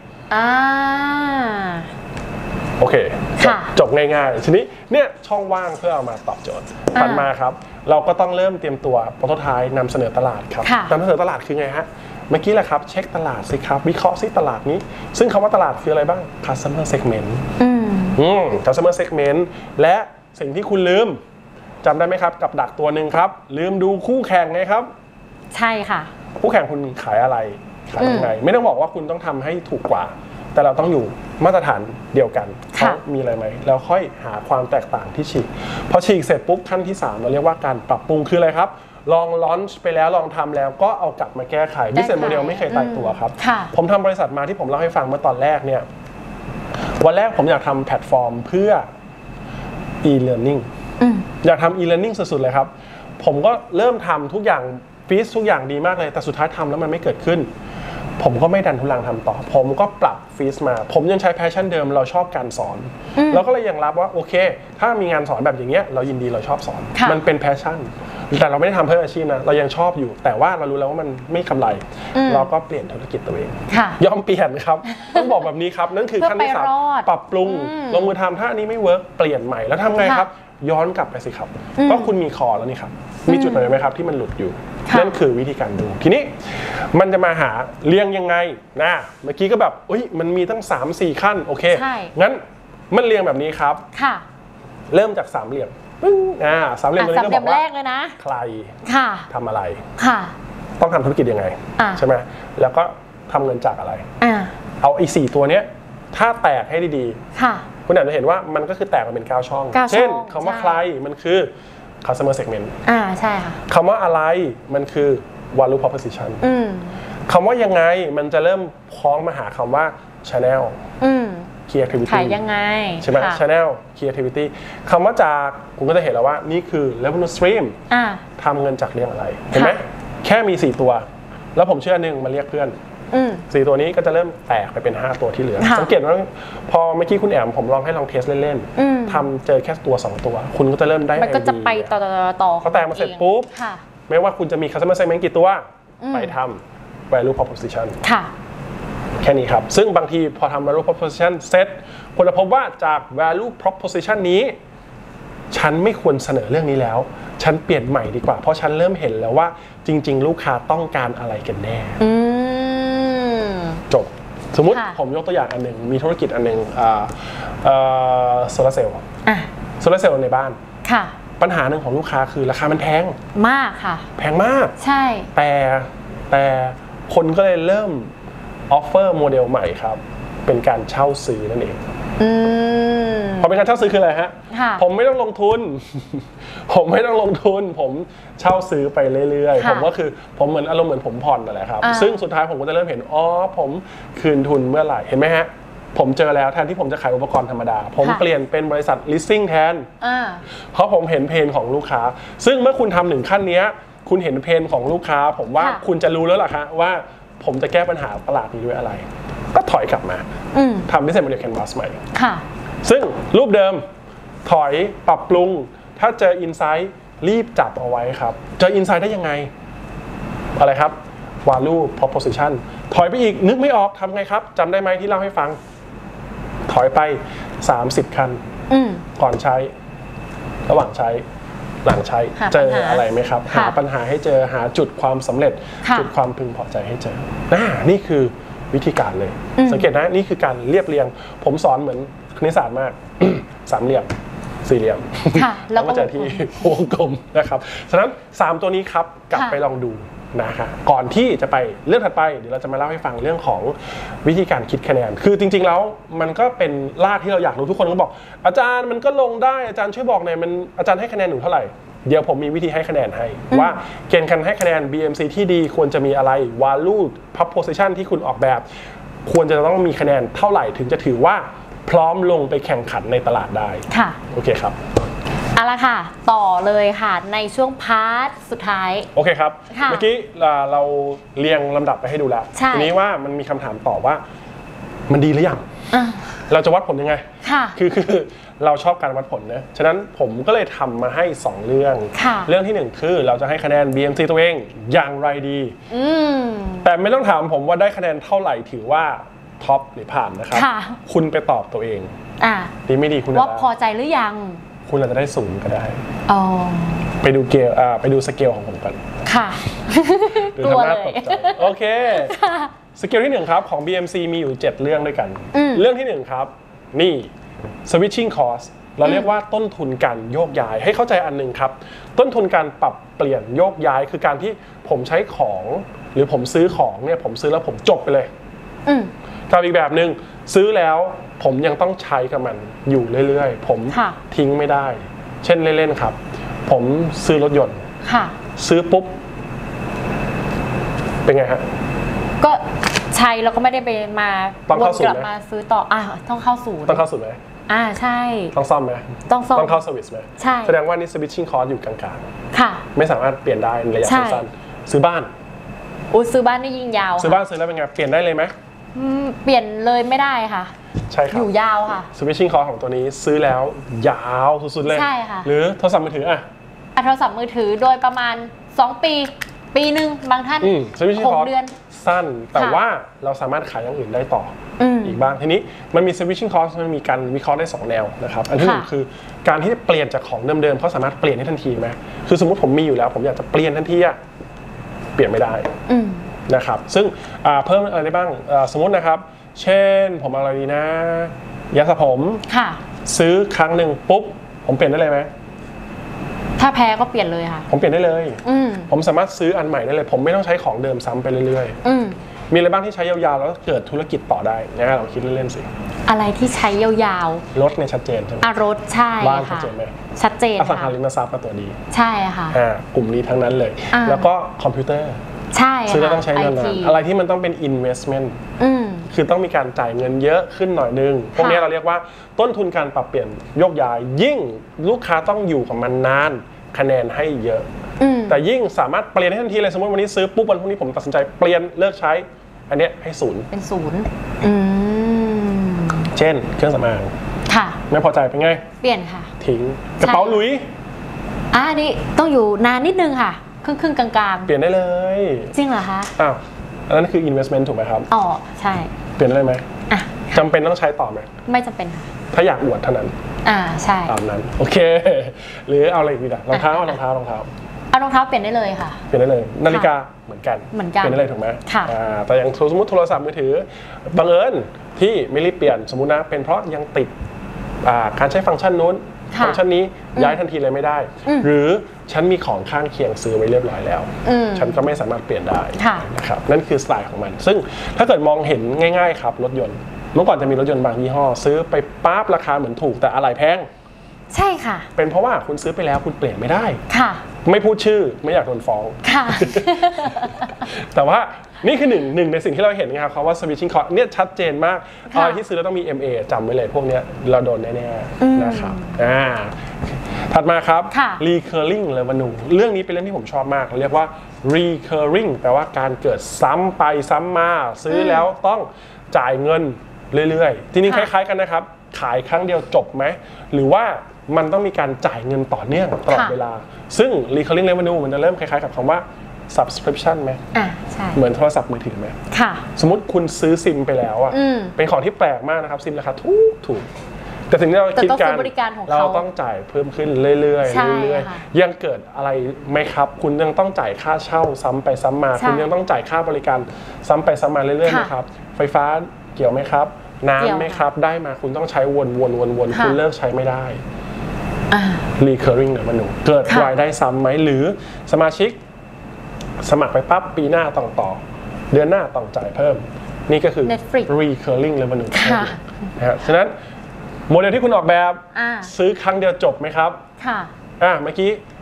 โอเคจบง่ายๆทีนี้เนี่ยช่องว่างเพื่อเอามาตอบโจทย์ถัดมาครับเราก็ต้องเริ่มเตรียมตัวโปรโตไทป์นำเสนอตลาดครับนำเสนอตลาดคือไงฮะเมื่อกี้แหละครับเช็คตลาดสิครับวิเคราะห์ซิตลาดนี้ซึ่งคำว่าตลาดคืออะไรบ้าง customer segment customer segment และสิ่งที่คุณลืมจำได้ไหมครับกับดักตัวหนึ่งครับลืมดูคู่แข่งไงครับใช่ค่ะคู่แข่งคุณขายอะไรขายยังไงไม่ต้องบอกว่าคุณต้องทำให้ถูกกว่าแต่เราต้องอยู่มาตรฐานเดียวกันเขามีอะไรไหมแล้วค่อยหาความแตกต่างที่ฉีกพอฉีกเสร็จปุ๊บขั้นที่3เราเรียกว่าการปรับปรุงคืออะไรครับลองลอนช์ไปแล้วลองทำแล้วก็เอากลับมาแก้ไขบิสเนสโมเดลไม่เคยตายตัวครับผมทำบริษัทมาที่ผมเล่าให้ฟังเมื่อตอนแรกเนี่ยวันแรกผมอยากทำแพลตฟอร์มเพื่อ e-learning อยากทำ e-learning สุดๆเลยครับผมก็เริ่มทำทุกอย่างฟีสทุกอย่างดีมากเลยแต่สุดท้ายทำแล้วมันไม่เกิดขึ้นผมก็ไม่ดันทุลังทำต่อผมก็ปรับฟีสมาผมยังใช้แพชชั่นเดิมเราชอบการสอนเราก็เลยยังรับว่าโอเคถ้ามีงานสอนแบบอย่างเงี้ยเรายินดีเราชอบสอนมันเป็นแพชชั่นแต่เราไม่ได้ทำเพื่ออาชีพนะเรายังชอบอยู่แต่ว่าเรารู้แล้วว่ามันไม่กำไรเราก็เปลี่ยนธุรกิจตัวเองยอมเปลี่ยนครับต้องบอกแบบนี้ครับนั่นคือขั้นที่3ปรับปรุงลงมือทำถ้าอันนี้ไม่เวิร์กเปลี่ยนใหม่แล้วทำไงครับย้อนกลับไปสิครับเพราะคุณมีคอแล้วนี่ครับมีจุดไหนไหมครับที่มันหลุดอยู่นั่นคือวิธีการดูทีนี้มันจะมาหาเรียงยังไงนะเมื่อกี้ก็แบบมันมีตั้ง 3-4 ขั้นโอเคงั้นมันเรียงแบบนี้ครับเริ่มจากสามเหลี่ยมสามเหลี่ยมตัวนี้ก็บอกว่าใครทำอะไรต้องทำธุรกิจยังไงใช่ไหมแล้วก็ทำเงินจากอะไรเอาไอ้4ตัวเนี้ยถ้าแตกให้ดีๆคุณอาจจะเห็นว่ามันก็คือแตกมาเป็น9 ช่องเช่นคำว่าใครมันคือ customer segment ใช่ค่ะคำว่าอะไรมันคือ value proposition คำว่ายังไงมันจะเริ่มพ้องมาหาคำว่า channel creativity ขายยังไงใช่ไหม channel creativity คำว่าจากคุณก็จะเห็นแล้วว่านี่คือ revenue stream ทำเงินจากเรื่องอะไรเห็นไหมแค่มี4ตัวแล้วผมเชื่อหนึ่งมาเรียกเพื่อน4ตัวนี้ก็จะเริ่มแตกไปเป็น5ตัวที่เหลือสังเกตว่าพอเมื่อกี้คุณแอมผมลองให้ลองเทสเล่นๆทำเจอแค่ตัว2ตัวคุณก็จะเริ่มได้มันก็จะไปต่อพอแตกมาเสร็จปุ๊บไม่ว่าคุณจะมี customer segment กี่ตัวไปทำ value proposition แค่นี้ครับซึ่งบางทีพอทำ value proposition เสร็จคุณจะพบว่าจาก value proposition นี้ฉันไม่ควรเสนอเรื่องนี้แล้วฉันเปลี่ยนใหม่ดีกว่าเพราะฉันเริ่มเห็นแล้วว่าจริงๆลูกค้าต้องการอะไรกันแน่จบสมมุติผมยกตัวอย่างอันหนึ่งมีธุรกิจอันหนึ่งโซลาร์เซลล์โซลาร์เซลล์ในบ้านปัญหาหนึ่งของลูกค้าคือราคามันแพงมากค่ะแพงมากใช่แต่คนก็เลยเริ่มออฟเฟอร์โมเดลใหม่ครับเป็นการเช่าซื้อนั่นเองพอเป็นการเช่าซื้อคืออะไรฮะผมไม่ต้องลงทุนผมเช่าซื้อไปเรื่อยๆผมก็คือผมเหมือนอารมณ์เหมือนผมผ่อนนั่นแหละครับซึ่งสุดท้ายผมก็จะเริ่มเห็นผมคืนทุนเมื่อไหร่เห็นไหมฮะผมเจอแล้วแทนที่ผมจะขายอุปกรณ์ธรรมดาผมเปลี่ยนเป็นบริษัท leasing แทนเพราะผมเห็นเพนของลูกค้าซึ่งเมื่อคุณทำ1ขั้นนี้คุณเห็นเพนของลูกค้าผมว่าคุณจะรู้แล้วล่ะครับว่าผมจะแก้ปัญหาตลาดนี้ด้วยอะไรก็ถอยกลับมาทำ business model canvas ใหม่ซึ่งรูปเดิมถอยปรับปรุงถ้าเจอ insight รีบจับเอาไว้ครับเจอ insight ได้ยังไงอะไรครับ value proposition ถอยไปอีกนึกไม่ออกทำไงครับจำได้ไหมที่เล่าให้ฟังถอยไป30ขั้นก่อนใช้ระหว่างใช้หลังใช้เจออะไรไหมครับหาปัญหาให้เจอหาจุดความสำเร็จจุดความพึงพอใจให้เจอนี่คือวิธีการเลยสังเกตนะนี่คือการเรียบเรียงผมสอนเหมือนคณิตศาสตร์มากสามเหลี่ยมสี่เหลี่ยมแล้วก็เจอที่วงกลมนะครับฉะนั้น3ตัวนี้ครับกลับไปลองดูนะฮะก่อนที่จะไปเรื่องถัดไปเดี๋ยวเราจะมาเล่าให้ฟังเรื่องของวิธีการคิดคะแนนคือจริงๆแล้วมันก็เป็นรากที่เราอยากรู้ทุกคนก็บอกอาจารย์มันก็ลงได้อาจารย์ช่วยบอกหน่อยมันอาจารย์ให้คะแนนหนูเท่าไหร่เดี๋ยวผมมีวิธีให้คะแนนให้ว่าเกณฑ์การให้คะแนน BMC ที่ดีควรจะมีอะไร value proposition ที่คุณออกแบบควรจะต้องมีคะแนนเท่าไหร่ถึงจะถือว่าพร้อมลงไปแข่งขันในตลาดได้ค่ะโอเคครับเอาละค่ะต่อเลยค่ะในช่วงพาร์ทสุดท้ายโอเคครับเมื่อกี้เราเรียงลำดับไปให้ดูแล้วทีนี้ว่ามันมีคำถามต่อว่ามันดีหรือยังเราจะวัดผลยังไงคือเราชอบการวัดผลนะฉะนั้นผมก็เลยทำมาให้2เรื่องเรื่องที่1คือเราจะให้คะแนน BMC ตัวเองอย่างไรดีแต่ไม่ต้องถามผมว่าได้คะแนนเท่าไหร่ถือว่าท็อปหรือผ่านนะครับคุณไปตอบตัวเองดีไม่ดีคุณว่าพอใจหรือยังคุณอาจจะได้0ก็ได้ไปดูไปดูสเกลของผมกันค่ะดูทำหน้าตกใจโอเคสเกลที่1ครับของ BMC มีอยู่7เรื่องด้วยกันเรื่องที่1ครับนี่ switching cost เราเรียกว่าต้นทุนการโยกย้ายให้เข้าใจอันนึงครับต้นทุนการปรับเปลี่ยนโยกย้ายคือการที่ผมใช้ของหรือผมซื้อของเนี่ยผมซื้อแล้วผมจบไปเลยกับอีกแบบนึงซื้อแล้วผมยังต้องใช้กับมันอยู่เรื่อยๆผมทิ้งไม่ได้เช่นเล่นๆครับผมซื้อรถยนต์ซื้อปุ๊บเป็นไงฮะก็ใช้แล้วก็ไม่ได้ไปมาวนกลับมาซื้อต่อต้องเข้าศูนย์ต้องเข้าศูนย์ไหมใช่ต้องซ่อมไหมต้องซ่อมต้องเข้าเซอร์วิสไหมใช่แสดงว่านี่ switching cost อยู่กลางๆค่ะไม่สามารถเปลี่ยนได้ในระยะสั้นๆซื้อบ้านซื้อบ้านนี่ยิ่งยาวซื้อบ้านซื้อแล้วเป็นไงเปลี่ยนได้เลยไหมเปลี่ยนเลยไม่ได้ค่ะใช่ครับอยู่ยาวค่ะ switching cost ของตัวนี้ซื้อแล้วยาวสุดๆเลยใช่ค่ะหรือโทรศัพท์มือถือโทรศัพท์มือถือโดยประมาณ2ปีนึงบางท่าน6 เดือนสั้นแต่ว่าเราสามารถขายอย่างอื่นได้ต่ออีกบ้างทีนี้มันมี switching cost มันมีการวิเคราะห์ได้2แนวนะครับอันที่1คือการที่เปลี่ยนจากของเดิมๆเขาสามารถเปลี่ยนได้ทันทีไหมคือสมมติผมมีอยู่แล้วผมอยากจะเปลี่ยนทันทีเปลี่ยนไม่ได้นะครับซึ่งเพิ่มอะไรได้บ้างสมมตินะครับเช่นผมอะไรดีนะยาสระผมซื้อครั้งหนึ่งปุ๊บผมเปลี่ยนได้เลยไหมถ้าแพ้ก็เปลี่ยนเลยค่ะผมเปลี่ยนได้เลยผมสามารถซื้ออันใหม่ได้เลยผมไม่ต้องใช้ของเดิมซ้ำไปเรื่อยๆมีอะไรบ้างที่ใช้ยาวๆแล้วเกิดธุรกิจต่อได้นะเราคิดเล่นๆสิอะไรที่ใช้ยาวๆรถเนี่ยชัดเจนใช่ไหมรถใช่บ้านชัดเจนไหมชัดเจนอสังหาริมทรัพย์ก็ตัวดีใช่ค่ะกลุ่มนี้ทั้งนั้นเลยแล้วก็คอมพิวเตอร์ใช่ซื้อแล้วต้องใช้เงินอะไรที่มันต้องเป็น investment คือต้องมีการจ่ายเงินเยอะขึ้นหน่อยนึงพวกนี้เราเรียกว่าต้นทุนการปรับเปลี่ยนโยกย้ายยิ่งลูกค้าต้องอยู่กับมันนานคะแนนให้เยอะแต่ยิ่งสามารถเปลี่ยนให้ทันทีเลยสมมติวันนี้ซื้อปุ๊บวันพรุ่งนี้ผมตัดสินใจเปลี่ยนเลิกใช้อันนี้ให้0 เป็น0 เช่นเครื่องสำอางค่ะไม่พอใจเป็นไงเปลี่ยนค่ะทิ้งกระเป๋าหลุยนี่ต้องอยู่นานนิดนึงค่ะครึ่งกลางๆเปลี่ยนได้เลยจริงเหรอคะอันนั้นคือ investment ถูกไหมครับใช่เปลี่ยนได้ไหมจำเป็นต้องใช้ต่อไหมไม่จำเป็นค่ะถ้าอยากอวดเท่านั้นใช่ตามนั้นโอเคหรือเอาอะไรอีกดีล่ะรองเท้ารองเท้าเอารองเท้าเปลี่ยนได้เลยค่ะเปลี่ยนได้เลยนาฬิกาเหมือนกันเปลี่ยนได้เลยถูกไหมค่ะแต่อย่างสมมติโทรศัพท์มือถือบังเอิญที่ไม่รีบเปลี่ยนสมมุตินะเป็นเพราะยังติดการใช้ฟังก์ชันนู้นฟังก์ชันนี้ย้ายทันทีเลยไม่ได้หรือฉันมีของข้างเคียงซื้อไว้เรียบร้อยแล้วฉันก็ไม่สามารถเปลี่ยนได้นะครับนั่นคือสไตล์ของมันซึ่งถ้าเกิดมองเห็นง่ายๆครับรถยนต์เมื่อก่อนจะมีรถยนต์บางยี่ห้อซื้อไปปั๊บราคาเหมือนถูกแต่อะไหล่แพงใช่ค่ะเป็นเพราะว่าคุณซื้อไปแล้วคุณเปลี่ยนไม่ได้ค่ะไม่พูดชื่อไม่อยากโดนฟ้องค่ะแต่ว่านี่คือหนึ่งในสิ่งที่เราเห็นนะครับเขาว่า switching cost เนี่ยชัดเจนมากอะไรที่ซื้อแล้วต้องมี MA จำไว้เลยพวกนี้เราโดนแน่ๆนะครับถัดมาครับ recurring revenue เรื่องนี้เป็นเรื่องที่ผมชอบมากเรียกว่า recurring แปลว่าการเกิดซ้ำไปซ้ำมาซื้อแล้วต้องจ่ายเงินเรื่อยๆทีนี้คล้ายๆกันนะครับขายครั้งเดียวจบไหมหรือว่ามันต้องมีการจ่ายเงินต่อเนื่องตลอดเวลาซึ่ง recurring revenue มันจะเริ่มคล้ายๆกับคำว่า subscription ไหมใช่เหมือนโทรศัพท์มือถือไหมค่ะสมมติคุณซื้อซิมไปแล้วเป็นของที่แปลกมากนะครับซิมราคาถูกแต่สิ่งที่เราคิดกันเราต้องจ่ายเพิ่มขึ้นเรื่อยๆยังเกิดอะไรไหมครับคุณยังต้องจ่ายค่าเช่าซ้ำไปซ้ำมาคุณยังต้องจ่ายค่าบริการซ้ำไปซ้ำมาเรื่อยๆนะครับไฟฟ้าเกี่ยวไหมครับน้ำไหมครับได้มาคุณต้องใช้วนคุณเลิกใช้ไม่ได้ recurring เนี่ยมันเกิดรายได้ซ้ำไหมหรือสมาชิกสมัครไปปั๊บปีหน้าต้องต่อเดือนหน้าต้องจ่ายเพิ่มนี่ก็คือ recurring revenue นะฮะฉะนั้นโมเดลที่คุณออกแบบซื้อครั้งเดียวจบไหมครับค่ะเมื่อกี้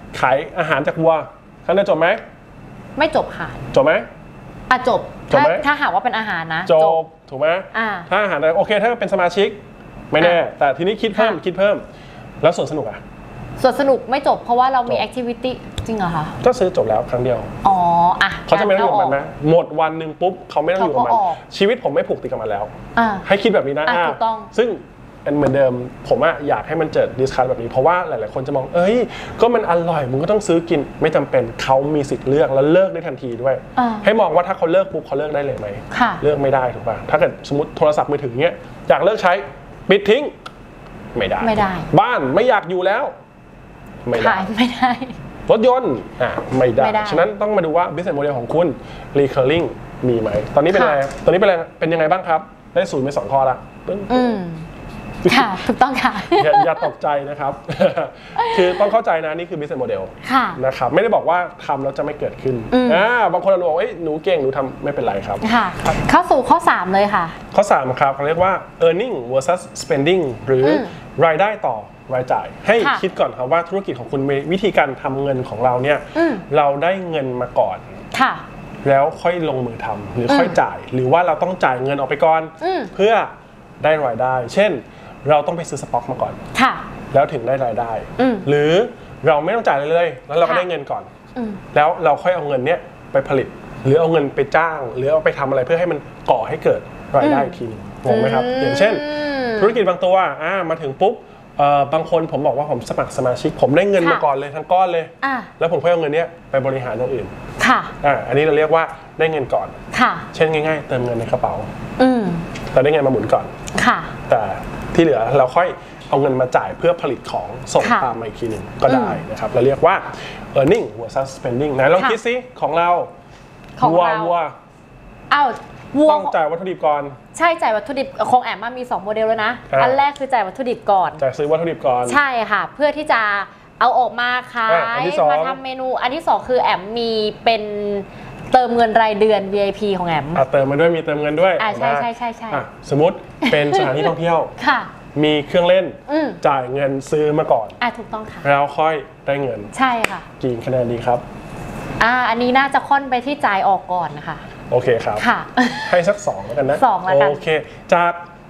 ขายอาหารจากวัวท่านได้จบไหมไม่จบค่ะจบไหมจบถ้าหากว่าเป็นอาหารนะจบถูกไหมถ้าอาหารโอเคถ้าเป็นสมาชิกไม่แน่แต่ทีนี้คิดเพิ่มแล้วสวนสนุกอะส่วนสนุกไม่จบเพราะว่าเรามีแอคทิวิตี้จริงเหรอคะก็ซื้อจบแล้วครั้งเดียวเขาจะไม่ต้องอยู่กับมันนะหมดวันหนึ่งปุ๊บเขาไม่ต้องอยู่กับมันชีวิตผมไม่ผูกติดกับมันแล้วให้คิดแบบนี้นะซึ่งเหมือนเดิมผมอยากให้มันเกิดดิสคัสแบบนี้เพราะว่าหลายๆคนจะมองก็มันอร่อยมึงก็ต้องซื้อกินไม่จำเป็นเขามีสิทธิ์เลือกแล้วเลิกได้ทันทีด้วยให้มองว่าถ้าเขาเลิกปุ๊บเขาเลิกได้เลยไหมเลิกไม่ได้ถูกป่ะถ้าเกิดสมมติโทรศัพท์มือถือเนี้ยอยากเลิกใช้ปิดทิ้งไม่ได้บ้านไม่อยากอยู่แล้วไม่ได้รถยนต์ไม่ได้ฉะนั้นต้องมาดูว่า business model ของคุณ recurring มีไหมตอนนี้เป็นอะไรเป็นยังไงบ้างครับได้0ไป2ข้อละค่ะถูกต้องค่ะอย่าตกใจนะครับคือต้องเข้าใจนะนี่คือ business model นะครับไม่ได้บอกว่าทำแล้วจะไม่เกิดขึ้นบางคนเราบอกหนูเก่งหนูทำไม่เป็นไรครับเข้าสู่ข้อ3เลยค่ะข้อ3ครับเขาเรียกว่า earning versus spending หรือรายได้ต่อรายจ่ายให้คิดก่อนครับว่าธุรกิจของคุณมีวิธีการทำเงินของเราเนี่ยเราได้เงินมาก่อนแล้วค่อยลงมือทำหรือค่อยจ่ายหรือว่าเราต้องจ่ายเงินออกไปก่อนเพื่อได้รายได้เช่นเราต้องไปซื้อสต็อกมาก่อนแล้วถึงได้รายได้หรือเราไม่ต้องจ่ายเลยแล้วเราก็ได้เงินก่อนแล้วเราค่อยเอาเงินเนี้ยไปผลิตหรือเอาเงินไปจ้างหรือเอาไปทำอะไรเพื่อให้มันก่อให้เกิดรายได้อีกทีนึงงงไหมครับอย่างเช่นธุรกิจบางตัวมาถึงปุ๊บบางคนผมบอกว่าผมสมัครสมาชิกผมได้เงินมาก่อนเลยทั้งก้อนเลยแล้วผมค่อยเอาเงินเนี้ยไปบริหารอย่างอื่นอันนี้เราเรียกว่าได้เงินก่อนเช่นง่ายๆเติมเงินในกระเป๋าเราได้เงินมาหมุนก่อนแต่ที่เหลือเราค่อยเอาเงินมาจ่ายเพื่อผลิตของส่งตามมาอีกทีหนึ่งก็ได้นะครับเราเรียกว่า earning versus spending ไหนลองคิดซิของเราวัวต้องจ่ายวัตถุดิบก่อนใช่จ่ายวัตถุดิบของแอมมี2โมเดลแล้วนะอันแรกคือจ่ายวัตถุดิบก่อนจ่ายซื้อวัตถุดิบก่อนใช่ค่ะเพื่อที่จะเอาออกมาขายมาทำเมนูอันที่2คือแอมมีเป็นเติมเงินรายเดือน VIP ของแอมเติมมาด้วยมีเติมเงินด้วยใช่สมมติเป็นสถานที่ท่องเที่ยวมีเครื่องเล่นจ่ายเงินซื้อมาก่อนถูกต้องค่ะแล้วค่อยได้เงินใช่ค่ะกี่คะแนนดีครับอันนี้น่าจะค่อนไปที่จ่ายออกก่อนนะคะโอเคครับให้สัก2แล้วกันนะ 2แล้วกันโอเคจาก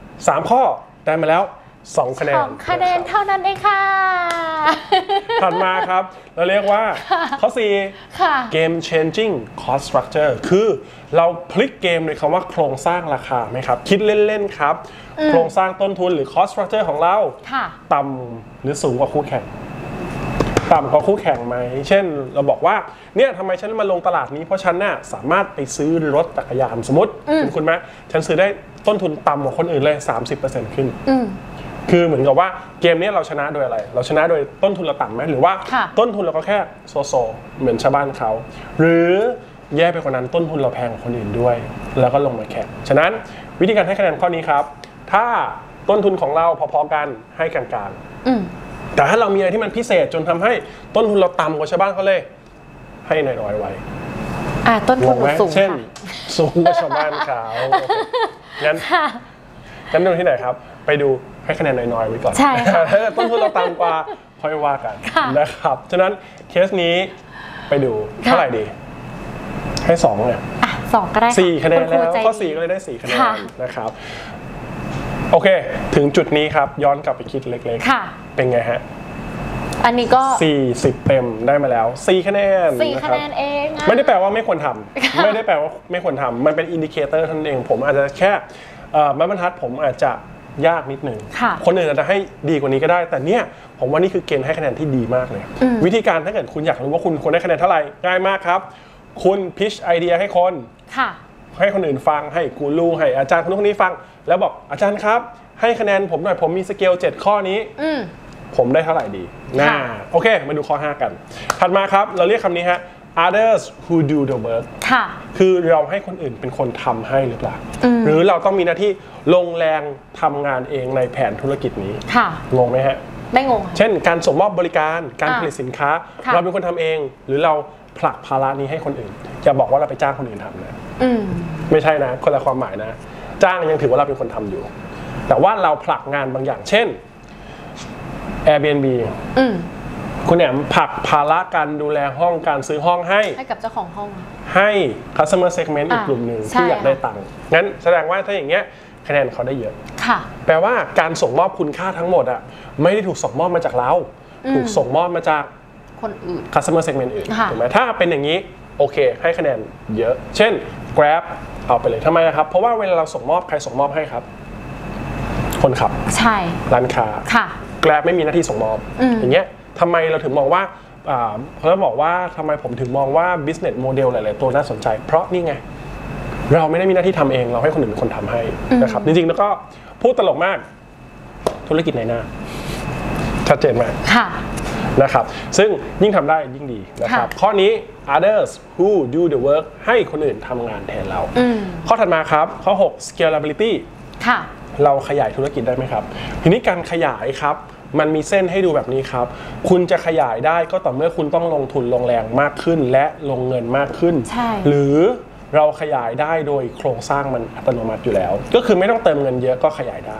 3ข้อได้มาแล้ว2คะแนน 2คะแนนเท่านั้นเองค่ะถัดมาครับเราเรียกว่าข้อ4 game changing cost structure คือเราพลิกเกมเลยคำว่าโครงสร้างราคาไหมครับคิดเล่นๆครับโครงสร้างต้นทุนหรือ cost structure ของเราต่ำหรือสูงกว่าคู่แข่งต่ำกว่าคู่แข่งไหมเช่นเราบอกว่าเนี่ยทำไมฉันมาลงตลาดนี้เพราะฉันน่ะสามารถไปซื้อรถจักรยานสมมติคุณไหมฉันซื้อได้ต้นทุนต่ำกว่าคนอื่นเลย 30% ขึ้นคือเหมือนกับว่าเกมนี้เราชนะโดยอะไรเราชนะโดยต้นทุนเราต่ำไหมหรือว่าต้นทุนเราก็แค่โซเหมือนชาวบ้านเขาหรือแย่ไปกว่านั้นต้นทุนเราแพงกว่าคนอื่นด้วยแล้วก็ลงมาแข่งฉะนั้นวิธีการให้คะแนนข้อนี้ครับถ้าต้นทุนของเราพอๆกันให้กลางๆแต่ถ้าเรามีอะไรที่มันพิเศษจนทำให้ต้นทุนเราต่ำกว่าชาวบ้านเขาเลยให้น้อยๆไว้ต้นทุนสูงเช่นสูงกว่าชาวบ้านเขางั้นดูที่ไหนครับไปดูให้คะแนนน้อยๆไว้ก่อนใช่ค่ะต้นทุนเราต่ำกว่าค่อยว่ากันนะครับฉะนั้นเคสนี้ไปดูเท่าไหร่ดีให้2เนี่ย 2ก็ได้ 4คะแนนแล้วข้อ4ก็เลยได้4คะแนนนะครับโอเคถึงจุดนี้ครับย้อนกลับไปคิดเล็กๆเป็นไงฮะอันนี้ก็ 40เต็มได้มาแล้ว4คะแนน 4คะแนนเองไม่ได้แปลว่าไม่ควรทำไม่ได้แปลว่าไม่ควรทำมันเป็นอินดิเคเตอร์ท่านเองผมอาจจะแค่ไม้บรรทัดผมอาจจะยากนิดนึงคนอื่นอาจจะให้ดีกว่านี้ก็ได้แต่เนี่ยผมว่านี่คือเกณฑ์ให้คะแนนที่ดีมากเลยวิธีการถ้าเกิดคุณอยากรู้ว่าคุณควรได้คะแนนเท่าไหร่ง่ายมากครับคุณพิชไอเดียให้คนให้คนอื่นฟังให้กูรูให้อาจารย์คนนู้นคนนี้ฟังแล้วบอกอาจารย์ครับให้คะแนนผมหน่อยผมมีสเกล7ข้อนี้ผมได้เท่าไหร่ดีโอเคมาดูข้อ5กันถัดมาครับเราเรียกคำนี้ฮะ others who do the work คือเราให้คนอื่นเป็นคนทำให้หรือเปล่าหรือเราต้องมีหน้าที่ลงแรงทำงานเองในแผนธุรกิจนี้งงไหมฮะไม่งงเช่นการส่งมอบบริการการผลิตสินค้าเราเป็นคนทำเองหรือเราผลักภาระนี้ให้คนอื่นอย่าบอกว่าเราไปจ้างคนอื่นทำนะไม่ใช่นะคนละความหมายนะจ้างยังถือว่าเราเป็นคนทำอยู่แต่ว่าเราผลักงานบางอย่างเช่น Airbnb คุณแอมผลักภาระการดูแลห้องการซื้อห้องให้กับเจ้าของห้องให้ customer segment อีกกลุ่มหนึ่งที่อยากได้ตังค์งั้นแสดงว่าถ้าอย่างเงี้ยคะแนนเขาได้เยอะแปลว่าการส่งมอบคุณค่าทั้งหมดอ่ะไม่ได้ถูกส่งมอบมาจากเราถูกส่งมอบมาจากคนอื่น customer segment อื่นถูกไหมถ้าเป็นอย่างนี้โอเคให้คะแนนเยอะเช่น Grab เอาไปเลยทำไมครับเพราะว่าเวลาเราส่งมอบใครส่งมอบให้ครับคนขับใช่ร้านค้าGrab ไม่มีหน้าที่ส่งมอบอย่างเงี้ยทำไมเราถึงมองว่าเขาจะบอกว่าทำไมผมถึงมองว่า business model หลายๆตัวน่าสนใจเพราะนี่ไงเราไม่ได้มีหน้าที่ทำเองเราให้คนอื่นเป็นคนทำให้นะครับจริงๆแล้วก็พูดตลกมากธุรกิจในหน้าชัดเจนมากนะครับซึ่งยิ่งทำได้ยิ่งดีนะครับข้อนี้ others who do the work ให้คนอื่นทำงานแทนเราข้อถัดมาครับข้อ6 scalability เราขยายธุรกิจได้ไหมครับทีนี้การขยายครับมันมีเส้นให้ดูแบบนี้ครับคุณจะขยายได้ก็ต่อเมื่อคุณต้องลงทุนลงแรงมากขึ้นและลงเงินมากขึ้นหรือเราขยายได้โดยโครงสร้างมันอัตโนมัติอยู่แล้วก็คือไม่ต้องเติมเงินเยอะก็ขยายได้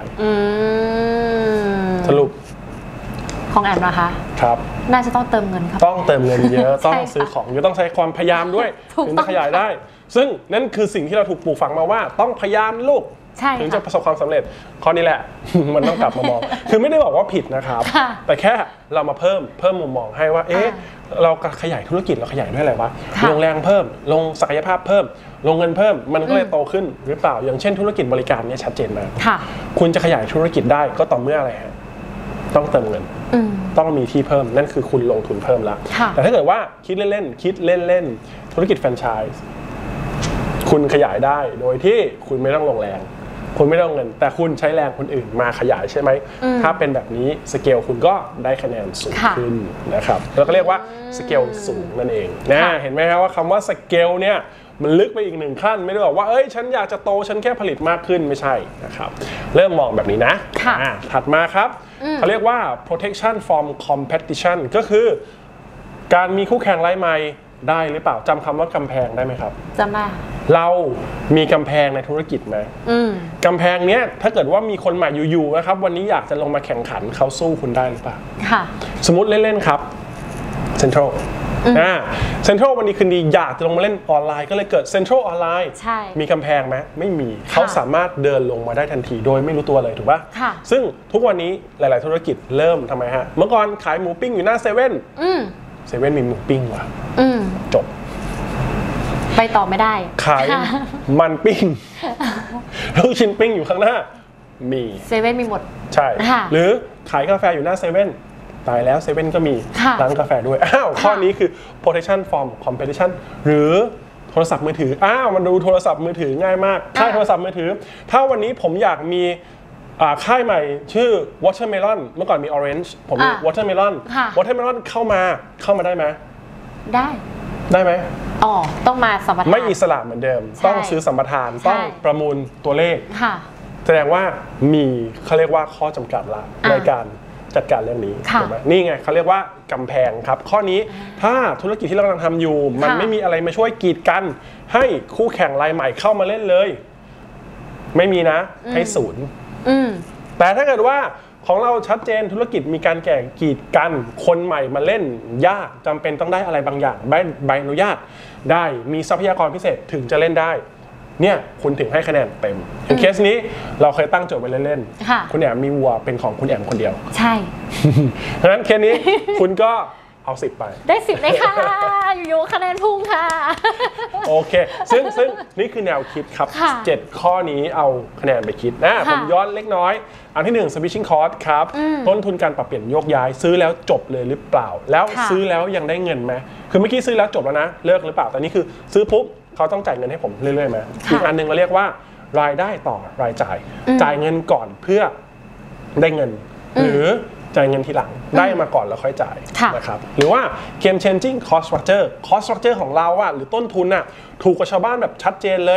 สรุปของแอมนะคะครับน่าจะต้องเติมเงินครับต้องเติมเงินเยอะต้องซื้อของเยอะต้องใช้ความพยายามด้วยถึงจะขยายได้ซึ่งนั่นคือสิ่งที่เราถูกปลูกฝังมาว่าต้องพยายามลูกถึงจะประสบความสำเร็จข้อนี้แหละมันต้องกลับมามองคือไม่ได้บอกว่าผิดนะครับแต่แค่เรามาเพิ่มมุมมองให้ว่าเราขยายธุรกิจเราขยายด้วยอะไรวะลงแรงเพิ่มลงศักยภาพเพิ่มลงเงินเพิ่มมันก็เลยโตขึ้นหรือเปล่าอย่างเช่นธุรกิจบริการเนี่ยชัดเจนมากคุณจะขยายธุรกิจได้ก็ต่อเมื่ออะไรฮะต้องเติมเงินต้องมีที่เพิ่มนั่นคือคุณลงทุนเพิ่มแล้วแต่ถ้าเกิดว่าคิดเล่นธุรกิจแฟรนไชส์คุณขยายได้โดยที่คุณไม่ต้องลงแรงคุณไม่ต้องเงินแต่คุณใช้แรงคนอื่นมาขยายใช่ไหมถ้าเป็นแบบนี้สเกลคุณก็ได้คะแนนสูงขึ้นนะครับแล้วก็เรียกว่าสเกลสูงนั่นเองนะเห็นไหมครับว่าคำว่าสเกลเนี่ยมันลึกไปอีกหนึ่งขั้นไม่ได้บอกว่าฉันอยากจะโตฉันแค่ผลิตมากขึ้นไม่ใช่นะครับเริ่มมองแบบนี้นะถัดมาครับเขาเรียกว่า protection from competition ก็คือการมีคู่แข่งไร้ไมค์ได้หรือเปล่าจำคำว่ากำแพงได้ไหมครับจำได้เรามีกำแพงในธุรกิจไหมกำแพงเนี้ยถ้าเกิดว่ามีคนใหม่อยู่ๆนะครับวันนี้อยากจะลงมาแข่งขันเขาสู้คุณได้หรือเปล่าสมมติเล่นๆครับเซ็นทรัลเซ็นทรัลวันนี้คืนดีอยากจะลงมาเล่นออนไลน์ก็เลยเกิดเซ็นทรัลออนไลน์มีกำแพงไหมไม่มีเขาสามารถเดินลงมาได้ทันทีโดยไม่รู้ตัวเลยถูกป่ะซึ่งทุกวันนี้หลายๆธุรกิจเริ่มทำไมฮะเมื่อก่อนขายหมูปิ้งอยู่หน้าเซเว่นมีหมูปิ้งว่ะจบไปต่อไม่ได้ขายมันปิ้งลูกชิ้นปิ้งอยู่ข้างหน้ามีเซเว่นมีหมดใช่หรือขายกาแฟอยู่หน้าเซเว่นตายแล้วเซเว่นก็มีร้านกาแฟด้วยข้อนี้คือ protection from competition หรือโทรศัพท์มือถือมันดูโทรศัพท์มือถือง่ายมากค่ายโทรศัพท์มือถือถ้าวันนี้ผมอยากมีค่ายใหม่ชื่อ Watermelon เมื่อก่อนมี Orange ผมมี Watermelon เข้ามาได้ไหมได้ไหมต้องมาสัมปทานไม่อิสระเหมือนเดิมต้องซื้อสัมปทานต้องประมูลตัวเลขแสดงว่ามีเขาเรียกว่าข้อจำกัดละในการจัดการเรื่องนี้ถูกไหมนี่ไงเขาเรียกว่ากำแพงครับข้อนี้ถ้าธุรกิจที่เรากำลังทำอยู่มันไม่มีอะไรมาช่วยกีดกันให้คู่แข่งรายใหม่เข้ามาเล่นเลยไม่มีนะให้ศูนย์แต่ถ้าเกิดว่าของเราชัดเจนธุรกิจมีการแข่งกีดกันคนใหม่มาเล่นยากจำเป็นต้องได้อะไรบางอย่างใบอนุญาตได้มีทรัพยากรพิเศษถึงจะเล่นได้เนี่ยคุณถึงให้คะแนนเต็มอย่างเคสนี้เราเคยตั้งโจทย์ไว้เล่นๆคุณแอมมีวัวเป็นของคุณแอมคนเดียวใช่เพราะฉะนั้นเคสนี้คุณก็เอา10ไปได้10เลยค่ะอยู่ๆคะแนนพุ่งค่ะโอเคซึ่งนี่คือแนวคิดครับ7ข้อนี้เอาคะแนนไปคิดผมย้อนเล็กน้อยอันที่1 switching cost ครับต้นทุนการปรับเปลี่ยนโยกย้ายซื้อแล้วจบเลยหรือเปล่าแล้วซื้อแล้วยังได้เงินไหมคือเมื่อกี้ซื้อแล้วจบแล้วนะเลิกหรือเปล่าแต่นี่คือซื้อปุ๊บเขาต้องจ่ายเงินให้ผมเรื่อยๆไหมอีกอันนึงเราเรียกว่ารายได้ต่อรายจ่ายจ่ายเงินก่อนเพื่อได้เงินหรือจ่ายเงินทีหลังได้มาก่อนแล้วค่อยจ่ายนะครับหรือว่า game changing cost structure ของเราหรือต้นทุนถูกกว่าชาวบ้านแบบชัดเจนเลย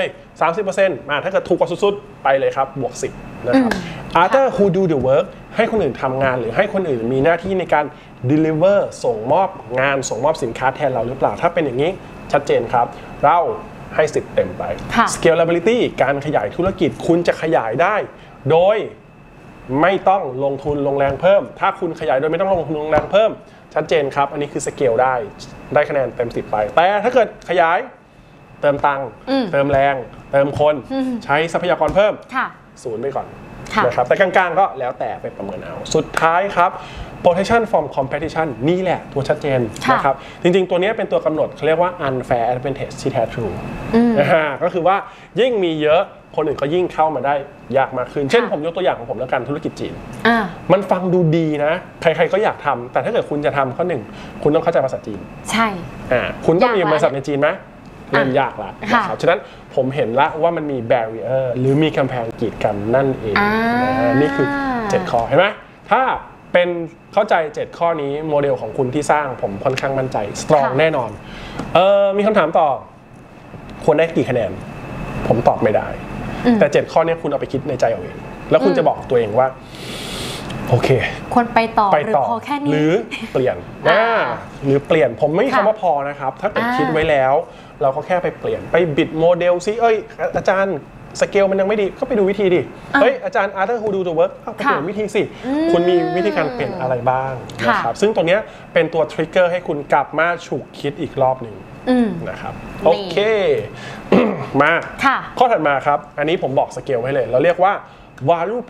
30% ถ้าเกิดถูกกว่าสุดๆไปเลยครับบวก10นะครับ other who do the work ให้คนอื่นทำงานหรือให้คนอื่นมีหน้าที่ในการ deliver ส่งมอบงานส่งมอบสินค้าแทนเราหรือเปล่าถ้าเป็นอย่างนี้ชัดเจนครับเราให้10เต็มไป scalability การขยายธุรกิจคุณจะขยายได้โดยไม่ต้องลงทุนลงแรงเพิ่มถ้าคุณขยายโดยไม่ต้องลงทุนลงแรงเพิ่มชัดเจนครับอันนี้คือสเกลได้คะแนนเต็ม10ไปแต่ถ้าเกิดขยายเติมตังค์เติมแรงเติมคนใช้ทรัพยากรเพิ่ม0ไปก่อนนะครับแต่กลางๆก็แล้วแต่ไปประเมินเอาสุดท้ายครับ protection from competition นี่แหละตัวชัดเจนนะครับจริงๆตัวนี้เป็นตัวกำหนดเขาเรียกว่า unfair advantage ที่แท้ทรูก็คือว่ายิ่งมีเยอะคนอื่นก็ยิ่งเข้ามาได้ยากมากขึ้นเช่นผมยกตัวอย่างของผมแล้วกันธุรกิจจีนมันฟังดูดีนะใครๆก็อยากทำแต่ถ้าเกิดคุณจะทำข้อหนึ่งคุณต้องเข้าใจภาษาจีนใช่คุณต้องมีบริษัทในจีนไหมเริ่มยากละนะครับฉะนั้นผมเห็นละว่ามันมี barrier หรือมีกำแพงกีดกันนั่นเองนี่คือ7ข้อเห็นไหมถ้าเป็นเข้าใจ7ข้อนี้โมเดลของคุณที่สร้างผมค่อนข้างมั่นใจ strong แน่นอนมีคำถามต่อควรได้กี่คะแนนผมตอบไม่ได้แต่7ข้อนี้คุณเอาไปคิดในใจเอาเองแล้วคุณจะบอกตัวเองว่าโอเคควรไปต่อหรือพอแค่นี้หรือเปลี่ยนหรือเปลี่ยนผมไม่มีคำว่าพอนะครับถ้าเกิดคิดไว้แล้วเราก็แค่ไปเปลี่ยนไปบิดโมเดลซิอาจารย์สเกลมันยังไม่ดีก็ไปดูวิธีดิอาจารย์ Arthur Who Do the Work ไปเปลี่ยนวิธีสิคุณมีวิธีการเปลี่ยนอะไรบ้างนะครับซึ่งตัวนี้เป็นตัวทริกเกอร์ให้คุณกลับมาฉุกคิดอีกรอบหนึ่งนะครับโอเคมาข้อถัดมาครับอันนี้ผมบอกสเกลไว้เลยเราเรียกว่า value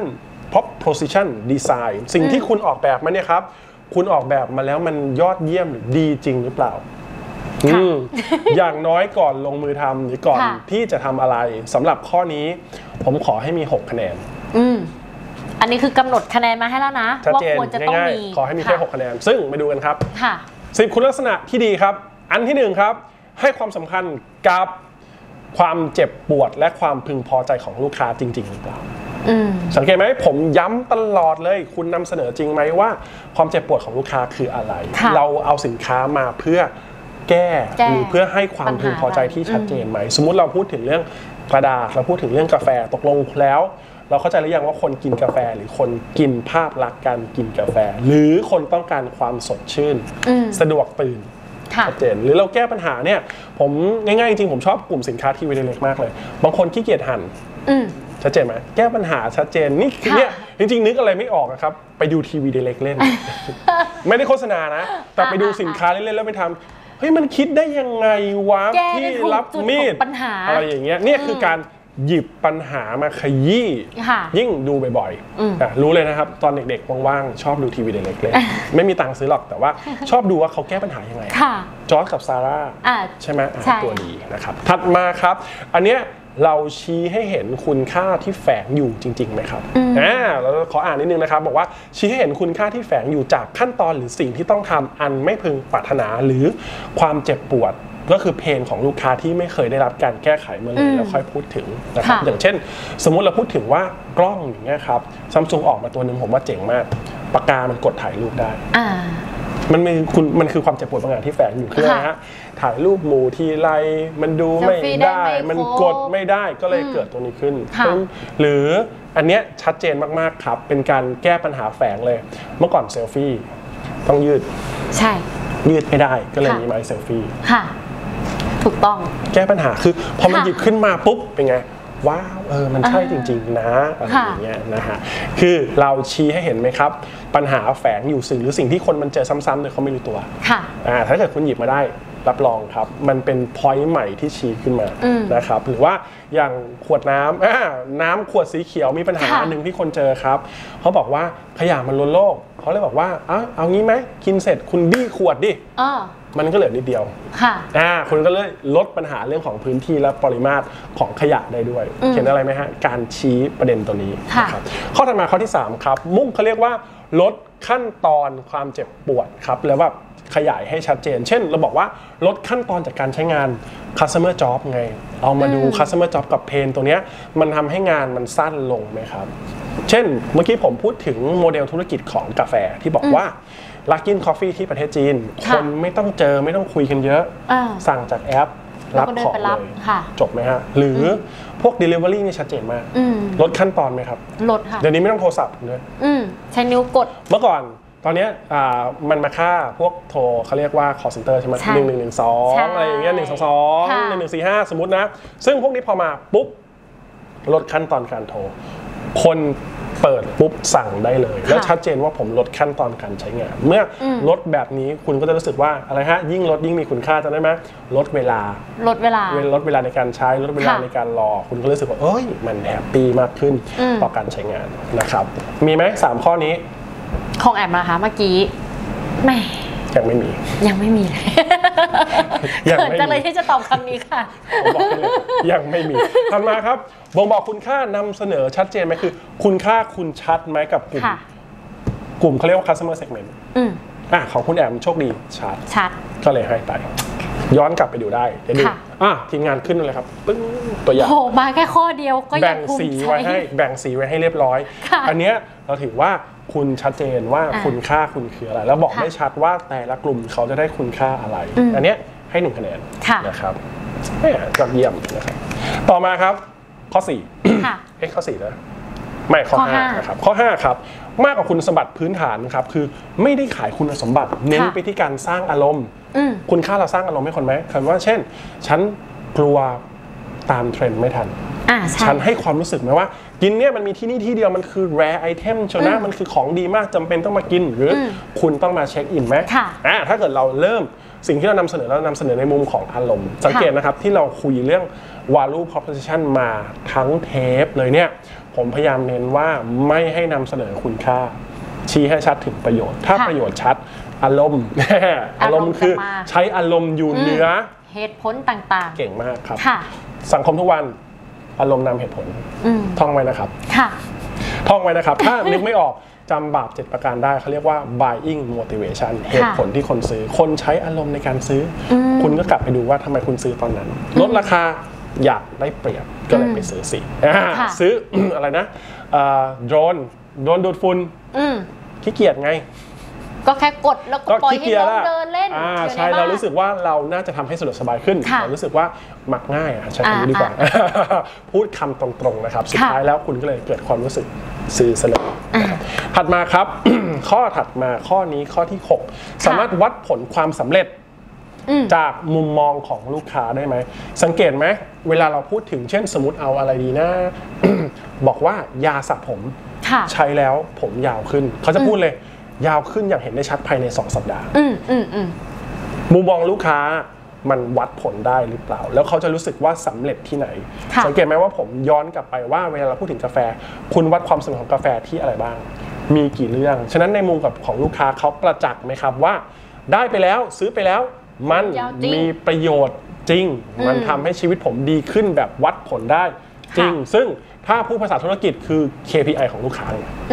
proposition design สิ่งที่คุณออกแบบมาเนี่ยครับคุณออกแบบมาแล้วมันยอดเยี่ยมหรือดีจริงหรือเปล่าอย่างน้อยก่อนลงมือทำหรือก่อนที่จะทำอะไรสำหรับข้อนี้ผมขอให้มี6คะแนนอันนี้คือกำหนดคะแนนมาให้แล้วนะว่าควรจะต้องมีขอให้มีแค่6คะแนนซึ่งมาดูกันครับ10คุณลักษณะที่ดีครับอันที่1ครับให้ความสำคัญกับความเจ็บปวดและความพึงพอใจของลูกค้าจริงๆหรือเปล่าสังเกตไหมผมย้ำตลอดเลยคุณนำเสนอจริงไหมว่าความเจ็บปวดของลูกค้าคืออะไรเราเอาสินค้ามาเพื่อแก้หรือเพื่อให้ความพึงพอใจที่ชัดเจนไหมสมมุติเราพูดถึงเรื่องกระดาษเราพูดถึงเรื่องกาแฟตกลงแล้วเราเข้าใจหรือยังว่าคนกินกาแฟหรือคนกินภาพลักษณ์การกินกาแฟหรือคนต้องการความสดชื่นสะดวกตื่นชัดเจนหรือเราแก้ปัญหาเนี่ยผมง่ายๆจริงๆผมชอบกลุ่มสินค้าทีวีเล็กๆมากเลยบางคนขี้เกียจหั่นชัดเจนไหมแก้ปัญหาชัดเจนนี่เนี่ยจริงๆนึกอะไรไม่ออกนะครับไปดูทีวีเล็กๆเล่นไม่ได้โฆษณานะแต่ไปดูสินค้าเล่นๆแล้วไปทำเฮ้ยมันคิดได้ยังไงวะที่รับมีดอะไรอย่างเงี้ยเนี่ยคือการหยิบปัญหามาขยี้ยิ่งดูบ่อยๆรู้เลยนะครับตอนเด็กๆว่างๆชอบดูทีวีเล็กๆเลยไม่มีตังค์ซื้อหรอกแต่ว่าชอบดูว่าเขาแก้ปัญหายังไงจอร์จกับซาร่าใช่ไหมตัวดีนะครับถัดมาครับอันเนี้ยเราชี้ให้เห็นคุณค่าที่แฝงอยู่จริงๆไหมครับเราขออ่านนิดนึงนะครับบอกว่าชี้ให้เห็นคุณค่าที่แฝงอยู่จากขั้นตอนหรือสิ่งที่ต้องทำอันไม่พึงปรารถนาหรือความเจ็บปวดก็คือเพนของลูกค้าที่ไม่เคยได้รับการแก้ไขมาเลยแล้วค่อยพูดถึงนะครับอย่างเช่นสมมุติเราพูดถึงว่ากล้องอย่างเงี้ยครับซัมซุงออกมาตัวนึงผมว่าเจ๋งมากปากกามันกดถ่ายรูปได้มันคือความเจ็บปวดบางอย่างที่แฝงอยู่คืออะไรฮะถ่ายรูปหมู่ทีไรมันดูไม่ได้มันกดไม่ได้ก็เลยเกิดตัวนี้ขึ้นหรืออันเนี้ยชัดเจนมากๆครับเป็นการแก้ปัญหาแฝงเลยเมื่อก่อนเซลฟี่ต้องยืดใช่ยืดไม่ได้ก็เลยมีไม้เซลฟี่ค่ะถูกต้องแก้ปัญหาคือพอมันหยิบขึ้นมาปุ๊บเป็นไงว้าวมันใช่จริงๆนะอะไรอย่างเงี้ยนะฮะคือเราชี้ให้เห็นไหมครับปัญหาแฝงอยู่สิ่งหรือสิ่งที่คนมันเจอซ้ำๆโดยเขาไม่รู้ตัวถ้าเกิดคุณหยิบมาได้รับรองครับมันเป็น point ใหม่ที่ชี้ขึ้นมานะครับหรือว่าอย่างขวดน้ำขวดสีเขียวมีปัญหาหนึ่งที่คนเจอครับเขาบอกว่าขยะมันล้นโลกเขาเลยบอกว่าเอางี้ไหมกินเสร็จคุณบี้ขวดดิมันก็เหลือนิดเดียวคุณก็เลยลดปัญหาเรื่องของพื้นที่และปริมาตรของขยะได้ด้วยเห็นอะไรไหมฮะการชี้ประเด็นตัวนี้นะครับข้อถัดมาข้อที่3ครับมุ่งเขาเรียกว่าลดขั้นตอนความเจ็บปวดครับแล้วแบบขยายให้ชัดเจนเช่นเราบอกว่าลดขั้นตอนจากการใช้งาน customer job ไงเอามาดู customer job กับเพนตัวเนี้ยมันทำให้งานมันสั้นลงไหมครับเช่นเมื่อกี้ผมพูดถึงโมเดลธุรกิจของกาแฟที่บอกว่าLuckin Coffee ที่ประเทศจีนคนไม่ต้องเจอไม่ต้องคุยกันเยอะสั่งจากแอปรับของเลยจบไหมฮะหรือพวก Delivery นี่ชัดเจนมากลดขั้นตอนไหมครับลดค่ะเดี๋ยวนี้ไม่ต้องโทรศัพท์เลยใช้นิ้วกดเมื่อก่อนตอนนี้มันมาค่าพวกโทรเขาเรียกว่า call center ใช่ไหม1112อะไรอย่างเงี้ย122 1145สมมตินะซึ่งพวกนี้พอมาปุ๊บลดขั้นตอนการโทรคนเปิดปุ๊บสั่งได้เลยแล้วชัดเจนว่าผมลดขั้นตอนการใช้งานเมื่อลดแบบนี้คุณก็จะรู้สึกว่าอะไรฮะยิ่งลดยิ่งมีคุณค่าจำได้ไหมลดเวลาลดเวลาในการใช้ลดเวลาในการรอคุณก็รู้สึกว่าเอ้ยมันแฮปปี้มากขึ้นต่อการใช้งานนะครับมีไหม3 ข้อนี้ของแอมนะคะเมื่อกี้แม่ยังไม่มีเลยเขินจังเลยที่จะตอบคำนี้ค่ะผมบอกเลยยังไม่มีถัดมาครับบ่งบอกคุณค่านำเสนอชัดเจนไหมคือคุณค่าคุณชัดไหมกับกลุ่มเขาเรียกว่า customer segment ของคุณแอมโชคดีชัดก็เลยให้ไปย้อนกลับไปดูได้เดี๋ยวดูทีมงานขึ้นเลยครับปึ้งตัวอย่างโหมาแค่ข้อเดียวก็ยังภูมิใจแบ่งสีไว้ให้เรียบร้อยอันเนี้ยเราถือว่าคุณชัดเจนว่าคุณค่าคุณคืออะไรแล้วบอกได้ชัดว่าแต่ละกลุ่มเขาจะได้คุณค่าอะไรอันเนี้ยให้1 คะแนนนะครับยอดเยี่ยมนะครับต่อมาครับข้อ4ข้อ4นะไม่ข้อ5นะครับข้อ5ครับมากกว่าคุณสมบัติพื้นฐานครับคือไม่ได้ขายคุณสมบัติเน้นไปที่การสร้างอารมณ์คุณค่าเราสร้างอารมณ์ให้คนไหมคำว่าเช่นฉันกลัวตามเทรนด์ไม่ทันฉันให้ความรู้สึกไหมว่ากินเนี่ยมันมีที่นี่ที่เดียวมันคือ rare item ชนะมันคือของดีมากจำเป็นต้องมากินหรือคุณต้องมาเช็คอินไหมถ้าเกิดเราเริ่มสิ่งที่เรานำเสนอในมุมของอารมณ์สังเกตนะครับที่เราคุยเรื่อง value proposition มาทั้งเทปเลยเนี่ยผมพยายามเน้นว่าไม่ให้นำเสนอคุณค่าชี้ให้ชัดถึงประโยชน์ถ้าประโยชน์ชัดอารมณ์คือใช้อารมณ์อยู่เหนือเหตุผลต่างๆเก่งมากครับสังคมทุกวันอารมณ์นำเหตุผลท่องไว้นะครับท่องไว้นะครับถ้านึกไม่ออกจำบาป7 ประการได้เขาเรียกว่า buying motivation เหตุผลที่คนซื้อคนใช้อารมณ์ในการซื้อคุณก็กลับไปดูว่าทำไมคุณซื้อตอนนั้นลดราคาอยากได้เปรียบก็เลยไปซื้อซื้ออะไรนะโดรนดูดฝุ่นขี้เกียจไงก็แค่กดแล้วก็ปล่อยให้น้องเดินเล่นใช่เรารู้สึกว่าเราน่าจะทำให้สะดวกสบายขึ้นเรารู้สึกว่ามักง่ายใช้คำนี้ดีกว่าพูดคำตรงๆนะครับสุดท้ายแล้วคุณก็เลยเกิดความรู้สึกซื้อเลยถัดมาครับ ข้อถัดมาข้อนี้ข้อที่6สามารถวัดผลความสำเร็จจากมุมมองของลูกค้าได้ไหมสังเกตไหมเวลาเราพูดถึงเช่นสมมติเอาอะไรดีนะ บอกว่ายาสระผมใช้แล้วผมยาวขึ้นเขาจะพูดเลยยาวขึ้นอย่างเห็นได้ชัดภายใน2 สัปดาห์มุมมองลูกค้ามันวัดผลได้หรือเปล่าแล้วเขาจะรู้สึกว่าสำเร็จที่ไหนสังเกตไหมว่าผมย้อนกลับไปว่าเวลาเราพูดถึงกาแฟคุณวัดความสำเร็จของกาแฟที่อะไรบ้างมีกี่เรื่องฉะนั้นในมุมของลูกค้าเขาประจักษ์ไหมครับว่าได้ไปแล้วซื้อไปแล้วมันมีประโยชน์จริงมันทำให้ชีวิตผมดีขึ้นแบบวัดผลได้จริงซึ่งถ้าพูดภาษาธุรกิจคือ KPI ของลูกค้า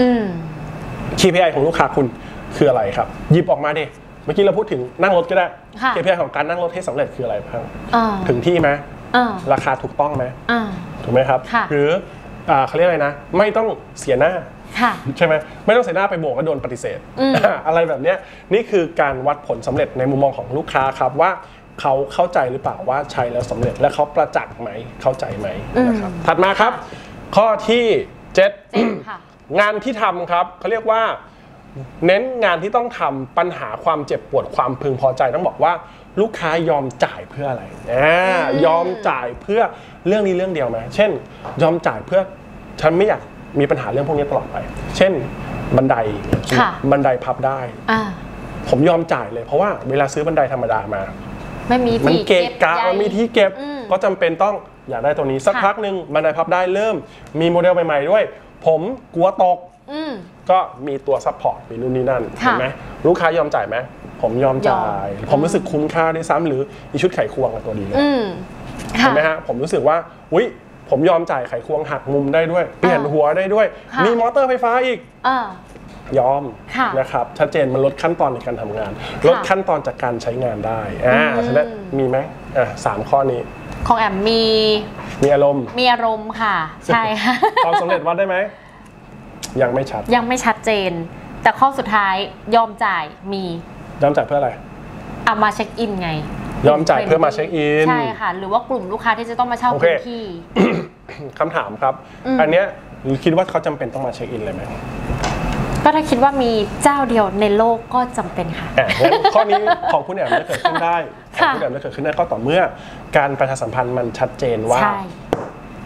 KPI ของลูกค้าคุณคืออะไรครับหยิบออกมาดิเมื่อกี้เราพูดถึงนั่งรถก็ได้ KPI ของการนั่งรถให้สำเร็จคืออะไรบ้างถึงที่ไหมราคาถูกต้องไหมถูกไหมครับหรือเขาเรียกอะไรนะไม่ต้องเสียหน้าใช่ไหมไม่ต้องเสียหน้าไปโบกก็โดนปฏิเสธอะไรแบบนี้นี่คือการวัดผลสำเร็จในมุมมองของลูกค้าครับว่าเขาเข้าใจหรือเปล่าว่าใช้แล้วสำเร็จและเขาประจักษ์ไหมเข้าใจไหมนะครับถัดมาครับข้อที่7งานที่ทำครับเขาเรียกว่าเน้นงานที่ต้องทำปัญหาความเจ็บปวดความพึงพอใจต้องบอกว่าลูกค้ายอมจ่ายเพื่ออะไรยอมจ่ายเพื่อเรื่องนี้เรื่องเดียวไหมเช่นยอมจ่ายเพื่อฉันไม่อยากมีปัญหาเรื่องพวกนี้ตลอดไปเช่นบันไดพับได้ผมยอมจ่ายเลยเพราะว่าเวลาซื้อบันไดธรรมดามามันเกะกะมันมีที่เก็บก็จำเป็นต้องอยากได้ตัวนี้สักพักหนึ่งบันไดพับได้เริ่มมีโมเดลใหม่ๆด้วยผมกลัวตกก็มีตัวซัพพอร์ตมีนู่นนี่นั่นเห็นไหมลูกค้ายอมจ่ายไหมผมยอมจ่ายผมรู้สึกคุ้มค่าด้วยซ้ำหรือมีชุดไขควงกับตัวดีเลยเห็นไหมฮะผมรู้สึกว่าอุ๊ยผมยอมจ่ายไขควงหักมุมได้ด้วยเปลี่ยนหัวได้ด้วยมีมอเตอร์ไฟฟ้าอีกยอมนะครับชัดเจนมันลดขั้นตอนในการทำงานลดขั้นตอนจากการใช้งานได้ฉะนั้นมีไหม3 ข้อนี้ของแอมมีอารมณ์ค่ะใช่ค่ะความสำเร็จวัดได้ไหมยังไม่ชัดเจนแต่ข้อสุดท้ายยอมจ่ายยอมจ่ายเพื่ออะไรเอามาเช็คอินไงยอมจ่ายเพื่อมาเช็คอินใช่ค่ะหรือว่ากลุ่มลูกค้าที่จะต้องมาเช่าพื้นที่คำถามครับอันเนี้ยคิดว่าเขาจำเป็นต้องมาเช็คอินเลยไหมก็ถ้าคิดว่ามีเจ้าเดียวในโลกก็จำเป็นค่ะข้อนี้ของคุณแอมจะเกิดขึ้นได้ของคุณแอมจะเกิดขึ้นได้ก็ต่อเมื่อการประชาสัมพันธ์มันชัดเจนว่า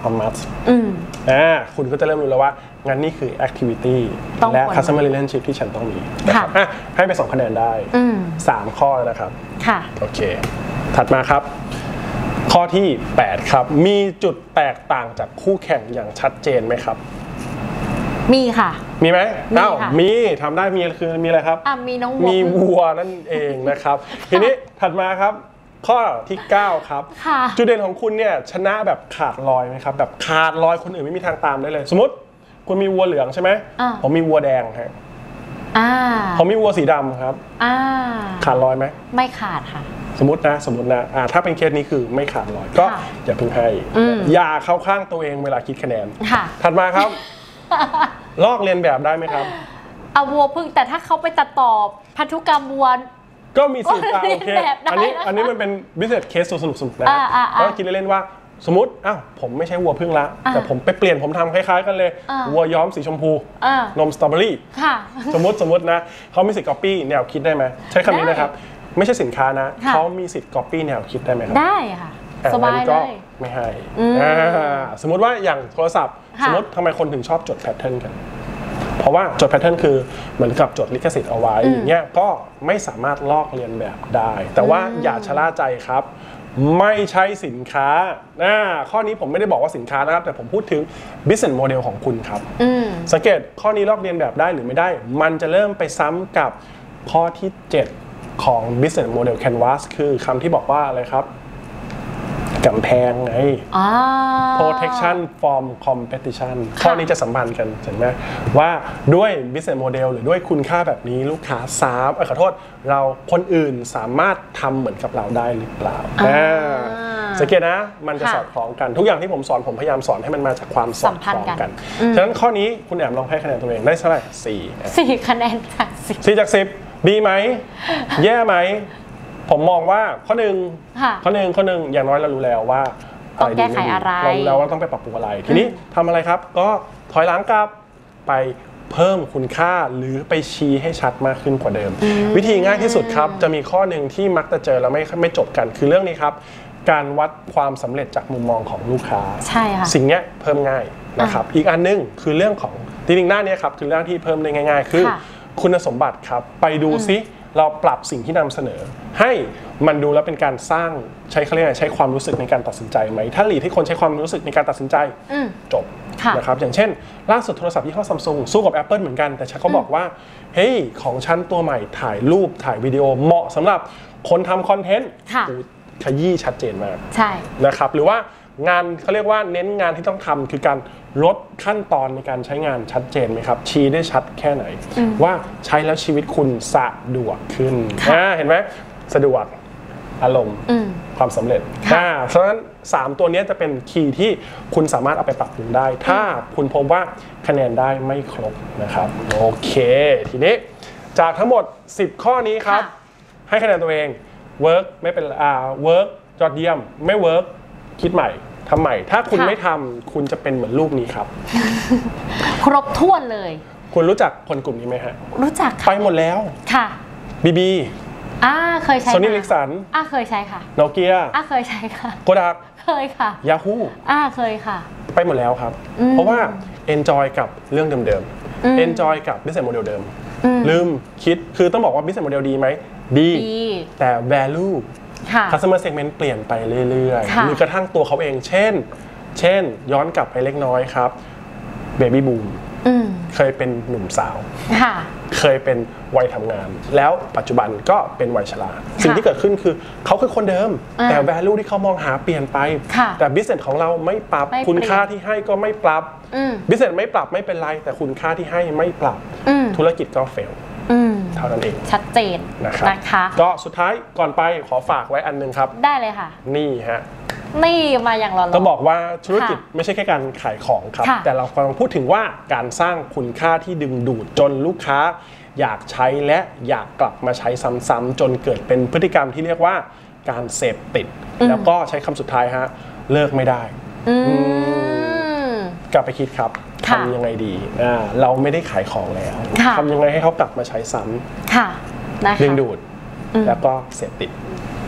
a must คุณก็จะเริ่มรู้แล้วว่างั้นนี่คือ activity และ customer relationship ที่ฉันต้องมีนะครับให้ไป2 คะแนนได้3 ข้อนะครับโอเคถัดมาครับข้อที่8ครับมีจุดแตกต่างจากคู่แข่งอย่างชัดเจนไหมครับมีค่ะมีไหมมีทำได้มีคือมีอะไรครับมีน้องวัวมีวัวนั่นเองนะครับทีนี้ถัดมาครับข้อที่9ครับจุดเด่นของคุณเนี่ยชนะแบบขาดลอยไหมครับแบบขาดลอยคนอื่นไม่มีทางตามได้เลยสมมติคุณมีวัวเหลืองใช่ไหมผมมีวัวแดงครับผมมีวัวสีดำครับขาดลอยไหมไม่ขาดค่ะสมมตินะถ้าเป็นเคสนี้คือไม่ขาดลอยก็อย่าเพิ่งให้อย่าเข้าข้างตัวเองเวลาคิดคะแนนถัดมาครับลอกเลียนแบบได้ไหมครับเอาวัวพึ่งแต่ถ้าเขาไปตัดต่อพันธุกรรมวัวก็มีสิทธิ์โอเคอันนี้มันเป็น business case สนุกๆนะแล้วคิดเล่นๆว่าสมมติผมไม่ใช่วัวพึ่งละแต่ผมไปเปลี่ยนผมทำคล้ายๆกันเลยวัวย้อมสีชมพูนมสตรอเบอรี่สมมตินะเขามีสิทธิ์ copy แนวคิดได้ไหมใช้คำนี้นะครับไม่ใช่สินค้านะเขามีสิทธิ์ copy แนวคิดได้ไหมครับได้ค่ะสบายเลยไม่ให้สมมติว่าอย่างโทรศัพท์สมมติทำไมคนถึงชอบจดแพทเทิร์นกันเพราะว่าจดแพทเทิร์นคือเหมือนกับจดลิขสิทธิ์เอาไว้อย่างเงี้ยก็ไม่สามารถลอกเลียนแบบได้แต่ว่าอย่าชะล่าใจครับไม่ใช่สินค้าข้อนี้ผมไม่ได้บอกว่าสินค้านะครับแต่ผมพูดถึง business model ของคุณครับสังเกตข้อนี้ลอกเลียนแบบได้หรือไม่ได้มันจะเริ่มไปซ้ำกับข้อที่7ของ business model canvas คือคำที่บอกว่าอะไรครับกำแพงไง protection from competition ข้อนี้จะสัมพันธ์กันเห็นไหมว่าด้วย business model หรือด้วยคุณค่าแบบนี้ลูกค้าขอโทษเราคนอื่นสามารถทำเหมือนกับเราได้หรือเปล่าสังเกตนะมันจะสอดคล้องกันทุกอย่างที่ผมสอนผมพยายามสอนให้มันมาจากความสอดคล้องกันฉะนั้นข้อนี้คุณแอมลองให้คะแนนตัวเองได้เท่าไหร่ 4คะแนนจาก 10จาก10ดีไหมแย่ไหมผมมองว่าข้อหนึ่งอย่างน้อยเรารู้แล้วว่าต้องแก้ไขอะไรเรารู้แล้วว่าต้องไปปรับปรุงอะไรทีนี้ทำอะไรครับก็ถอยหลังกลับไปเพิ่มคุณค่าหรือไปชี้ให้ชัดมากขึ้นกว่าเดิมวิธีง่ายที่สุดครับจะมีข้อหนึ่งที่มักจะเจอแล้วไม่จบกันคือเรื่องนี้ครับการวัดความสำเร็จจากมุมมองของลูกค้าใช่ค่ะสิ่งนี้เพิ่มง่ายนะครับอีกอันนึงคือเรื่องของจริงๆหน้านี้ครับคือเรื่องที่เพิ่มได้ง่ายๆคือคุณสมบัติครับไปดูซิเราปรับสิ่งที่นำเสนอให้มันดูแล้วเป็นการสร้างใช้เขาเรียกใช้ความรู้สึกในการตัดสินใจไหมถ้าหลีดให้คนใช้ความรู้สึกในการตัดสินใจจบนะครับอย่างเช่นล่าสุดโทรศัพท์ยี่ห้อ Samsung สู้กับ Apple เหมือนกันแต่เขาบอกว่าเฮ้ยของฉันตัวใหม่ถ่ายรูปถ่ายวิดีโอเหมาะสำหรับคนทำคอนเทนต์ขยี้ชัดเจนมากใช่นะครับหรือว่างานเขาเรียกว่าเน้นงานที่ต้องทำคือการลดขั้นตอนในการใช้งานชัดเจนไหมครับชี้ได้ชัดแค่ไหนว่าใช้แล้วชีวิตคุณสะดวกขึ้นเห็นไหมสะดวกอารมณ์ความสำเร็จเพราะฉะนั้น3ตัวนี้จะเป็นคีย์ที่คุณสามารถเอาไปปรับปรุงได้ถ้าคุณพบว่าคะแนนได้ไม่ครบนะครับโอเคทีนี้จากทั้งหมด10ข้อนี้ครับให้คะแนนตัวเองเวิร์กไม่เป็นเวิร์กยอดเยี่ยมไม่เวิร์กคิดใหม่ทำใหม่ถ้าคุณไม่ทำคุณจะเป็นเหมือนรูปนี้ครับครบถ้วนเลยคุณรู้จักคนกลุ่มนี้ไหมฮะรู้จักไปหมดแล้วค่ะ BB เคยใช้ Sony Ericsson เคยใช้ค่ะ Nokia เคยใช้ค่ะ Kodak เคยค่ะ Yahoo เคยค่ะไปหมดแล้วครับเพราะว่า enjoy กับเรื่องเดิมๆ enjoy กับ business model เดิมลืมคิดคือต้องบอกว่า business model ดีไหมดีแต่ value customer segment เปลี่ยนไปเรื่อยๆหรือกระทั่งตัวเขาเองเช่นย้อนกลับไปเล็กน้อยครับ baby boom เคยเป็นหนุ่มสาวเคยเป็นวัยทำงานแล้วปัจจุบันก็เป็นวัยชราสิ่งที่เกิดขึ้นคือเขาคือคนเดิมแต่ value ที่เขามองหาเปลี่ยนไปแต่ business ของเราไม่ปรับคุณค่าที่ให้ก็ไม่ปรับ business ไม่ปรับไม่เป็นไรแต่คุณค่าที่ให้ไม่ปรับธุรกิจก็ failเท่านั้นเองชัดเจนนะคะก็สุดท้ายก่อนไปขอฝากไว้อันนึงครับได้เลยค่ะนี่ฮะนี่มาอย่างเราต้องบอกว่าธุรกิจไม่ใช่แค่การขายของครับแต่เรากำลังพูดถึงว่าการสร้างคุณค่าที่ดึงดูดจนลูกค้าอยากใช้และอยากกลับมาใช้ซ้ำๆจนเกิดเป็นพฤติกรรมที่เรียกว่าการเสพติดแล้วก็ใช้คำสุดท้ายฮะเลิกไม่ได้กลับไปคิดครับทำยังไงดีเราไม่ได้ขายของแล้วทำยังไงให้เขากลับมาใช้ซ้ำดึงดูดแล้วก็เสพติด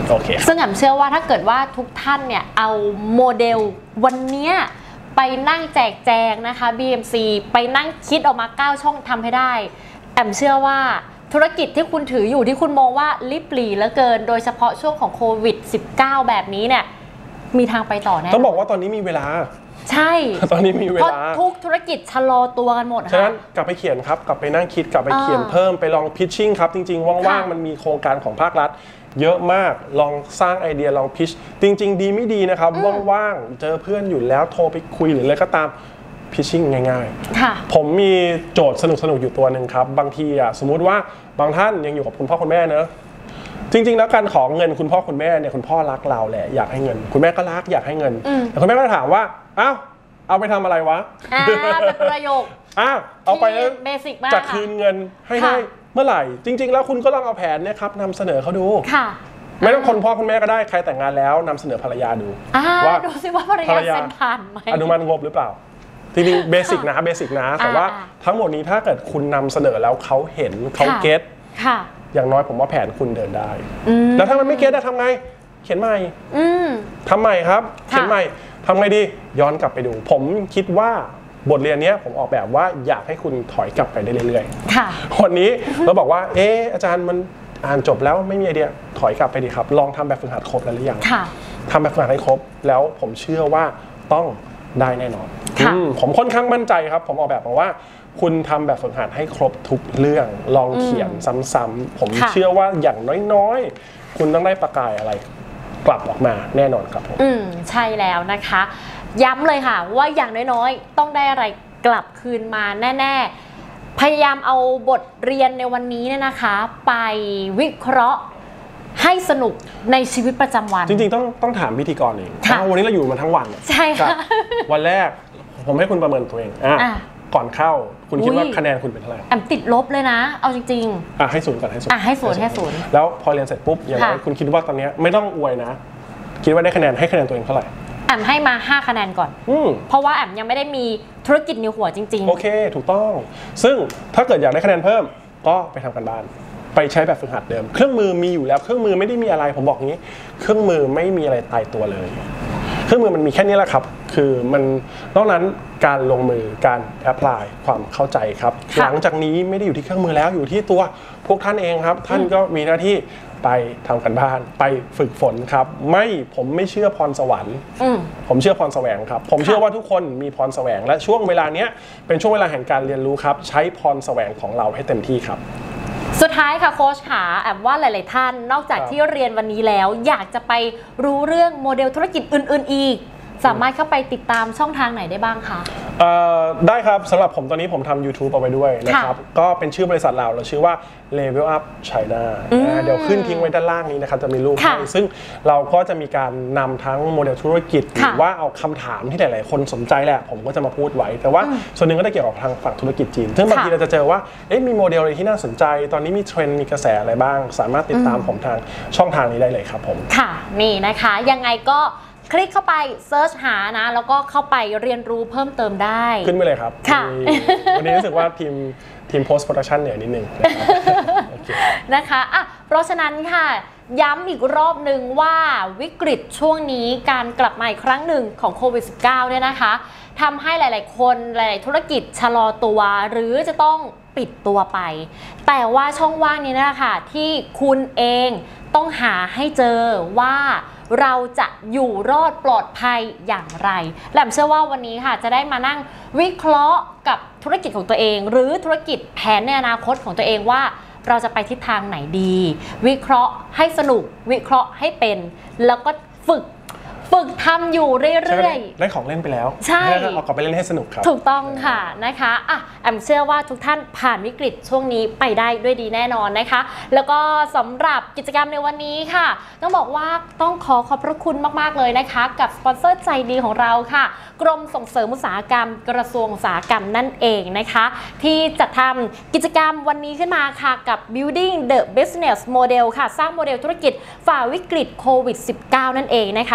โอเคซึ่งแอมเชื่อว่าถ้าเกิดว่าทุกท่านเนี่ยเอาโมเดลวันนี้ไปนั่งแจกแจงนะคะ BMC ไปนั่งคิดออกมา9ช่องทำให้ได้แอมเชื่อว่าธุรกิจที่คุณถืออยู่ที่คุณมองว่าลิบหลี่เหลือเกินโดยเฉพาะช่วงของโควิด -19 แบบนี้เนี่ยมีทางไปต่อแน่ต้องบอกว่าตอนนี้มีเวลาใช่ตอนนี้มีเวลาเพราะทุกธุรกิจชะลอตัวกันหมดฉะนั้นกลับไปเขียนครับกลับไปนั่งคิดกลับไปเขียนเพิ่มไปลองพิชชิ่งครับจริงๆว่างๆมันมีโครงการของภาครัฐเยอะมากลองสร้างไอเดียลองพิชจริงๆดีไม่ดีนะครับว่างๆเจอเพื่อนอยู่แล้วโทรไปคุยหรืออะไรก็ตามพิชชิ่งง่ายๆผมมีโจทย์สนุกๆอยู่ตัวหนึ่งครับบางทีสมมุติว่าบางท่านยังอยู่กับคุณพ่อคุณแม่เนอะจริงๆแล้วการขอเงินคุณพ่อคุณแม่เนี่ยคุณพ่อรักเราแหละอยากให้เงินคุณแม่ก็รักอยากให้เงินแต่คุณแม่ก็ถามว่าอ้าวเอาไปทำอะไรวะเป็นประโยคเอาไปเบสิกมากจะคืนเงินให้ได้เมื่อไหร่จริงๆแล้วคุณก็ลองเอาแผนเนี่ยครับนำเสนอเขาดูไม่ต้องคนพ่อคุณแม่ก็ได้ใครแต่งงานแล้วนำเสนอภรรยาดูว่าดูสิว่าภรรยาเซ็นผ่านไหมอนุมัติงบหรือเปล่าจริงๆเบสิกนะแต่ว่าทั้งหมดนี้ถ้าเกิดคุณนำเสนอแล้วเขาเห็นเขาเก็ตอย่างน้อยผมว่าแผนคุณเดินได้แล้วถ้ามันไม่เก็ตจะทำไงเขียนใหม่ทำใหม่ครับเขียนใหม่ทำไงดีย้อนกลับไปดูผมคิดว่าบทเรียนนี้ผมออกแบบว่าอยากให้คุณถอยกลับไปได้เรื่อยๆวันนี้เราบอกว่าอาจารย์มันอ่านจบแล้วไม่มีไอเดียถอยกลับไปดีครับลองทำแบบฝึกหัดครบแล้วหรือยังทำแบบฝึกหัดให้ครบแล้วผมเชื่อว่าต้องได้แน่นอนผมค่อนข้างมั่นใจครับผมออกแบบมาว่าคุณทำแบบฝึกหัดให้ครบทุกเรื่องลองเขียนซ้ำๆผมเชื่อว่าอย่างน้อยๆคุณต้องได้ประกายอะไรกลับออกมาแน่นอนครับผมใช่แล้วนะคะย้ำเลยค่ะว่าอย่างน้อยๆต้องได้อะไรกลับคืนมาแน่ๆพยายามเอาบทเรียนในวันนี้เนี่ยนะคะไปวิเคราะห์ให้สนุกในชีวิตประจำวันจริงๆต้องถามพิธีกรเองวันนี้เราอยู่มาทั้งวันใช่ค่ะวันแรกผมให้คุณประเมินตัวเองก่อนเข้าคุณคิดว่าคะแนนคุณเป็นเท่าไหร่แอมติดลบเลยนะเอาจริงๆให้ศูนย์ก่อนให้ศูนย์ให้ศูนย์แล้วพอเรียนเสร็จปุ๊บอย่างไรคุณคิดว่าตอนนี้ไม่ต้องอวยนะคิดว่าได้คะแนนให้คะแนนตัวเองเท่าไหร่แอมให้มา5คะแนนก่อนเพราะว่าแอมยังไม่ได้มีธุรกิจในหัวจริงๆโอเคถูกต้องซึ่งถ้าเกิดอยากได้คะแนนเพิ่มก็ไปทำกันบ้านไปใช้แบบฝึกหัดเดิมเครื่องมือมีอยู่แล้วเครื่องมือไม่ได้มีอะไรผมบอกงี้เครื่องมือไม่มีอะไรตายตัวเลยเครื่องมือมันมีแค่นี้แหละครับคือมันนอกนั้นการลงมือการแอพพลายความเข้าใจครับหลังจากนี้ไม่ได้อยู่ที่เครื่องมือแล้วอยู่ที่ตัวพวกท่านเองครับท่านก็มีหน้าที่ไปทำกันบ้านไปฝึกฝนครับผมไม่เชื่อพรสวรรค์ผมเชื่อพรแสวงครับผมเชื่อว่าทุกคนมีพรแสวงและช่วงเวลานี้เป็นช่วงเวลาแห่งการเรียนรู้ครับใช้พรแสวงของเราให้เต็มที่ครับสุดท้ายค่ะโค้ชขาแอบว่าหลายๆท่านนอกจากที่เรียนวันนี้แล้วอยากจะไปรู้เรื่องโมเดลธุรกิจอื่นๆอีกสามารถเข้าไปติดตามช่องทางไหนได้บ้างคะได้ครับสำหรับผมตอนนี้ผมทำ YouTube เอาไว้ด้วยนะครับก็เป็นชื่อบริษัทเราชื่อว่า Level Up China เดี๋ยวขึ้นทิ้งไว้ด้านล่างนี้นะครับจะมีรูปให้ซึ่งเราก็จะมีการนำทั้งโมเดลธุรกิจหรือว่าเอาคำถามที่หลายๆคนสนใจแหละผมก็จะมาพูดไว้แต่ว่าส่วนหนึ่งก็จะเกี่ยวกับทางฝั่งธุรกิจจีนซึ่งบางทีเราจะเจอว่ามีโมเดลอะไรที่น่าสนใจตอนนี้มีเทรนด์มีกระแสอะไรบ้างสามารถติดตามผมทางช่องทางนี้ได้เลยครับผมค่ะนี่นะคะยังไงก็คลิกเข้าไปเซิร์ชหานะแล้วก็เข้าไปเรียนรู้เพิ่มเติมได้ขึ้นไปเลยครับค่ะวันนี้รู้สึกว่าทีม post production เหนื่อยนิดนึงนะคะเพราะฉะนั้นค่ะย้ำอีกรอบหนึ่งว่าวิกฤตช่วงนี้การกลับมาอีกครั้งหนึ่งของโควิด -19 เนี่ยนะคะทำให้หลายๆคนหลายๆธุรกิจชะลอตัวหรือจะต้องปิดตัวไปแต่ว่าช่องว่างนี้นะคะที่คุณเองต้องหาให้เจอว่าเราจะอยู่รอดปลอดภัยอย่างไรและผมเชื่อว่าวันนี้ค่ะจะได้มานั่งวิเคราะห์กับธุรกิจของตัวเองหรือธุรกิจแผนในอนาคตของตัวเองว่าเราจะไปทิศทางไหนดีวิเคราะห์ให้สนุกวิเคราะห์ให้เป็นแล้วก็ฝึกทำอยู่เรื่อยๆได้ของเล่นไปแล้วใช่เอากลับไปเล่นให้สนุกครับถูกต้องค่ะนะคะแอมเชื่อว่าทุกท่านผ่านวิกฤตช่วงนี้ไปได้ด้วยดีแน่นอนนะคะแล้วก็สำหรับกิจกรรมในวันนี้ค่ะต้องบอกว่าต้องขอบพระคุณมากๆเลยนะคะกับสปอนเซอร์ใจดีของเราค่ะกรมส่งเสริมอุตสาหกรรมกระทรวงอุตสาหกรรมนั่นเองนะคะที่จัดทำกิจกรรมวันนี้ขึ้นมาค่ะกับ Building the Business Model ค่ะสร้างโมเดลธุรกิจฝ่าวิกฤตโควิด -19 นั่นเองนะคะซึ่งวัน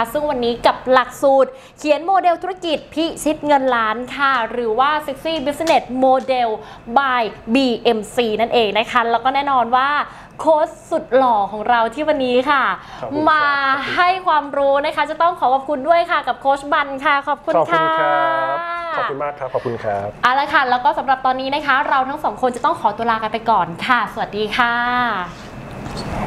นี้กับหลักสูตรเขียนโมเดลธุรกิจพิชิตเงินล้านค่ะหรือว่า Sexy Business Model by BMC นั่นเองนะคะแล้วก็แน่นอนว่าโค้ชสุดหล่อของเราที่วันนี้ค่ะมาให้ความรู้นะคะจะต้องขอบคุณด้วยค่ะกับโค้ชบันค่ะขอบคุณค่ะขอบคุณมากครับขอบคุณครับเอาละค่ะแล้วก็สำหรับตอนนี้นะคะเราทั้งสองคนจะต้องขอตัวลากันไปก่อนค่ะสวัสดีค่ะ